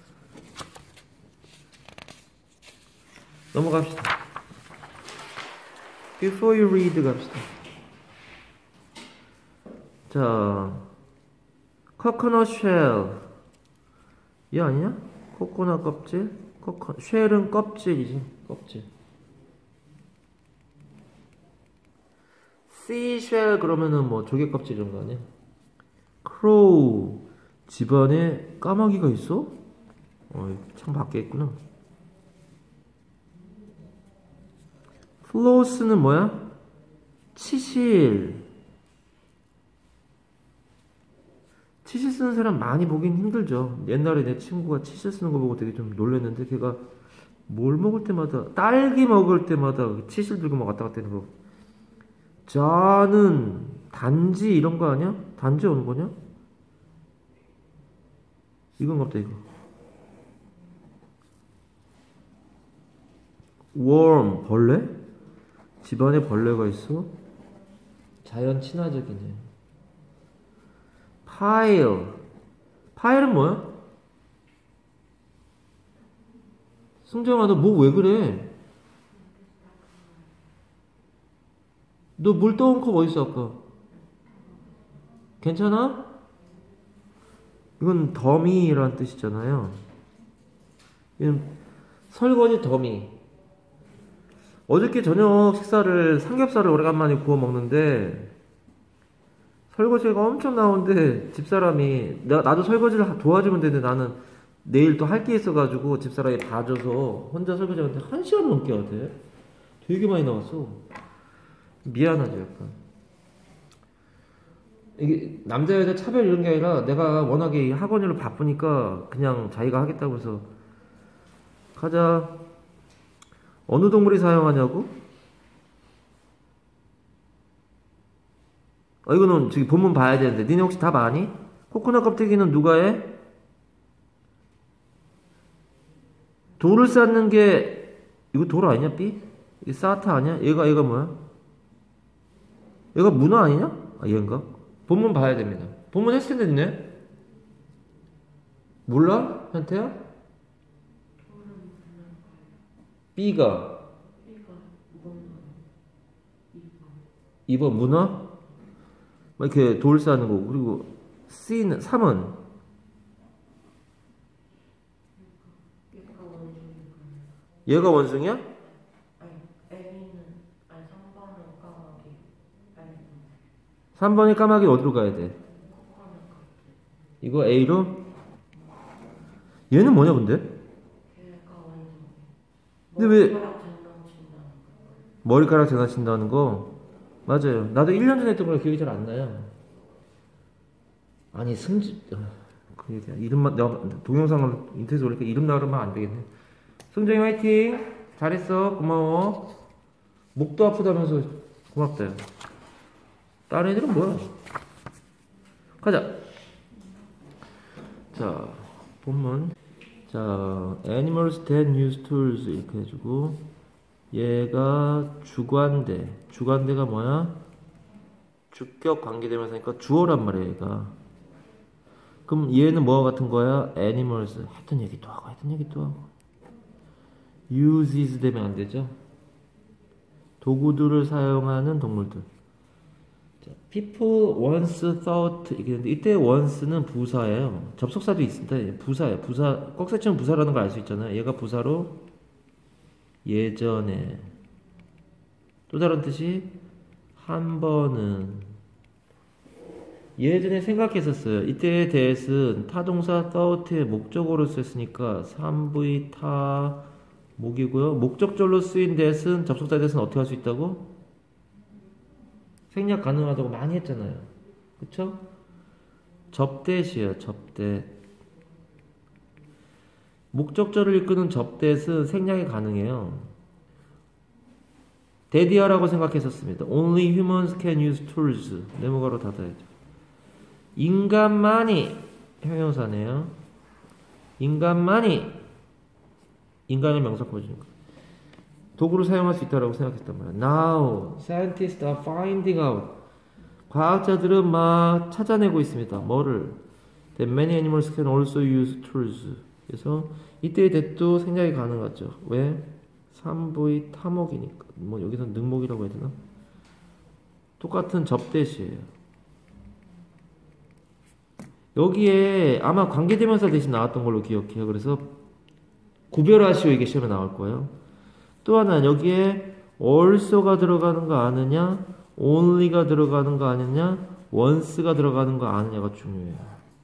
넘어갑시다. Before you read 갑시다. 자, coconut shell. 얘 아니냐? 코코넛 껍질? 코코, 쉘은 껍질이지. 껍질. seashell 그러면은 뭐 조개 껍질 이런 거 아니야? crow. 집안에 까마귀가 있어? 어, 참 밖에 있구나. floss는 뭐야? 치실. 치실 쓰는 사람 많이 보긴 힘들죠. 옛날에 내 친구가 치실 쓰는 거 보고 되게 좀 놀랐는데, 걔가 뭘 먹을 때마다, 딸기 먹을 때마다 치실 들고 막 왔다 갔다 하는 거. 자는 단지 이런 거 아니야? 단지 오는 거냐? 이건 갑자기 이거. worm, 벌레? 집안에 벌레가 있어? 자연 친화적이네. pile. pile은 뭐야? 승정아, 너 뭐 왜 그래? 너 물 떠온 컵 어딨어 아까? 괜찮아? 이건 더미란 뜻이잖아요. 이건 설거지 더미. 어저께 저녁 식사를 삼겹살을 오래간만에 구워 먹는데 설거지가 엄청 나오는데 집사람이 나, 나도 설거지를 도와주면 되는데 나는 내일 또 할 게 있어가지고 집사람이 봐줘서 혼자 설거지하는데 한 시간 넘게 하대. 되게 많이 나왔어. 미안하죠 약간. 이게 남자 여자 차별 이런 게 아니라 내가 워낙에 학원 일로 바쁘니까 그냥 자기가 하겠다고 해서. 가자. 어느 동물이 사용하냐고? 어, 이거는 저기 본문 봐야 되는데 니네 혹시 답 아니? 코코넛 껍데기는 누가 해? 돌을 쌓는 게 이거 돌 아니냐 삐? 이게 사타 아니야? 얘가 얘가 뭐야? 얘가 문어 아니냐? 아 얘인가? 본문 봐야 됩니다. 본문 했을 텐데 니네? 몰라? 현태야? B가 이 번 문어? 막 이렇게 돌 쌓는 거고. 그리고 C는 삼은 얘가 원숭이야? 아니, A는 아니 삼 번은 까마귀. 아니. 삼 번이 까마귀 어디로 가야 돼? 이거 A로? 얘는 뭐냐 근데? 걔가 원숭이. 근데 왜 머리카락 장난친다는 거. 머리카락 장난친다는 거? 맞아요. 나도 일 년 전에 했던 걸 기억이 잘 안 나요. 아니 승지 그 얘기야. 이름만 내가 동영상을 인터넷에 올리니까 이름 나오면 안 되겠네. 승정이 화이팅. 잘했어. 고마워. 목도 아프다면서 고맙다. 다른 애들은 뭐야? 가자. 자 본문. 자 animals that use tools 이렇게 해주고 얘가 주관대. 주관대가 뭐야? 주격 관계대명사니까 주어란 말이야 얘가. 그럼 얘는 뭐와 같은 거야? animals. 했던 얘기도 하고 했던 얘기도 하고. uses 되면 안 되죠? 도구들을 사용하는 동물들. 자, people once thought 이게 있는데 이때 once는 부사예요. 접속사도 있습니다. 부사예요. 부사 꼭 쓰면 부사라는 걸 알 수 있잖아요. 얘가 부사로 예전에 또 다른 뜻이 한 번은 예전에 생각했었어요. 이때에 대해서는 타동사 thought의 목적어로 썼으니까 삼 부의 타 목이고요. 목적절로 쓰인 that은 접속사 that은 어떻게 할 수 있다고? 생략 가능하다고 많이 했잖아요. 그쵸? 접댓이에요. 접댓. 목적절을 이끄는 접댓은 생략이 가능해요. 데디어라고 생각했었습니다. Only humans can use tools. 네모가로 닫아야죠. 인간만이 형용사네요. 인간만이 인간의 명사 보여주는 거. 도구를 사용할 수 있다고 생각했단 말이야. Now, scientists are finding out. 과학자들은 막 찾아내고 있습니다. 뭐를? That many animals can also use tools. 그래서 이때의 that도 생략이 가능하죠. 왜? 삼 부의 타목이니까. 뭐 여기서 능목이라고 해야 되나? 똑같은 접댓이에요. 여기에 아마 관계대명사 대신 나왔던 걸로 기억해요. 그래서 구별하시오 이게 시험에 나올 거예요. 또 하나 여기에 also가 들어가는 거 아느냐, only가 들어가는 거 아느냐, once가 들어가는 거 아느냐가 중요해요.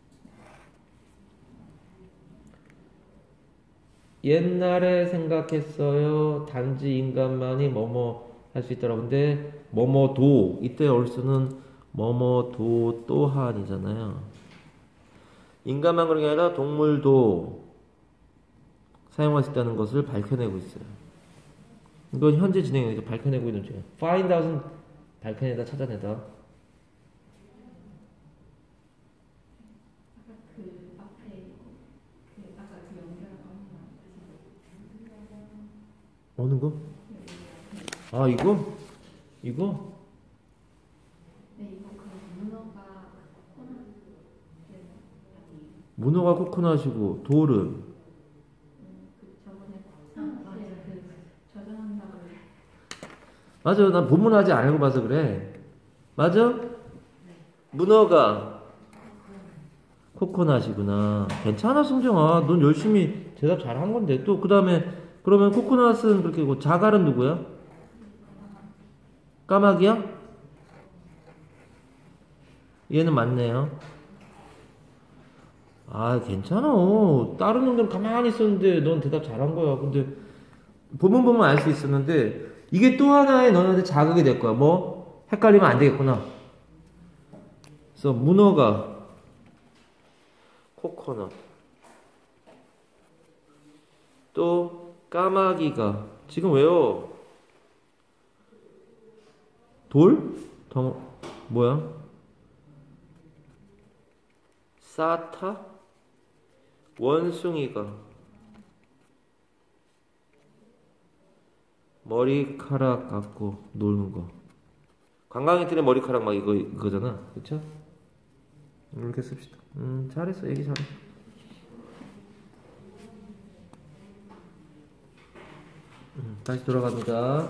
옛날에 생각했어요. 단지 인간만이 뭐뭐 할 수 있더라. 근데 뭐뭐도 이때 also는 뭐뭐도 또한이잖아요. 인간만 그런 게 아니라 동물도 사용할 수 있다는 것을 밝혀내고 있어요. 이건 현재 진행에서 밝혀내고 있는 중이에요. find out은 밝혀내다, 찾아내다. 아까 그 앞에 그 아까 그 연결한 거 어느 거? 아 이거? 이거? 네, 이거 그 문어가 코코넛 문어가 코코넛이고 돌은? 음, 그 저번에 아, 맞아 그 저장한다고 맞아. 난 본문 아직 안 읽어봐서 그래. 맞아? 문어가 코코넛이구나. 괜찮아 승정아. 넌 열심히 대답 잘한 건데. 또 그 다음에 그러면 코코넛은 그렇게 고 자갈은 누구야? 까마귀야? 얘는 맞네요. 아 괜찮아. 다른 놈들은 가만히 있었는데 넌 대답 잘한 거야. 근데 보면 보면 알 수 있었는데 이게 또 하나의 너한테 자극이 될 거야. 뭐? 헷갈리면 안 되겠구나. 그래서 문어가 코코넛 또 까마귀가 지금 왜요? 돌? 더 뭐야? 사타? 원숭이가 머리카락 갖고 노는 거. 관광객들의 머리카락 막 이거 이거잖아, 그렇죠? 이렇게 씁시다. 음, 잘했어, 얘기 잘했어. 음, 다시 돌아갑니다.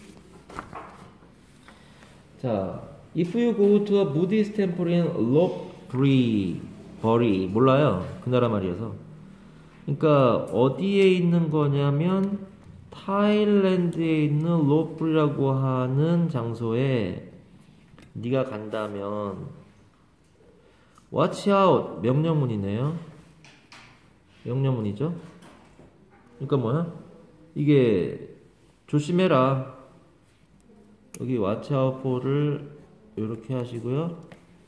자, if you go to a Buddhist temple in Lopburi, 버리 몰라요, 그 나라 말이어서. 그러니까 어디에 있는 거냐면 타일랜드에 있는 로프리라고 하는 장소에 네가 간다면 watch out 명령문이네요. 명령문이죠. 그러니까 뭐야? 이게 조심해라. 여기 watch out for를 이렇게 하시고요.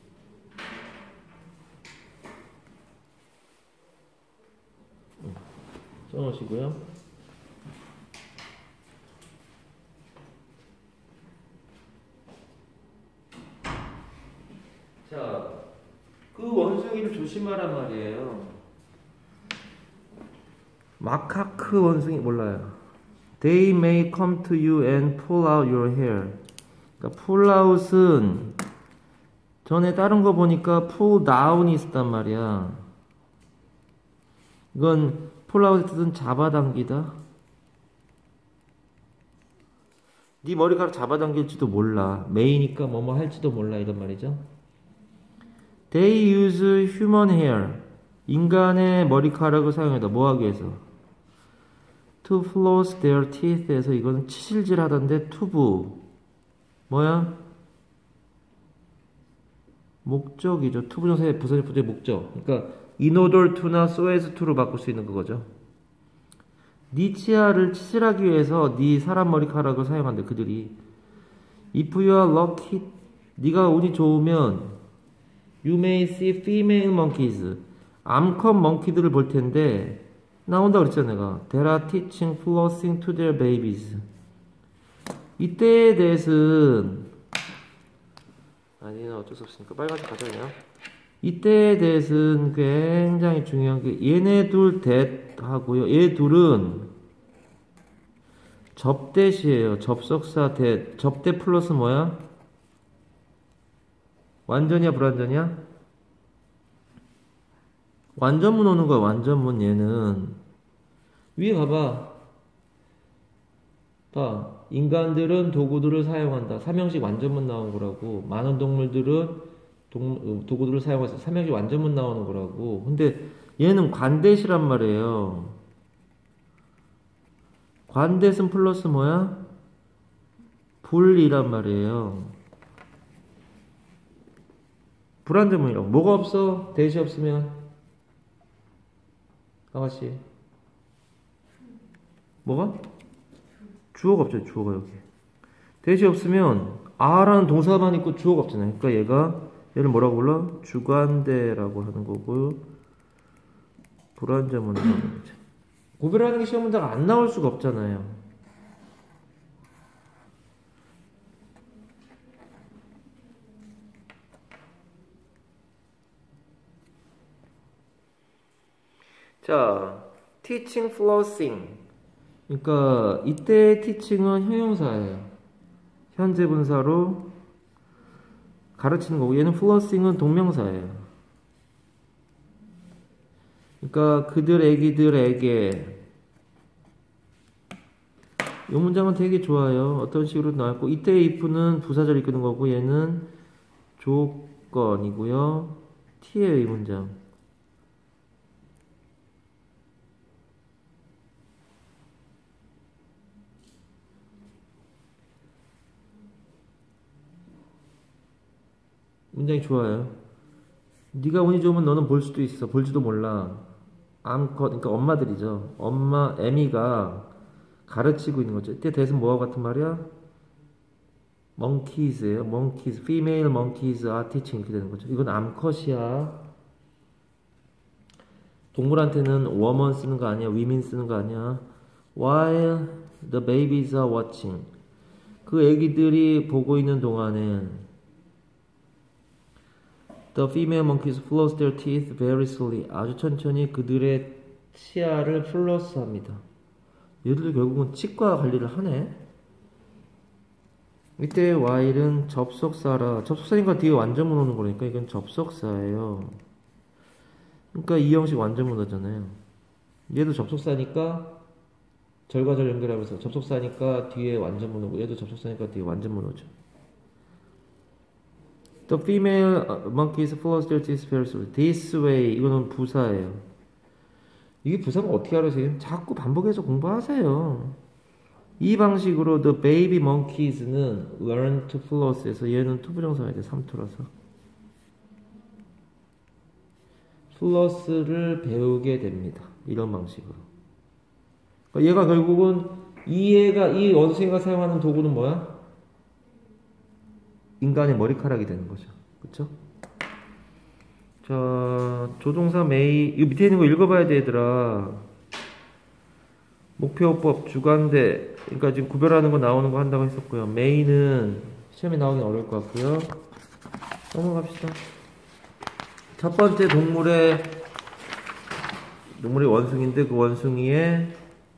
써놓으시고요. 자, 그 원숭이를 조심하란 말이에요. 마카크 원숭이 몰라요. They may come to you and pull out your hair. 그러니까 pull out은 전에 다른 거 보니까 pull down이 있었단 말이야. 이건 pull out의 뜻은 잡아당기다. 네 머리카락 잡아당길지도 몰라. 메이니까 뭐뭐 할지도 몰라. 이런 말이죠. They use human hair. 인간의 머리카락을 사용하다. 뭐 하기 위해서? To floss their teeth에서 이거는 치실질 하던데 투부. 뭐야? 목적이죠. 투부정사의 부사적 부재의 목적. 그러니까 in order to나 so as to로 바꿀 수 있는 그거죠. 네 치아를 치실하기 위해서 네 사람 머리카락을 사용한대. 그들이. If you are lucky, 네가 운이 좋으면 You may see female monkeys. 암컷 멍키들을 볼 텐데 나온다 그랬잖아 내가. They are teaching flossing to their babies. 이때에 대해서는 아니는 어쩔 수 없으니까 빨간색 가자 그냥. 이때에 대해서는 굉장히 중요한 게 얘네 둘 that 하고요. 얘 둘은 접대시에요. 접속사 that. 접대 플러스 뭐야? 완전이야 불완전이야? 완전문 오는 거야. 완전문. 얘는 위에 가봐. 봐. 인간들은 도구들을 사용한다. 삼형식 완전문 나온 거라고. 많은 동물들은 동, 도구들을 사용해서 삼형식 완전문 나오는 거라고. 근데 얘는 관대시란 말이에요. 관대는 플러스 뭐야? 불이란 말이에요. 불완전문이라고. 뭐가 없어? 대시 없으면 아가씨 뭐가? 주어가 없죠. 주어가 여기 대시 없으면 아라는 동사만 있고 주어가 없잖아요. 그러니까 얘가 얘를 뭐라고 불러? 주관대라고 하는 거고요. 불완전문이라고 하는 거죠. 구별하는 게 시험 문제가 안 나올 수가 없잖아요. 자, teaching flossing. 그러니까 이때 teaching은 형용사예요. 현재 분사로 가르치는 거고 얘는 flossing은 동명사예요. 그러니까 그들 애기들에게 이 문장은 되게 좋아요. 어떤 식으로 나왔고 이때의 if는 부사절 이끄는 거고 얘는 조건이고요. t예요 이 문장. 문장이 좋아요. 네가 운이 좋으면 너는 볼 수도 있어. 볼지도 몰라. 암컷, 그러니까 엄마들이죠. 엄마, 애미가 가르치고 있는 거죠. 이때 대신 뭐와 같은 말이야? monkeys예요. monkeys, female monkeys are teaching 이렇게 되는 거죠. 이건 암컷이야. 동물한테는 woman 쓰는 거 아니야. women 쓰는 거 아니야. while the babies are watching. 그 애기들이 보고 있는 동안에 The female monkeys floss their teeth very slowly. 아주 천천히 그들의 치아를 플러스합니다. 얘들도 결국은 치과 관리를 하네. 이때 while은 접속사라. 접속사니까 뒤에 완전문 오는 거니까 이건 접속사예요. 그러니까 이 형식 완전문 오잖아요. 얘도 접속사니까 절과 절 연결하면서 접속사니까 뒤에 완전문 오고 얘도 접속사니까 뒤에 완전문 오죠. The female monkeys floss their teeth very slowly. This way. 이거는 부사예요. 이게 부사가 어떻게 알아서요? 자꾸 반복해서 공부하세요. 이 방식으로 the baby monkeys는 learn to floss에서 얘는 투부정사가 돼. 삼투라서. floss를 배우게 됩니다. 이런 방식으로. 그러니까 얘가 결국은 이 애가 이 원숭이가 사용하는 도구는 뭐야? 인간의 머리카락이 되는 거죠. 그쵸? 자, 조동사 may, 이 밑에 있는 거 읽어봐야 돼, 얘들아. 목표법, 주관대, 그러니까 지금 구별하는 거 나오는 거 한다고 했었고요. may는 시험에 나오긴 어려울 것 같고요. 넘어갑시다. 첫 번째 동물의, 동물의 원숭이인데 그 원숭이의,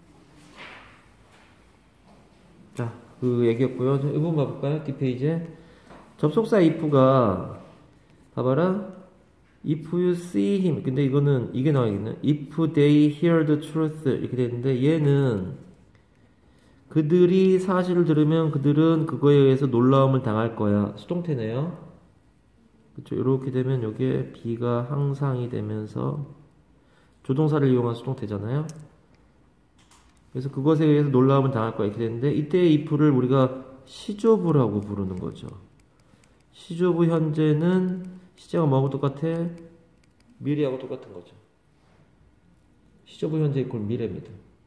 자, 그 얘기였고요. 이 부분 봐볼까요? 뒷페이지에. 접속사 if가 봐봐라. If you see him. 근데 i거는 이게 나와야겠네. If they hear the truth 이렇게 되는데 얘는 그들이 사실을 들으면 그들은 그거에 의해서 놀라움을 당할 거야. 수동태네요. 그렇죠. 이렇게 되면 이게 B가 항상이 되면서 조동사를 이용한 수동태잖아요. 그래서 그것에 의해서 놀라움을 당할 거야. 이렇게 되는데 이때의 if를 우리가 시조부라고 부르는 거죠. 시조부 현재는 시제가 뭐하고 똑같아? 미래하고 똑같은 거죠. 시조부 현재 이퀄 미래입니다.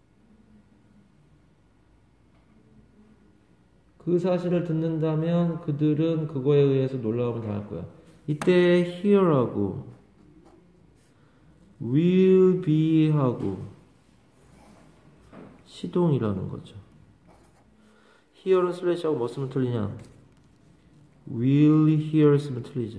그 사실을 듣는다면 그들은 그거에 의해서 놀라움을 당할 거야. 이때 hear하고 will be 하고 시동이라는 거죠. hear은 슬래시하고 뭐 쓰면 틀리냐? will hear 쓰면 틀리죠.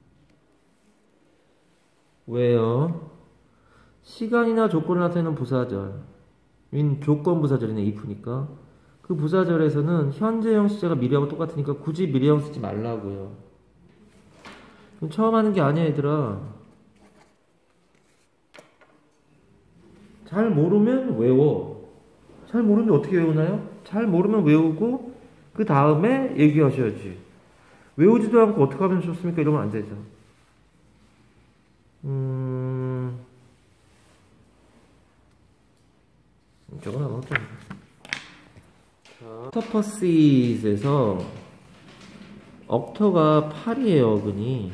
왜요? 시간이나 조건을 나타내는 부사절, 인 조건 부사절이네. if니까 그 부사절에서는 현재형 시제가 미래하고 똑같으니까 굳이 미래형 쓰지 말라고요. 처음 하는 게 아니야 얘들아. 잘 모르면 외워. 잘 모르면 어떻게 외우나요? 잘 모르면 외우고 그 다음에 얘기하셔야지. 외우지도 않고 어떻게 하면 좋습니까? 이러면 안 되죠. 음... 저건 안 어떤 octopuses에서 octo가 팔이에요. 어근이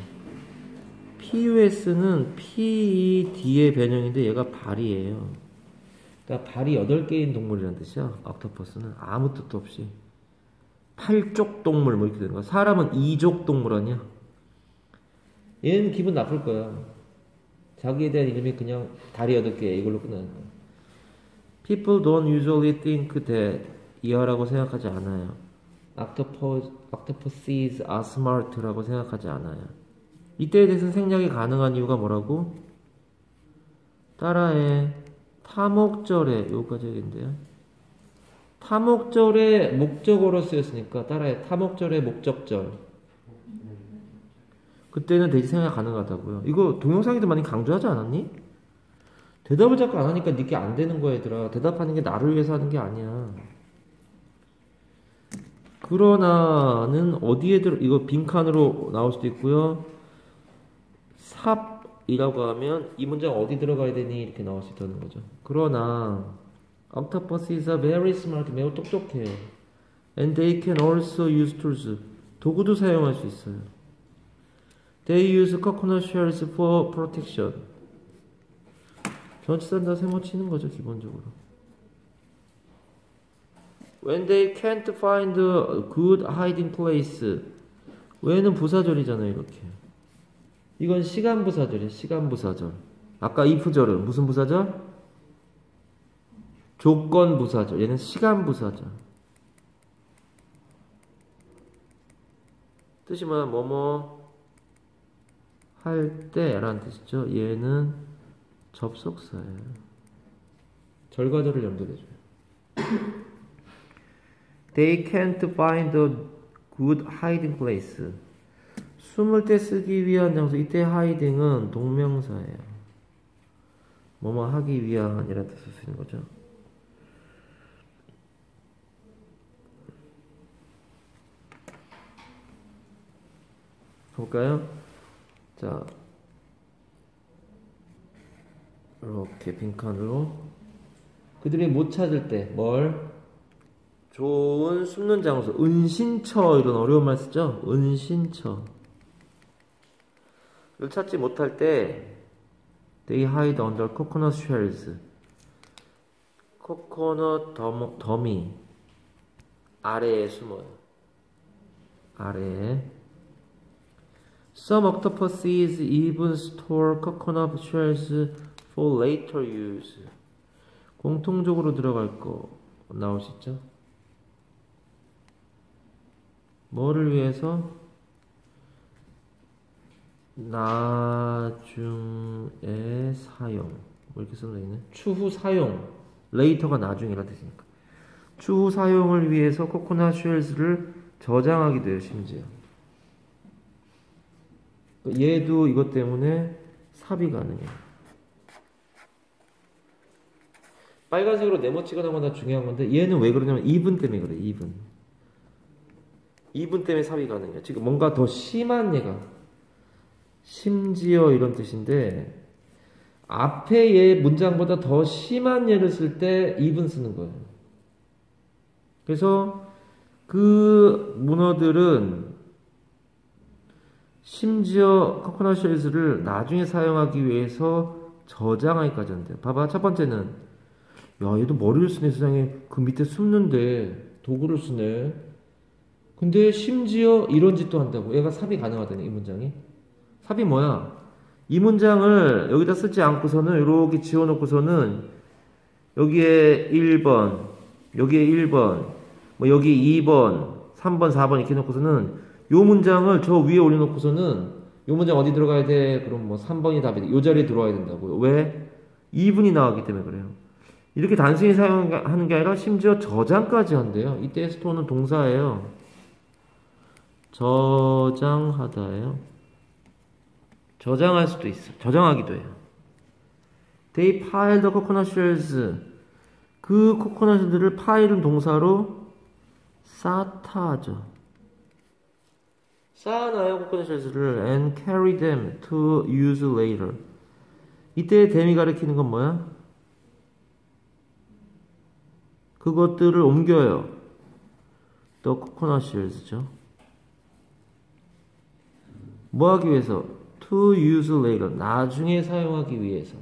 pus는 pd의 변형인데 얘가 발이에요. 그러니까 발이 여덟 개인 동물이라는 뜻이야. octopus는 아무 뜻도 없이 팔쪽 동물 뭐 이렇게 되는 거야. 사람은 이족 동물 아니야. 얘는 기분 나쁠 거야. 자기에 대한 이름이 그냥 다리 여덟 개 이걸로 끝나는 거야. People don't usually think that 이하라고 생각하지 않아요. Octopus, octopuses are smart라고 생각하지 않아요. 이때에 대해서는 생략이 가능한 이유가 뭐라고? 따라해. 타목절에 요까지 얘기인데요. 타목절에 목적어로 쓰였으니까 따라해. 타목절의 목적절. 그때는 대신 생각 가능하다고요. 이거 동영상에도 많이 강조하지 않았니? 대답을 자꾸 안 하니까 니게 안 되는 거야 얘들아. 대답하는 게 나를 위해서 하는 게 아니야. 그러나는 어디에 들어, 이거 빈칸으로 나올 수도 있고요. 삽이라고 하면 이 문장 어디 들어가야 되니? 이렇게 나올 수 있다는 거죠. 그러나 octopuses are very smart. 매우 똑똑해요. And they can also use tools. 도구도 사용할 수 있어요. They use coconut shells for protection. 전치사는 다 세모 치는 거죠, 기본적으로. When they can't find a good hiding place. when은 부사절이잖아요, 이렇게. 이건 시간 부사절이에요, 시간 부사절. 아까 if절은 무슨 부사절? 조건 부사절. 얘는 시간 부사절. 뜻이 뭐야? 뭐뭐 할 때라는 뜻이죠. 얘는 접속사예요. 절과절을 연결해줘요. They can't find a good hiding place. 숨을 때 쓰기 위한 장소. 이때 hiding은 동명사예요. 뭐뭐 하기 위한이라는 뜻을 쓰는 거죠. 볼까요? 자, 이렇게 빈칸으로 그들이 못 찾을 때 뭘? 좋은 숨는 장소, 은신처. 이런 어려운 말 쓰죠? 은신처. 를 찾지 못할 때 They hide under coconut shells. 코코넛 덤, 더미 아래에 숨어요. 아래에. Some octopuses even store coconut shells for later use. 공통적으로 들어갈 거 나올 수 있죠? 뭐를 위해서? 나중에 사용. 뭐 이렇게 써져 있네. 추후 사용. later가 나중이라 뜻이니까. 추후 사용을 위해서 코코넛 쉘즈를 저장하기도 해요, 심지어. 얘도 이것 때문에 삽입이 가능해요. 빨간색으로 네모치가 나거나 중요한 건데 얘는 왜 그러냐면 even 때문에 그래. even. even 때문에 삽입 가능해요. 지금 뭔가 더 심한 얘가 심지어 이런 뜻인데 앞에 얘 문장보다 더 심한 예를 쓸 때 even 쓰는 거예요. 그래서 그 문어들은 심지어 코코넛 쉘즈를 나중에 사용하기 위해서 저장하기까지 한대요. 봐봐. 첫 번째는 야 얘도 머리를 쓰네. 세상에 그 밑에 숨는데 도구를 쓰네. 근데 심지어 이런 짓도 한다고. 얘가 삽입 가능하다니 이 문장이. 삽입 뭐야? 이 문장을 여기다 쓰지 않고서는 이렇게 지워놓고서는 여기에 일 번, 여기에 일 번, 뭐 여기 이 번, 삼 번, 사 번 이렇게 놓고서는 요 문장을 저 위에 올려놓고서는 요 문장 어디 들어가야 돼? 그럼 뭐 삼 번이 답이 돼. 요 자리에 들어와야 된다고요. 왜? 이 분이 나왔기 때문에 그래요. 이렇게 단순히 사용하는 게 아니라 심지어 저장까지 한대요. 이때 스토어는 동사예요. 저장하다예요. 저장할 수도 있어. 저장하기도 해요. They piled the coconut shells. 그 코코넛들을 파일은 동사로 쌓다 하죠. 쌓아놔요, 코코넛 쉘즈를. And carry them to use later. 이때 them이 가리키는 건 뭐야? 그것들을 옮겨요. The coconut shells죠. 뭐 하기 위해서? To use later. 나중에 사용하기 위해서.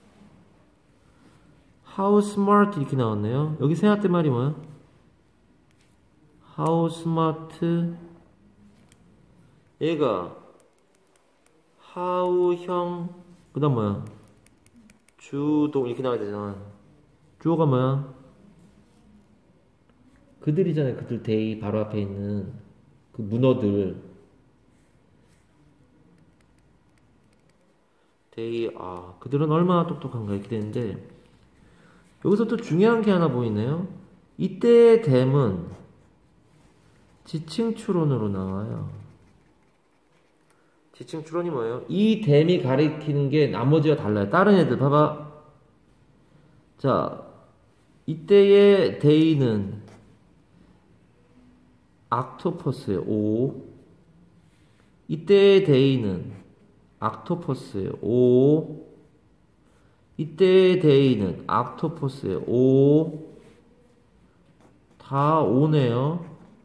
How smart 이렇게 나왔네요. 여기 생각된 말이 뭐야? How smart 얘가 how형 그 다음 뭐야? 주동 이렇게 나와야 되잖아. 주어가 뭐야? 그들이잖아요. 그들 they 바로 앞에 있는 그 문어들 they 아 그들은 얼마나 똑똑한가 이렇게 되는데 여기서 또 중요한 게 하나 보이네요. 이때의 them은 지칭 추론으로 나와요. 지칭 추론이 뭐예요? 이 them이 가리키는 게 나머지와 달라요. 다른 애들 봐봐. 자, 이때의 they는 octopus예요. O. 이때의 they는 octopus예요. O. 이때의 they는 octopus예요. O. 다 O네요.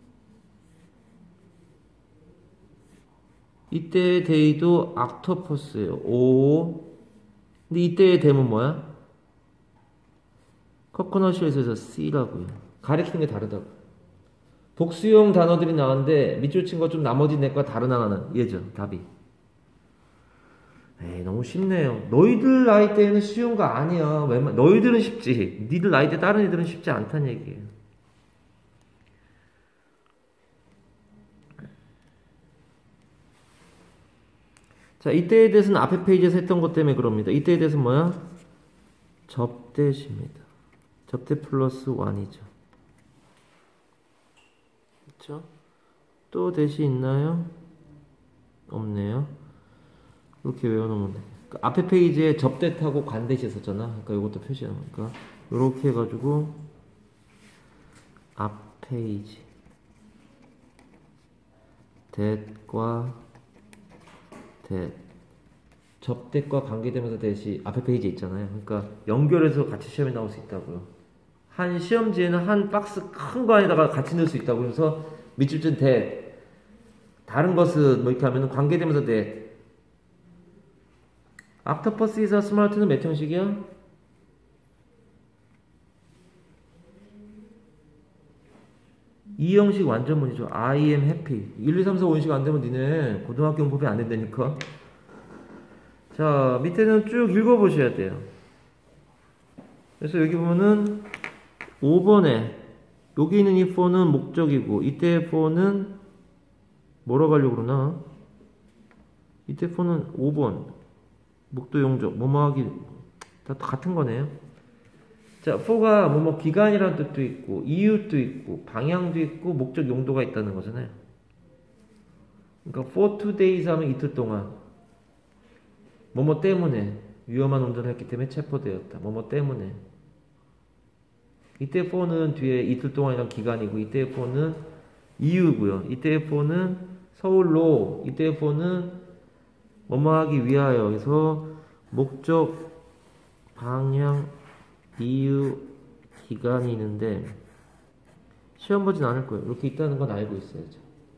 이때의 데이도 octopus예요. 오. 근데 이때의 댐은 뭐야? 코코넛 쉘에서 C라고요. 가리키는 게 다르다고. 복수형 단어들이 나왔는데 밑줄 친 거 좀 나머지 넷과 다른 하나는 얘죠. 답이. 에이 너무 쉽네요. 너희들 나이 때는 쉬운 거 아니야. 웬만 너희들은 쉽지. 니들 나이 때 다른 애들은 쉽지 않다는 얘기예요. 자, 이때에 대해서는 앞에 페이지에서 했던 것 때문에 그럽니다. 이때에 대해서는 뭐야? 접대시입니다. 접대 플러스 일이죠. 그렇죠? 또 대시 있나요? 없네요. 이렇게 외워놓으면 돼. 그러니까 앞에 페이지에 접대 타고 관대시 있었잖아. 그러니까 이것도 표시하는 거니까 이렇게 해가지고 앞 페이지 대과 대 접대과 관계되면서 대시 앞에 페이지에 있잖아요. 그러니까 연결해서 같이 시험에 나올 수 있다고요. 한 시험지에는 한 박스 큰 거 안에다가 같이 넣을 수 있다고. 그래서 밑줄은 대 다른 것은 뭐 이렇게 하면 관계되면서 대 octopus is a smart는 몇 형식이야? 이 형식 완전문이죠. I am happy. 일, 이, 삼, 사, 오 형식 안 되면 니네 고등학교 문법이 안 된다니까. 자, 밑에는 쭉 읽어보셔야 돼요. 그래서 여기 보면은 오 번에 여기 있는 이 for는 목적이고 이때 for는 뭐라고 하려고 그러나? 이때 for는 오 번 목도 용적 뭐뭐 하기 다 같은 거네요. 자, for가 뭐뭐 기간이라는 뜻도 있고 이유도 있고 방향도 있고 목적 용도가 있다는 거잖아요. 그러니까 for two days 하면 이틀 동안 뭐뭐 때문에 위험한 운전을 했기 때문에 체포되었다. 뭐뭐 때문에 이때 for는 뒤에 이틀 동안이란 기간이고 이때 for는 이유고요. 이때 for는 서울로, 이때 for는 뭐뭐 하기 위하여 해서 목적, 방향, 이유, 기간이 있는데 시험 보진 않을 거예요. 이렇게 있다는 건 알고 있어야죠.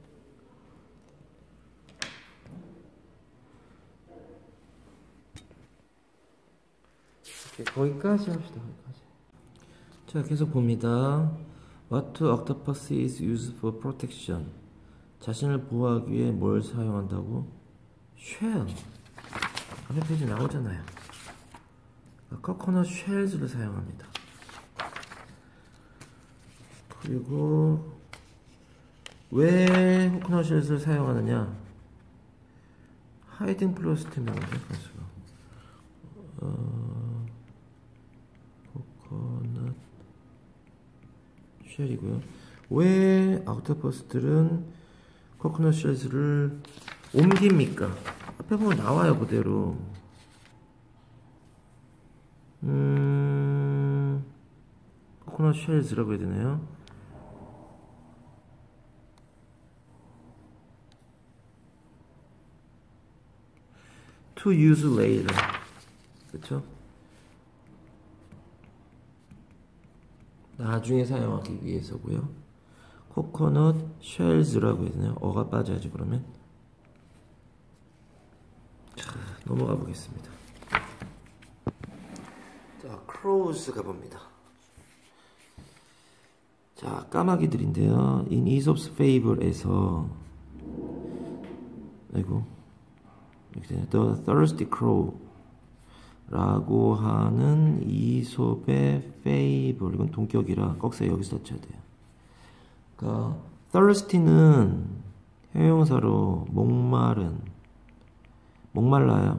오케이, 거기까지 합시다. 거기까지. 자, 계속 봅니다. What octopus is used for protection? 자신을 보호하기 위해 뭘 사용한다고? shell. 앞에 페이지 나오잖아요. 코코넛 쉘즈를 사용합니다. 그리고 왜 코코넛 쉘즈를 사용하느냐? 하이딩 플러스 때문인데 가수가 어, 코코넛 쉘이고요. 왜 옥토퍼스들은 코코넛 쉘즈를 옮깁니까? 앞에 보면 나와요 그대로. 음, 코코넛 쉘즈라고 해야 되나요? To use later. 그쵸? 나중에 사용하기 위해서고요. 코코넛 쉘즈라고 해야 되나요? 어가 빠져야지 그러면. 자, 넘어가 보겠습니다. 자, 크로우즈 가봅니다. 자, 까마귀들인데요. In Aesop's Fable에서 아이고 이렇게 되네. The Thirsty Crow 라고 하는 이솝의 Fable, 이건 동격이라 꺽쇠 여기서 쳐야 돼요. 그러니까 thirsty는 형용사로 목마른, 목말라요.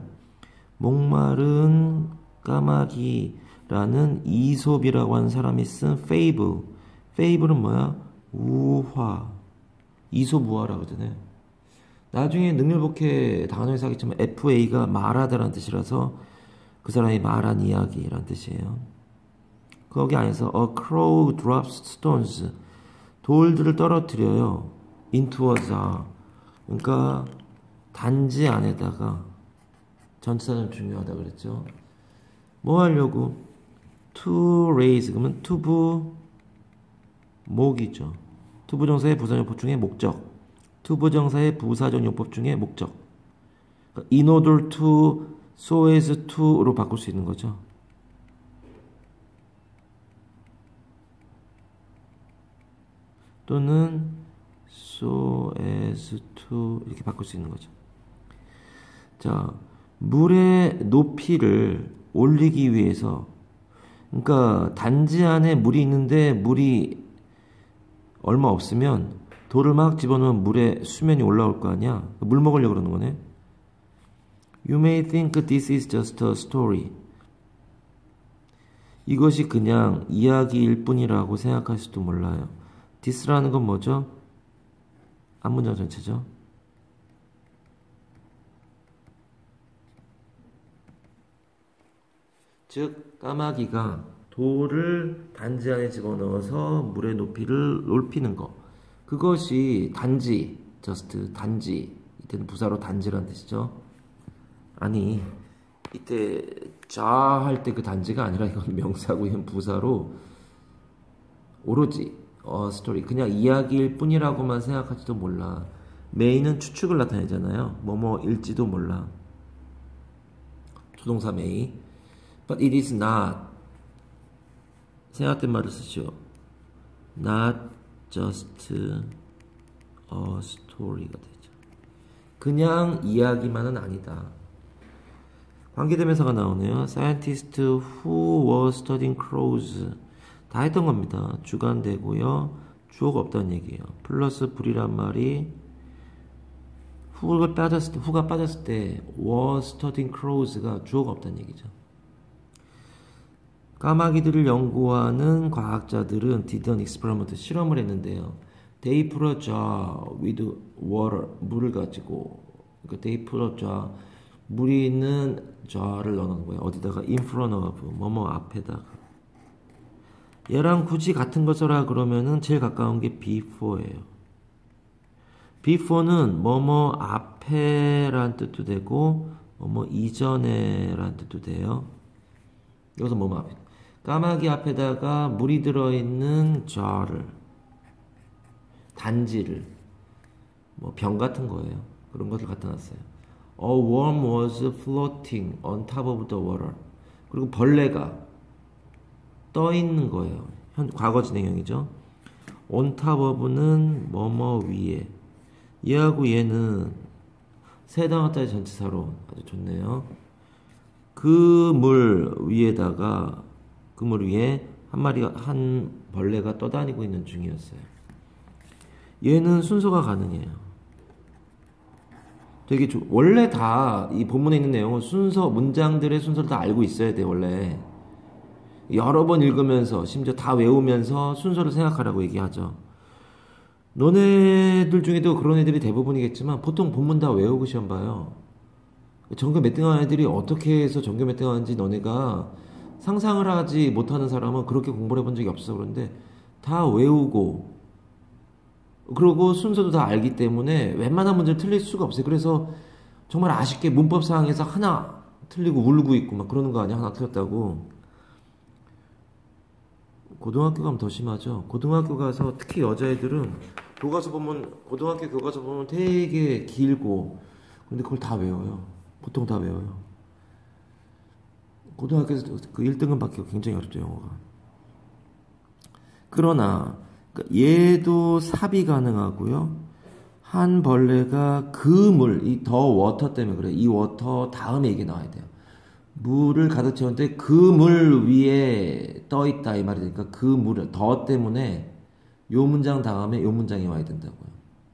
목마른 까마귀라는 이솝이라고 하는 사람이 쓴 Fable. Fable은 뭐야? 우화. 이솝 우화라고 하잖아요. 나중에 능률복해 단어에 사겠지만 에프에이가 말하다라는 뜻이라서 그 사람이 말한 이야기라는 뜻이에요. 거기 안에서 A crow drops stones, 돌들을 떨어뜨려요. Into a jar. 그러니까 단지 안에다가, 전치사 좀 중요하다 그랬죠. 뭐 하려고? To raise, 그러면 투부 목이죠. 투부정사의 부사용법 중에 목적, 투부정사의 부사적용법 중에 목적. 그러니까 in order to, so as to로 바꿀 수 있는 거죠. 또는 so as to 이렇게 바꿀 수 있는 거죠. 자, 물의 높이를 올리기 위해서, 그러니까 단지 안에 물이 있는데 물이 얼마 없으면 돌을 막 집어넣으면 물의 수면이 올라올 거 아니야. 물 먹으려고 그러는 거네. You may think this is just a story. 이것이 그냥 이야기일 뿐이라고 생각할 수도 몰라요. this라는 건 뭐죠? 앞문장 전체죠. 즉 까마귀가 돌을 단지 안에 집어넣어서 물의 높이를 높이는 거, 그것이 단지, just 단지, 이때는 부사로 단지란 뜻이죠. 아니 이때 자 할 때 그 단지가 아니라 이건 명사고 이건 부사로 오로지 어 스토리, 그냥 이야기일 뿐이라고만 생각할지도 몰라. may는 추측을 나타내잖아요. 뭐뭐일지도 몰라. 조동사 may. But it is not, 생각된 말을 쓰죠. Not just a story가 되죠. 그냥 이야기만은 아니다. 관계대명사가 나오네요. Scientist who was studying crows. 다 했던 겁니다. 주관되고요. 주어가 없다는 얘기예요. 플러스 불이란 말이 후가 빠졌을 때, 후가 빠졌을 때 was studying crows가 주어가 없다는 얘기죠. 까마귀들을 연구하는 과학자들은 did an experiment, 실험을 했는데요. They put a jar with water, 물을 가지고, 그러니까 they put a jar, 물이 있는 jar를 넣어놓은 거예요. 어디다가? in front of, 뭐뭐 앞에다가. 얘랑 굳이 같은 거 써라 그러면은 제일 가까운 게 before예요. before는 뭐뭐 앞에란 뜻도 되고 뭐뭐 이전에란 뜻도 돼요. 여기서 뭐뭐 앞에 까마귀 앞에다가 물이 들어있는 jar를 단지를 뭐 병 같은 거예요. 그런 것을 갖다 놨어요. A worm was floating on top of the water. 그리고 벌레가 떠 있는 거예요. 현 과거 진행형이죠. on top of는 뭐뭐 위에. 얘하고 얘는 세 단어짜리 전치사로 아주 좋네요. 그 물 위에다가 그 물 위에 한 마리가 한 벌레가 떠다니고 있는 중이었어요. 얘는 순서가 가능해요. 되게 조, 원래 다 이 본문에 있는 내용은 순서 문장들의 순서를 다 알고 있어야 돼. 원래 여러 번 읽으면서 심지어 다 외우면서 순서를 생각하라고 얘기하죠. 너네들 중에도 그런 애들이 대부분이겠지만 보통 본문 다 외우고 시험 봐요. 전교 몇 등하는 애들이 어떻게 해서 전교 몇 등하는지 너네가 상상을 하지 못하는 사람은 그렇게 공부를 해본 적이 없어. 그런데 다 외우고 그리고 순서도 다 알기 때문에 웬만한 문제를 틀릴 수가 없어요. 그래서 정말 아쉽게 문법상에서 하나 틀리고 울고 있고 막 그러는 거 아니야? 하나 틀렸다고. 고등학교 가면 더 심하죠. 고등학교 가서 특히 여자애들은 교과서 보면 고등학교 교과서 보면 되게 길고 근데 그걸 다 외워요. 보통 다 외워요. 고등학교에서 그 일 등급 받기가 굉장히 어렵죠, 영어가. 그러나 얘도 삽입 가능하고요. 한 벌레가 그 물, 이 더 워터 때문에 그래. 이 워터 다음에 이게 나와야 돼요. 물을 가득 채웠는데 그 물 위에 떠 있다 이 말이 되니까 그 물, 더 때문에 요 문장 다음에 요 문장이 와야 된다고요.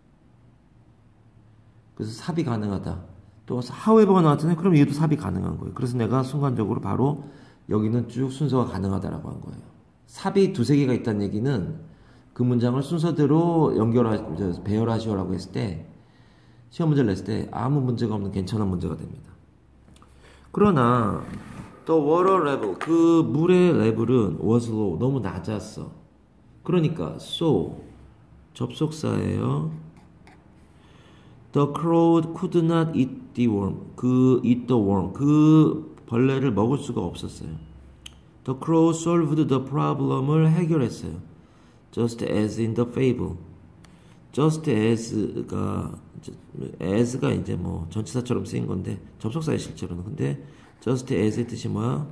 그래서 삽입 가능하다. 또 however가 나왔잖아요. 그럼 얘도 삽입 가능한 거예요. 그래서 내가 순간적으로 바로 여기는 쭉 순서가 가능하다라고 한 거예요. 삽입 두세 개가 있다는 얘기는 그 문장을 순서대로 연결하, 배열하시오라고 했을 때 시험 문제를 냈을 때 아무 문제가 없는 괜찮은 문제가 됩니다. 그러나 the water level, 그 물의 레벨은 was low, 너무 낮았어. 그러니까 so, 접속사예요. The crow could not eat the worm, 그 eat the worm, 그 벌레를 먹을 수가 없었어요. The crow solved the problem을 해결했어요. Just as in the fable. Just as가 as가 이제 뭐 전치사처럼 쓰인 건데 접속사에 실제로는. 근데 just as의 뜻이 뭐야?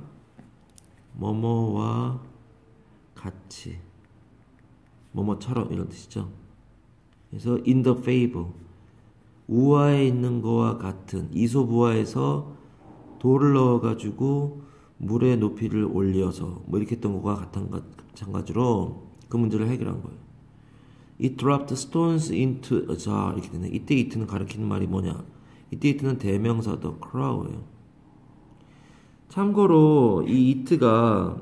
뭐뭐와 같이, 뭐뭐처럼 이런 뜻이죠. 그래서 in the fable, 우화에 있는 거와 같은, 이솝우화에서 돌을 넣어가지고 물의 높이를 올려서 뭐 이렇게 했던 거와 같은 것 마찬가지로 그 문제를 해결한 거예요. It dropped stones into a jar. 이렇게 되네. 이때 it는 가리키는 말이 뭐냐? 이때 it는 대명사 the crow예요. 참고로 이 it가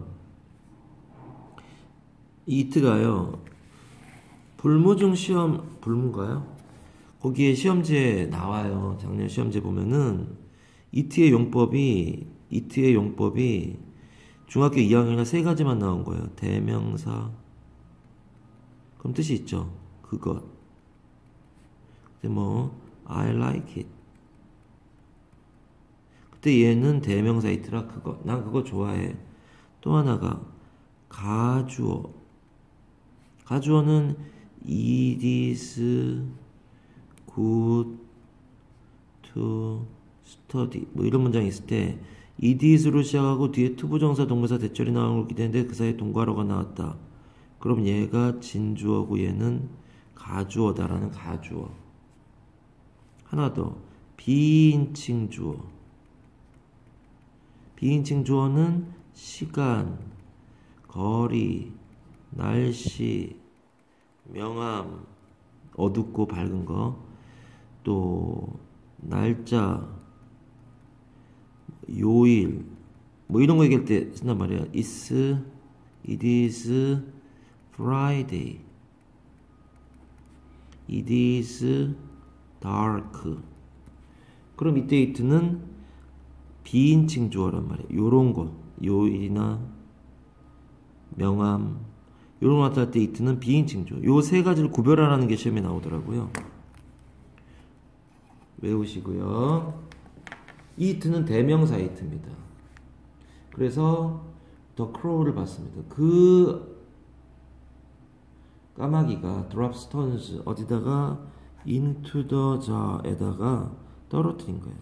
이 it가요. 불무중 시험 불문가요? 거기에 시험지에 나와요. 작년 시험지에 보면은 it의 용법이 it의 용법이 중학교 이 학년이나 세 가지만 나온 거예요. 대명사. 그럼 뜻이 있죠. 그것. 근데 뭐 I like it. 그때 얘는 대명사 it라 그것. 난 그거 좋아해. 또 하나가 가주어. 가주어는 it is good to study. 뭐 이런 문장이 있을 때 it is로 시작하고 뒤에 투부정사 동사사 대절이 나오는 걸 기대했는데 그 사이에 동과로가 나왔다. 그럼 얘가 진주어고 얘는 가주어다라는 가주어. 하나 더. 비인칭 주어. 비인칭 주어는 시간, 거리, 날씨, 명암, 어둡고 밝은 거, 또 날짜, 요일, 뭐 이런 거 얘기할 때 쓴단 말이야. It's, it is Friday. It is dark. 그럼 이때 it는 비인칭 주어란 말이에요. 요런 거, 요일이나 명함 이런 거 나타날 때 it는 비인칭조. 요 세 가지를 구별하라는 게 시험에 나오더라고요. 외우시고요. it는 대명사 it입니다. 그래서 the crow를 봤습니다. 그 까마귀가 drop stones 어디다가 into the jar에다가 떨어뜨린 거예요.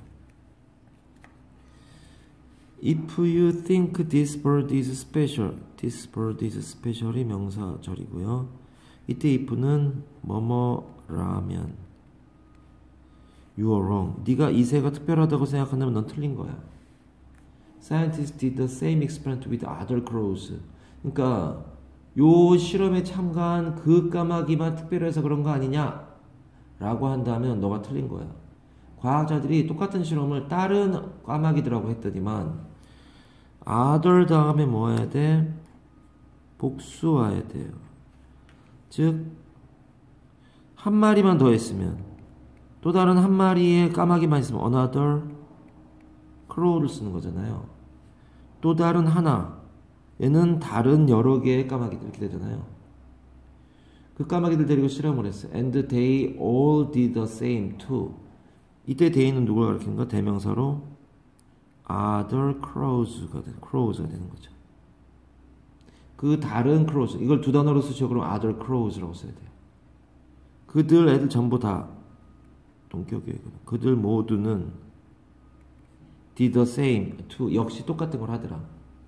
If you think this bird is special, this bird is special이 명사절이고요. 이때 if는 뭐뭐라면 you are wrong. 네가 이 새가 특별하다고 생각한다면 넌 틀린 거야. Scientists did the same experiment with other crows. 그러니까 요 실험에 참가한 그 까마귀만 특별해서 그런 거 아니냐? 라고 한다면 너가 틀린 거야. 과학자들이 똑같은 실험을 다른 까마귀들하고 했더니만 other 다음에 뭐 해야 돼? 복수해야 돼요. 즉 한 마리만 더 했으면 또 다른 한 마리의 까마귀만 있으면 another crow를 쓰는 거잖아요. 또 다른 하나 얘는 다른 여러 개의 까마귀들 이렇게 되잖아요. 그 까마귀들 데리고 실험을 했어요. And they all did the same too. 이때 they는 누굴 가리키는가? 대명사로 other crows가 되는, crows가 되는 거죠. 그 다른 crows, 이걸 두 단어로 쓰죠. 그럼 other crows라고 써야 돼요. 그들 애들 전부 다 동격이에요. 그들 모두는 did the same too. 역시 똑같은 걸 하더라.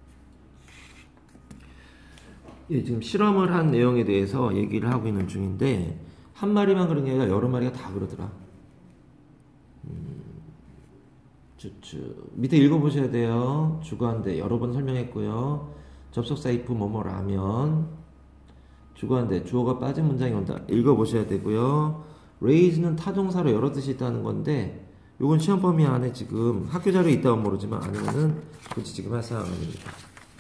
예, 지금 실험을 한 내용에 대해서 얘기를 하고 있는 중인데 한 마리만 그런 게 아니라 여러 마리가 다 그러더라. 음, 쭈쭈. 밑에 읽어보셔야 돼요. 주관대 여러 번 설명했고요. 접속사 if 뭐뭐라면 주관대 주어가 빠진 문장이 온다. 읽어보셔야 되고요. raise는 타동사로 여러 뜻이 있다는 건데 요건 시험 범위 안에 지금 학교 자료에 있다면 모르지만 아니면은 굳이 지금 할 사항 아닙니다.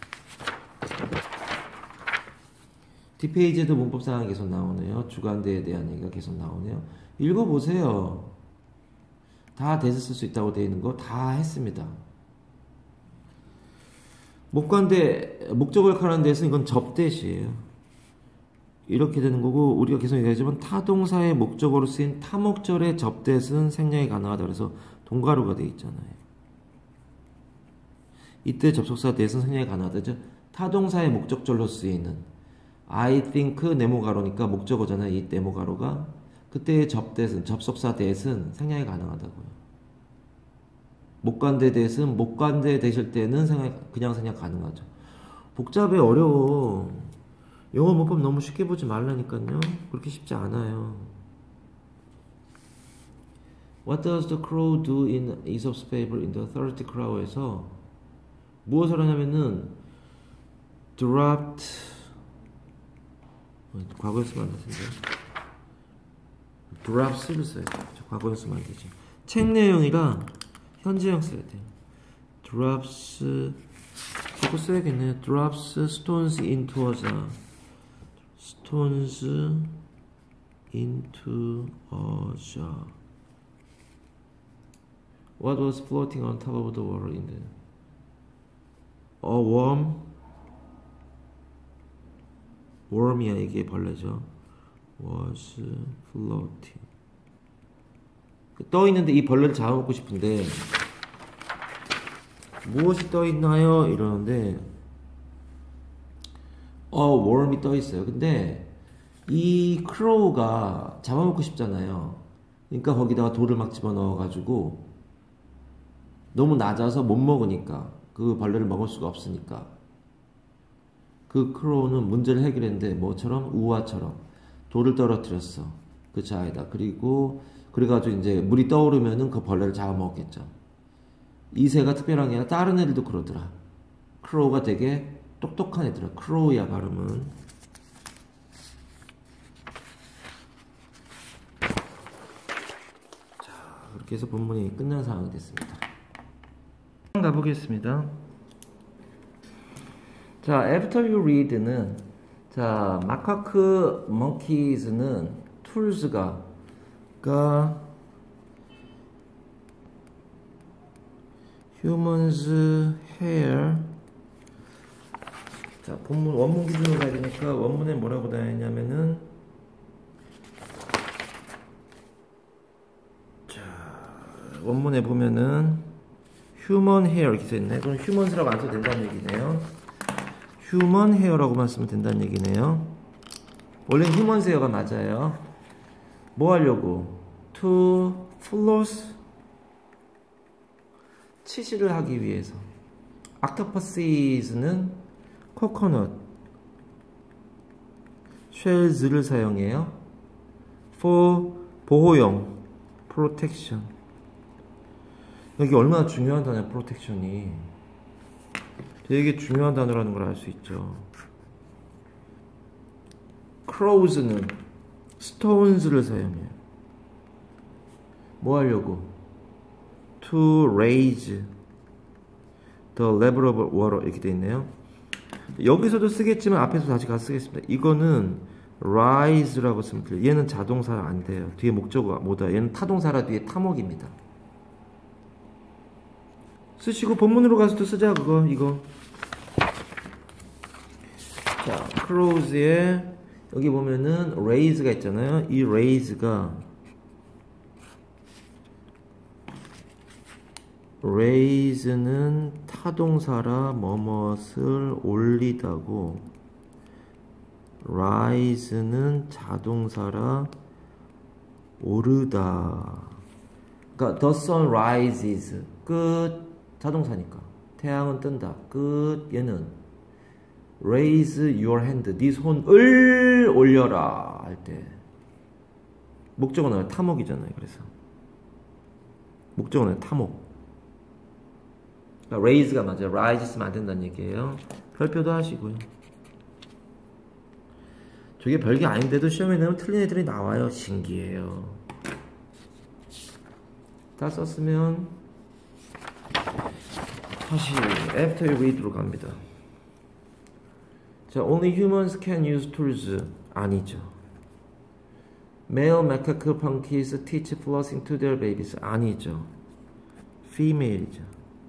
뒷페이지에도 문법 사항이 계속 나오네요. 주관대에 대한 얘기가 계속 나오네요. 읽어보세요. 다 대서 쓸 수 있다고 되어 있는 거 다 했습니다. 목관대, 목적을 역할하는 데서는 이건 접대시예요. 이렇게 되는 거고 우리가 계속 얘기하지만 타동사의 목적어로 쓰인 타목절의 접대는 생략이 가능하다. 그래서 동가루가 되어 있잖아요. 이때 접속사 대는 생략이 가능하다. 타동사의 목적절로 쓰이는 I think 네모가로니까 목적어잖아요. 이 네모가로가 그때의 접대는 접속사 대는 생략이 가능하다고요. 목관대 대는 목관대 되실 때는 생략, 그냥 생략 가능하죠. 복잡해 어려워. 영어 문법 너무 쉽게 보지 말라니까요. 그렇게 쉽지 않아요. What does the crow do in Aesop's fable in the third crow에서 무엇을 하냐면은 dropped 과거에 쓰면 안 되는데 drops를 써야 돼요. 과거에 쓰면 안 되죠. 책 내용이랑 현재형 써야 돼요. drops 저거 써야겠네. drops stones into a jar. stones into a jar. What was floating on top of the water in the a worm? worm이야 이게 벌레죠. was floating. 떠 있는데 이 벌레를 잡아먹고 싶은데 무엇이 떠 있나요? 이러는데 어 worm이 떠 있어요. 근데 이 크로우가 잡아먹고 싶잖아요. 그러니까 거기다가 돌을 막 집어넣어 가지고 너무 낮아서 못 먹으니까 그 벌레를 먹을 수가 없으니까 그 크로우는 문제를 해결했는데 뭐처럼 우화처럼 돌을 떨어뜨렸어 그 자에다. 그리고 그래가지고 이제 물이 떠오르면은 그 벌레를 잡아먹겠죠. 이 새가 특별한 게 아니라 다른 애들도 그러더라. 크로우가 되게 똑똑한 애들아. 크로우야 발음은. 자 그렇게 해서 본문이 끝난 상황이 됐습니다. 가보겠습니다. 자, after you read는 자, 마카크 monkeys는 tools가 가 humans hair 자, 본문 원문 기준으로 가야 되니까 원문에 뭐라고 나와 있냐면은 자, 원문에 보면은 human hair 이렇게 써있네. 그럼 humans라고 안 써도 된다는 얘기네요. human hair라고만 쓰면 된다는 얘기네요. 원래 human hair가 맞아요. 뭐 하려고? to floss 치실을 하기 위해서. octopuses는 coconut shells를 사용해요. for 보호용 protection. 여기 얼마나 중요한 단어야, protection이. 되게 중요한 단어라는 걸 알 수 있죠. crows는 stones를 사용해요. 뭐 하려고? to raise the level of water 이렇게 돼 있네요. 여기서도 쓰겠지만 앞에서 다시 가서 쓰겠습니다. 이거는 rise라고 쓰면 돼요. 얘는 자동사라 안 돼요. 뒤에 목적어가 뭐다? 얘는 타동사라 뒤에 타목입니다. 쓰시고 본문으로 가서도 쓰자 그거 이거. 자, crows에 여기 보면은 raise가 있잖아요. 이 raise가 raise는 타동사라 뭐뭇을 올리다고, rise는 자동사라 오르다. 그러니까 the sun rises 끝 자동사니까 태양은 뜬다 끝. 얘는 raise your hand 네 손을 올려라 할 때 목적어는 타목이잖아요. 그래서 목적어는 타목. 그러니까 raise가 맞아요. rise 쓰면 안 된다는 얘기예요. 별표도 하시고요. 저게 별게 아닌데도 시험에 내면 틀린 애들이 나와요. 신기해요. 다 썼으면 다시 after you read로 갑니다. 자, only humans can use tools 아니죠. male macaque monkeys teach flossing to their babies 아니죠. female이죠.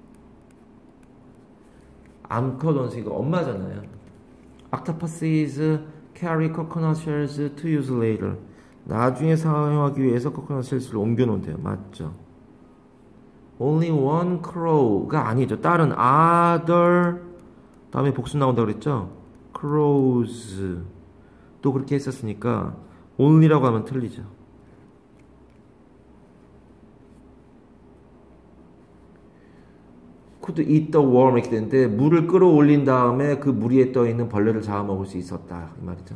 암컷 원숭이 이거 엄마잖아요. octopuses carry coconut shells to use later. 나중에 사용하기 위해서 coconut shells를 옮겨 놓은대요. 맞죠? only one crow가 아니죠. 다른 other 다음에 복수 나온다고 그랬죠? crows 또 그렇게 했었으니까 only라고 하면 틀리죠. could eat the worm 이렇게 되는데 물을 끌어올린 다음에 그 물 위에 떠있는 벌레를 잡아먹을 수 있었다 이 말이죠.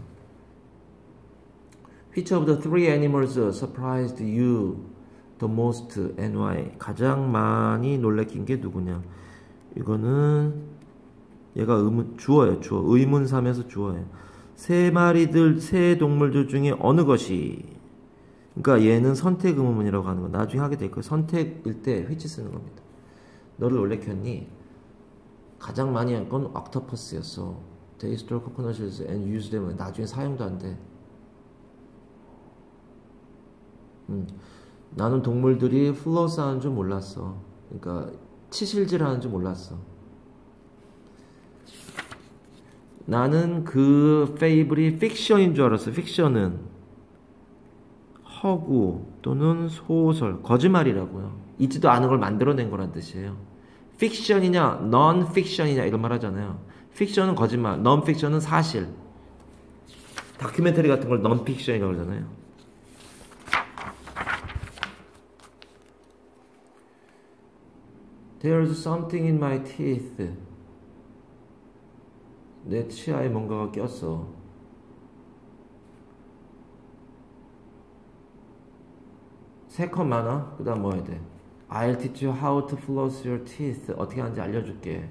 Which of the three animals surprised you the most and why? 가장 많이 놀래킨 게 누구냐? 이거는 얘가 의문, 주어예요. 주어. 의문사면서 주어예요. 세 마리들, 세 동물들 중에 어느 것이, 그러니까 얘는 선택 의문문이라고 하는 거 나중에 하게 될 거예요. 선택일 때 which 쓰는 겁니다. 너를 놀래켰니? 가장 많이 한 건 octopus였어. They stole coconut shells and used them. 나중에 사용도 안 돼. 음. 나는 동물들이 플로스 하는 줄 몰랐어. 그러니까 치실질 하는 줄 몰랐어. 나는 그 페이블이 픽션인 줄 알았어. 픽션은 허구 또는 소설, 거짓말이라고요. 있지도 않은 걸 만들어낸 거란 뜻이에요. 픽션이냐, non 픽션이냐 이런 말 하잖아요. 픽션은 거짓말, non 픽션은 사실. 다큐멘터리 같은 걸 non 픽션이라고 그러잖아요. There's something in my teeth. 내 치아에 뭔가가 꼈어. 세 컷 많아? 그 다음 뭐 해야 돼? I'll teach you how to floss your teeth. 어떻게 하는지 알려줄게.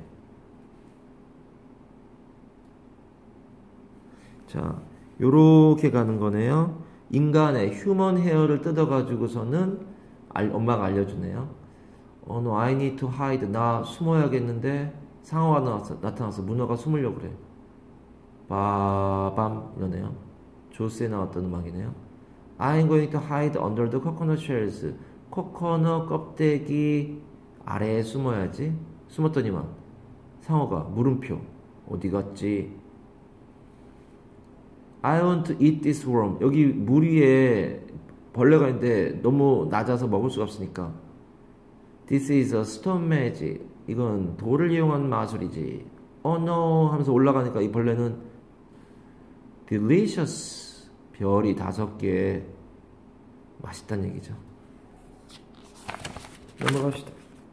자, 요렇게 가는 거네요. 인간의 휴먼 헤어를 뜯어가지고서는 알, 엄마가 알려주네요. 어, no, I need to hide. 나 숨어야겠는데 상어가 나왔어, 나타나서 문어가 숨으려고 그래. 빠밤 이러네요. 조스에 나왔던 음악이네요. I'm going to hide under the coconut shells. 코코넛 껍데기 아래에 숨어야지. 숨었더니만 상어가 물음표 어디 갔지? I want to eat this worm. 여기 물 위에 벌레가 있는데 너무 낮아서 먹을 수가 없으니까. This is a stone magic. 이건 돌을 이용한 마술이지. Oh no 하면서 올라가니까 이 벌레는 delicious. 별이 다섯 개. 맛있다는 얘기죠. 넘어갑시다.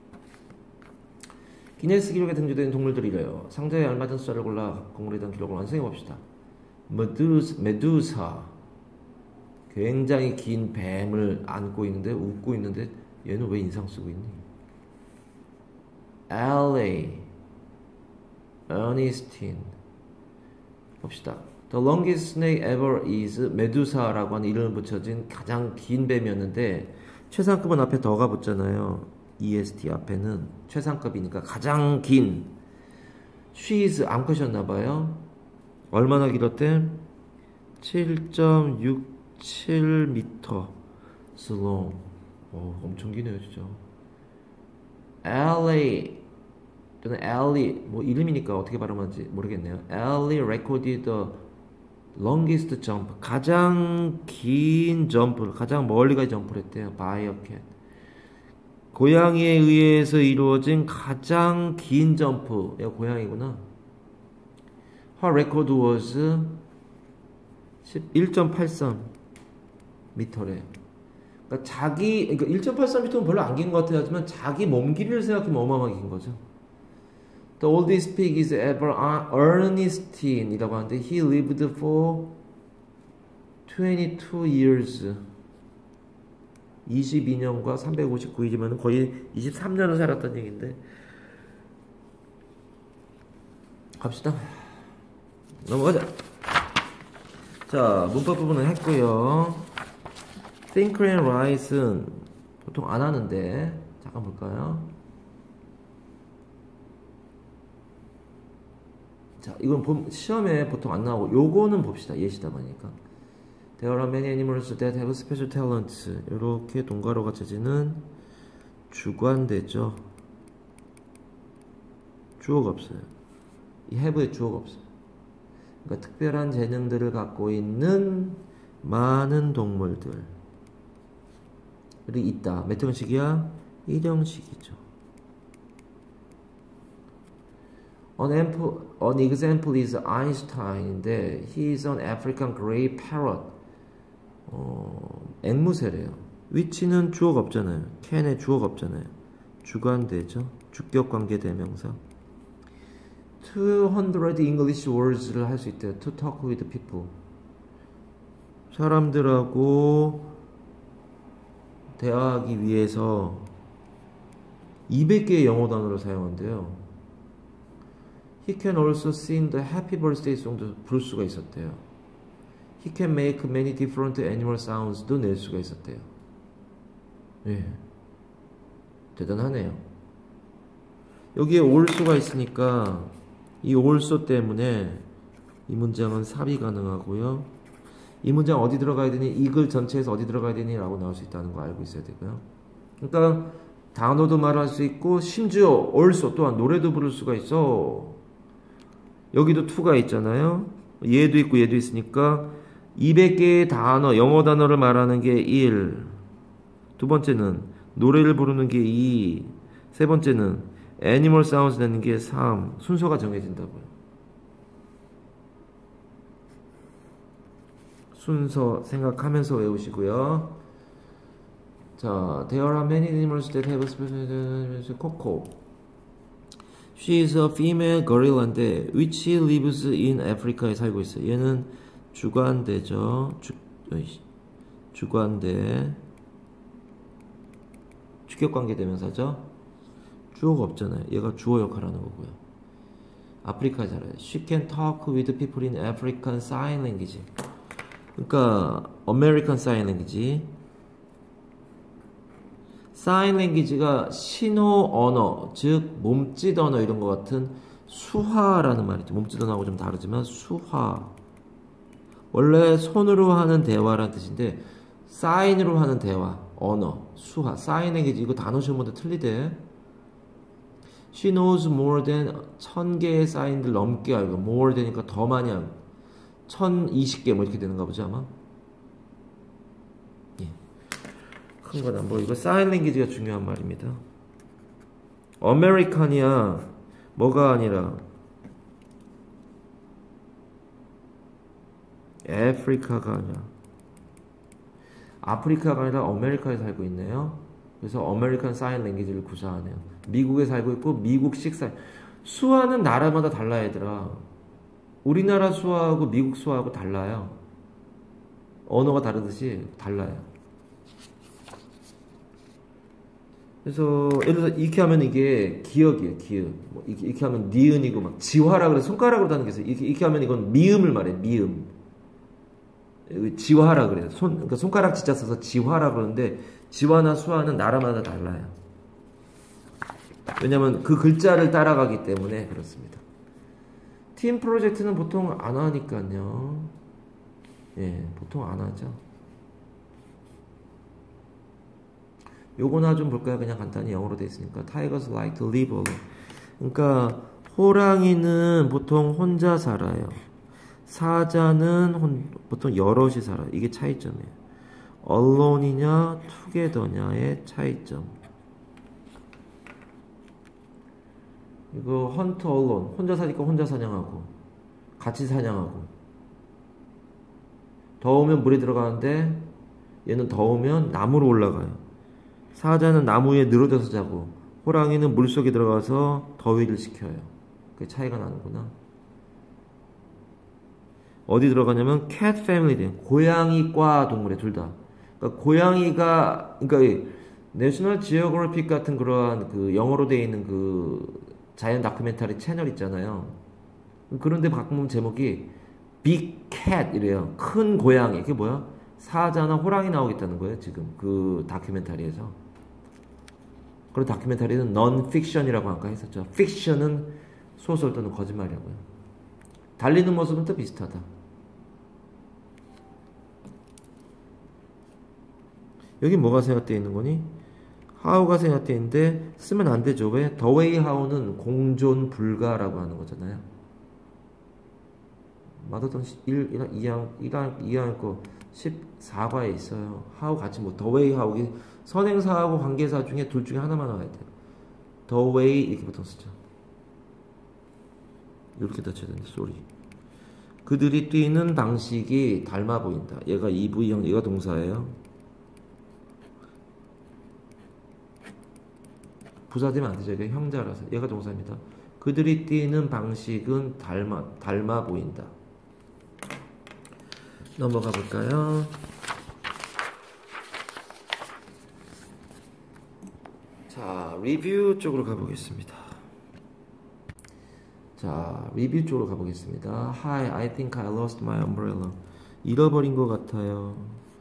기네스 기록에 등재된 동물들이래요. 상자에 알맞은 숫자를 골라 공물에 대한 기록을 완성해 봅시다. 메두사, 메두사. 굉장히 긴 뱀을 안고 있는데 웃고 있는데 얘는 왜 인상 쓰고 있니? 엘에이, Ernestine. 봅시다. The longest snake ever is 메두사라고 하는 이름을 붙여진 가장 긴 뱀이었는데 최상급은 앞에 더가 붙잖아요. 이에스티 앞에는 최상급이니까 가장 긴. She is 암컷이었나봐요. 얼마나 길었대? 칠 점 육칠 미터 long. 오, 엄청 기네요 진짜. 엘에이 또는 엘리 뭐 이름이니까 어떻게 발음하는지 모르겠네요. 엘리 recorded the longest jump. 가장 긴 점프를 가장 멀리까지 점프를 했대요. by a cat. 고양이에 의해서 이루어진 가장 긴 점프. 얘가 고양이구나. Her record was 일 점 팔삼 미터래. 그러니까 자기 그러니까 일 점 팔삼 미터는 별로 안 긴 것 같아요. 하지만 자기 몸 길이를 생각하면 어마어마하게 긴 거죠. The oldest pig is ever Ernestine 이라고 하는데 he lived for twenty-two years. 이십이 년과 삼백오십구 일이면 거의 이십삼 년을 살았다는 얘기인데. 갑시다. 넘어가자. 자, 문법 부분은 했고요. Think and write은 보통 안 하는데 잠깐 볼까요? 자, 이건 시험에 보통 안 나오고 요거는 봅시다. 예시다 보니까. There are many animals that have special talents. 이렇게 동가로가 쳐지는 주관대죠. 주어가 없어요. 이 have에 주어가 없어요. 그러니까 특별한 재능들을 갖고 있는 많은 동물들이 있다. 몇 형식이야? 일 형식이죠. An example, an example is Einstein인데 he is an African grey parrot. 어, 앵무새래요. which는 주어가 없잖아요. can에 주어가 없잖아요. 주관대죠. 주격관계 대명사. two hundred English words를 할 수 있대요. To talk with people. 사람들하고 대화하기 위해서 이백 개의 영어 단어를 사용한대요. He can also sing the Happy Birthday song도 부를 수가 있었대요. He can make many different animal sounds도 낼 수가 있었대요. 예, 대단하네요. 여기에 also가 있으니까 이 also 때문에 이 문장은 삽입 가능하고요. 이 문장 어디 들어가야 되니? 이 글 전체에서 어디 들어가야 되니? 라고 나올 수 있다는 거 알고 있어야 되고요. 그러니까 단어도 말할 수 있고 심지어 also 또한 노래도 부를 수가 있어. 여기도 to가 있잖아요. 얘도 있고 얘도 있으니까 이백 개의 단어, 영어 단어를 말하는 게 일. 두 번째는 노래를 부르는 게 이. 세 번째는 애니멀 사운드 내는 게 삼. 순서가 정해진다고요. 순서 생각하면서 외우시고요. 자, there are many animals that have a special 코코. She is a female gorilla인데 which lives in Africa에 살고 있어요. 얘는 주관대죠. 주, 주관대. 주격관계 대명사죠. 주어가 없잖아요. 얘가 주어 역할을 하는 거고요. 아프리카에 살아요. She can talk with people in African Sign Language. 그러니까 American Sign Language. Sign Language가 신호 언어, 즉 몸짓 언어 이런 것 같은 수화라는 말이죠. 몸짓 언어하고 좀 다르지만 수화. 원래 손으로 하는 대화라는 뜻인데 사인으로 하는 대화, 언어, 수화, Sign Language. 이거 단어 시험 보는데 틀리대. She knows more than 천 개의 사인들 넘게 알고 more 되니까 더 많이 알고 천이십 개 뭐 이렇게 되는가 보죠 아마. 예. 큰 건 안 보여. 이거 사인 랭귀지가 중요한 말입니다. 아메리칸이야. 뭐가 아니라 아프리카가 아니라 아프리카가 아니라 아메리카에 살고 있네요. 그래서 아메리칸 사인 랭귀지를 구사하네요. 미국에 살고 있고 미국식 사인. 수화는 나라마다 달라요 얘들아. 우리나라 수화하고 미국 수화하고 달라요. 언어가 다르듯이 달라요. 그래서 예를 들어서 이렇게 하면 이게 기역이에요. 기역. 뭐 이렇게, 이렇게 하면 니은이고 막 지화라 그래. 손가락으로 다는 게 있어요. 이렇게, 이렇게 하면 이건 미음을 말해. 미음. 지화라 그래요. 손, 그러니까 손가락 지자 써서 지화라 그러는데 지화나 수화는 나라마다 달라요. 왜냐면 그 글자를 따라가기 때문에 그렇습니다. 팀 프로젝트는 보통 안 하니까요. 예, 보통 안 하죠. 요거나 좀 볼까요? 그냥 간단히 영어로 되어 있으니까. Tigers like to live alone. 그러니까 호랑이는 보통 혼자 살아요. 사자는 혼, 보통 여럿이 살아요. 이게 차이점이에요. alone이냐 together냐의 차이점. 이거 hunt alone. 혼자 사니까 혼자 사냥하고 같이 사냥하고. 더우면 물에 들어가는데 얘는 더우면 나무로 올라가요. 사자는 나무 위에 늘어져서 자고 호랑이는 물속에 들어가서 더위를 식혀요. 그게 차이가 나는구나. 어디 들어가냐면 cat family래. 고양이과 동물에 둘 다. 그러니까 고양이가 그러니까 내셔널 지오그래픽 같은 그러한 그 영어로 되어 있는 그 자연 다큐멘터리 채널 있잖아요. 그런데 가끔 보면 제목이 Big Cat 이래요. 큰 고양이. 그게 뭐야? 사자나 호랑이 나오겠다는 거예요. 지금 그 다큐멘터리에서. 그런 다큐멘터리는 non-fiction이라고 아까 했었죠. fiction은 소설 또는 거짓말이라고요. 달리는 모습은 또 비슷하다. 여기 뭐가 생각되어 있는 거니? how가 생각되어 있는데 쓰면 안 되죠. 왜? the way how는 공존 불가라고 하는 거잖아요. 마더던 일, 이 학, 이 학 거 십사 과에 있어요. how 같이 뭐 the way how 선행사하고 관계사 중에 둘 중에 하나만 나와야 돼요. the way 이렇게 보통 쓰죠. 이렇게 닫혀야 되는데 sorry. 그들이 뛰는 방식이 닮아 보인다. 얘가 이브이형, 얘가 동사예요. 부사되면 안 되죠. 이게 형자라서. 얘가 동사입니다. 그들이 뛰는 방식은 닮아, 닮아 보인다. 넘어가 볼까요? 자, 리뷰 쪽으로 가보겠습니다. 자, 리뷰 쪽으로 가보겠습니다. Hi, I think I lost my umbrella. 잃어버린 것 같아요.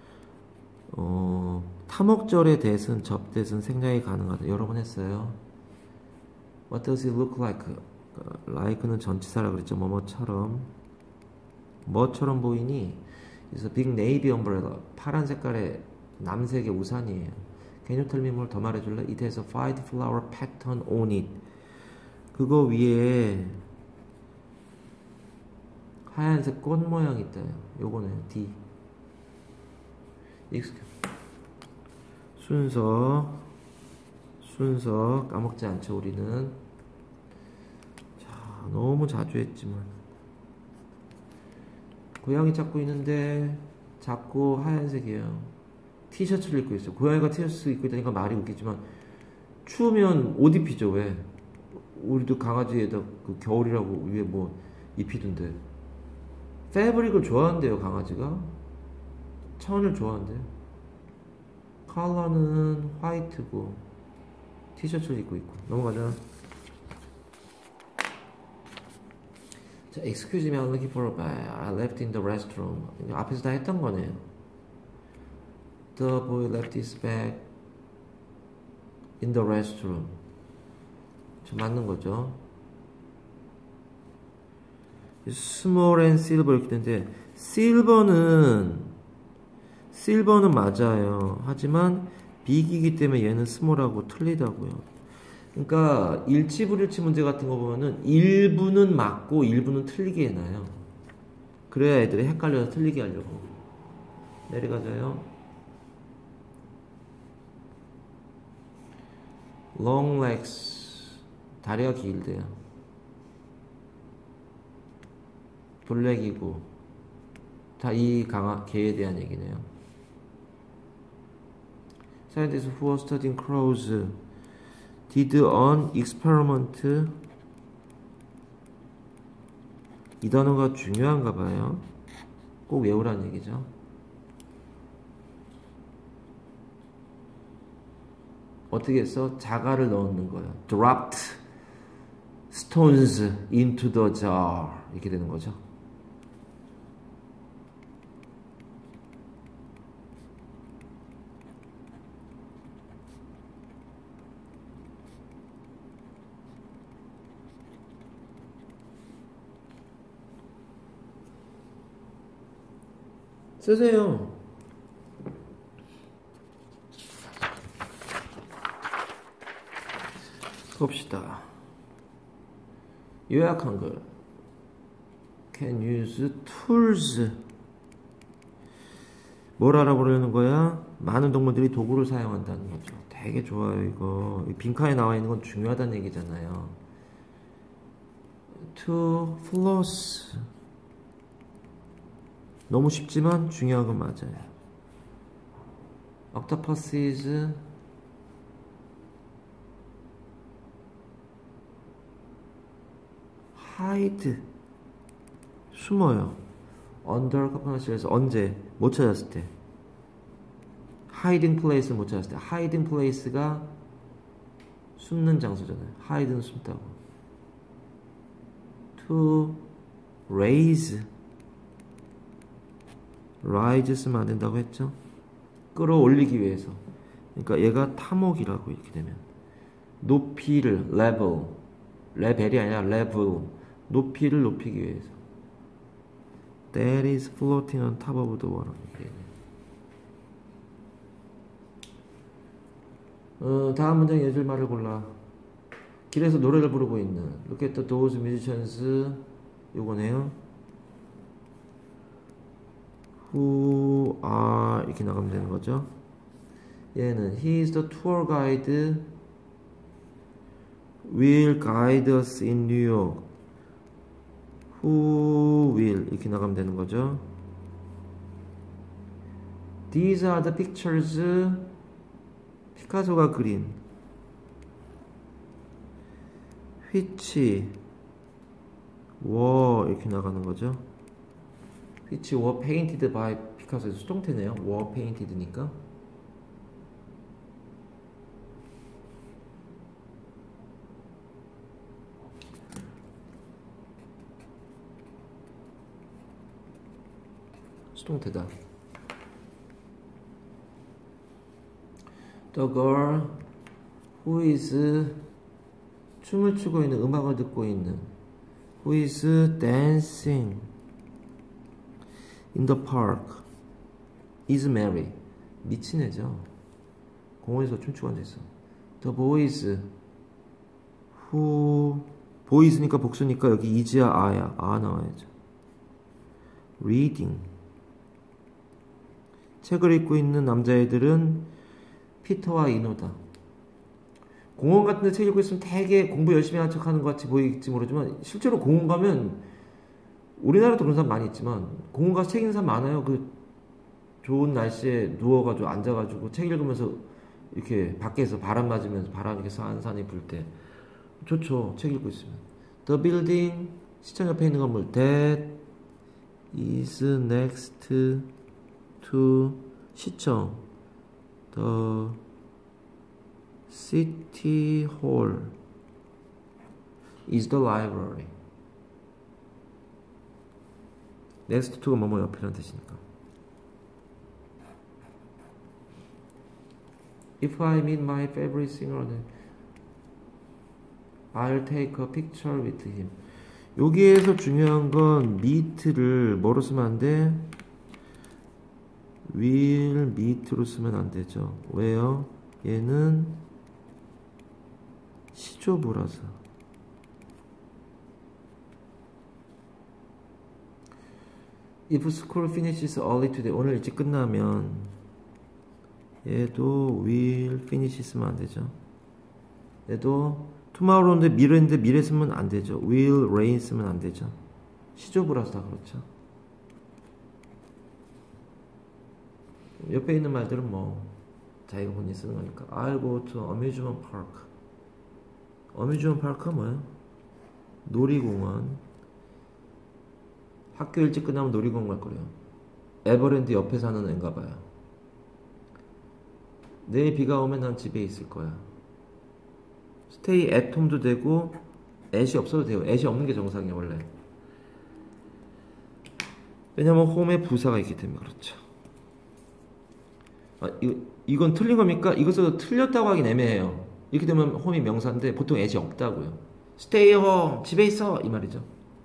어, 타목절의 대은, 접대은 생략이 가능하다. 여러 번 했어요. What does it look like? like는 전치사라 그랬죠. 뭐뭐처럼. 뭐처럼 보이니? 그래서 big navy umbrella. 파란 색깔의 남색의 우산이에요. Can you tell me more? 더 말해줄래? It has a white flower pattern on it. 그거 위에 하얀색 꽃 모양이 있다. 요거네요. D. 순서 순서 까먹지 않죠. 우리는. 자, 너무 자주 했지만 고양이 찾고 있는데 자꾸 하얀색이에요. 티셔츠를 입고 있어요. 고양이가 티셔츠 입고 있다니까 말이 웃기지만 추우면 옷 입히죠. 왜? 우리도 강아지에다 그 겨울이라고 위에 뭐 입히던데. 패브릭을 좋아한대요. 강아지가 천을 좋아한대요. 컬러는 화이트고 티셔츠를 입고 있고. 넘어가자. 자, excuse me, I'm looking for a bag. I left in the restroom. 앞에서 다 했던 거네요. The boy left his bag in the restroom. 저 맞는 거죠. small and silver 이렇게 되는데 silver는 silver는 맞아요. 하지만 big이기 때문에 얘는 small하고 틀리다고요. 그러니까 일치불일치 문제 같은 거 보면은 일부는 맞고 일부는 틀리게 해놔요. 그래야 애들이 헷갈려서 틀리게 하려고. 내려가자요. long legs. 다리가 길대요. 블랙이고. 다 이 강아, 개에 대한 얘기네요. Scientists who were studying crows did an experiment. 이 단어가 중요한가 봐요. 꼭 외우라는 얘기죠. 어떻게 했어? 자갈을 넣는 거예요. Dropped stones into the jar. 이렇게 되는 거죠. 쓰세요. 봅시다. 요약한 거. Can use tools. 뭘 알아보려는 거야? 많은 동물들이 도구를 사용한다는 거죠. 되게 좋아요, 이거. 빈칸에 나와 있는 건 중요하다는 얘기잖아요. To floss. 너무 쉽지만 중요한 건 맞아요. octopuses hide. 숨어요. under coconut shell에서 언제? 못 찾았을 때. hiding place를 못 찾았을 때. hiding place가 숨는 장소잖아요. hide는 숨다고. to raise. rise 쓰면 안 된다고 했죠? 끌어올리기 위해서. 그러니까 얘가 탐욕이라고 이렇게 되면. 높이를, level. 레벨이 아니라 level. 높이를 높이기 위해서. That is floating on top of the water. 어, 다음 문장 예절 말을 골라. 길에서 노래를 부르고 있는. Look at those musicians. 요거네요. Who are 이렇게 나가면 되는 거죠. 얘는 He is the tour guide. Will guide us in New York. Who will 이렇게 나가면 되는 거죠. These are the pictures. 피카소가 그린. Which were 이렇게 나가는 거죠. Which were painted by 피카소에서 수동태네요. were painted니까. 수동태다. The girl who is 춤을 추고 있는, 음악을 듣고 있는 who is dancing in the park is Mary. 미친 애죠. 공원에서 춤추고 앉아있어. The boys who boys니까 복수니까 여기 is야 a야. a 나와야죠. reading. 책을 읽고 있는 남자애들은 피터와 이노다. 공원 같은 데 책 읽고 있으면 되게 공부 열심히 하는 척 하는 것 같이 보일지 모르지만 실제로 공원 가면 우리나라도 그런 사람 많이 있지만 공원 가서 책 읽는 사람 많아요. 그 좋은 날씨에 누워가지고 앉아가지고 책 읽으면서 이렇게 밖에서 바람 맞으면서 바람 이렇게 산산이 불 때 좋죠. 책 읽고 있으면. The building, 시청 옆에 있는 건물. That is next to 시청. The city hall is the library. next to가 뭐뭐 옆이라는 뜻이니까. If I meet my favorite singer, I'll take a picture with him. 여기에서 중요한 건 meet를 뭐로 쓰면 안 돼? will meet로 쓰면 안 되죠. 왜요? 얘는 시조부라서. If school finishes early today, 오늘 일찍 끝나면 얘도 will finish 쓰면 안 되죠. 얘도 tomorrow인데 미래인데 미래 쓰면 안 되죠. will rain 쓰면 안 되죠. 시조부라서 다 그렇죠. 옆에 있는 말들은 뭐 자기가 본인이 쓰는 거니까. I'll go to amusement park. amusement park가 뭐야? 놀이공원. 학교 일찍 끝나면 놀이공원 갈 거래요. 에버랜드 옆에 사는 애인가 봐요. 내일 비가 오면 난 집에 있을 거야. stay at home도 되고 at이 없어도 돼요. at이 없는 게 정상이에요 원래. 왜냐면 home에 부사가 있기 때문에 그렇죠. 아, 이거, 이건 틀린 겁니까? 이것도 틀렸다고 하긴 애매해요. 이렇게 되면 home이 명사인데 보통 at이 없다고요. stay home, 집에 있어 이 말이죠.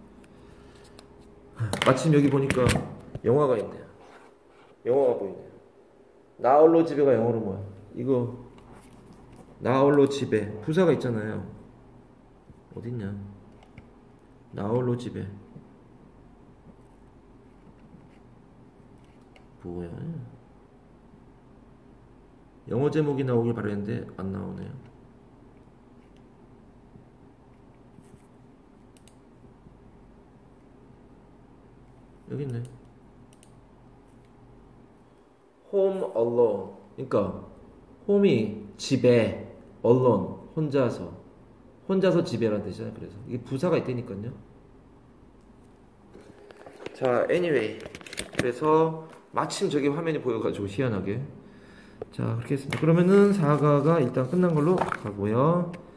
마침 여기 보니까 영화가 있네요. 영화가 보이네요. 나홀로 집에가 영어로 뭐야? 이거 나홀로 집에 부사가 있잖아요. 어딨냐? 나홀로 집에 뭐야? 영어 제목이 나오길 바랬는데 안 나오네요. 여기 있네. home alone. 그러니까 home이 집에, alone 혼자서, 혼자서 집에라는 뜻이잖아요. 그래서 이게 부사가 있다니까요. 자, anyway. 그래서 마침 저기 화면이 보여가지고 희한하게. 자, 그렇게 했습니다. 그러면은 사과가 일단 끝난 걸로 가고요.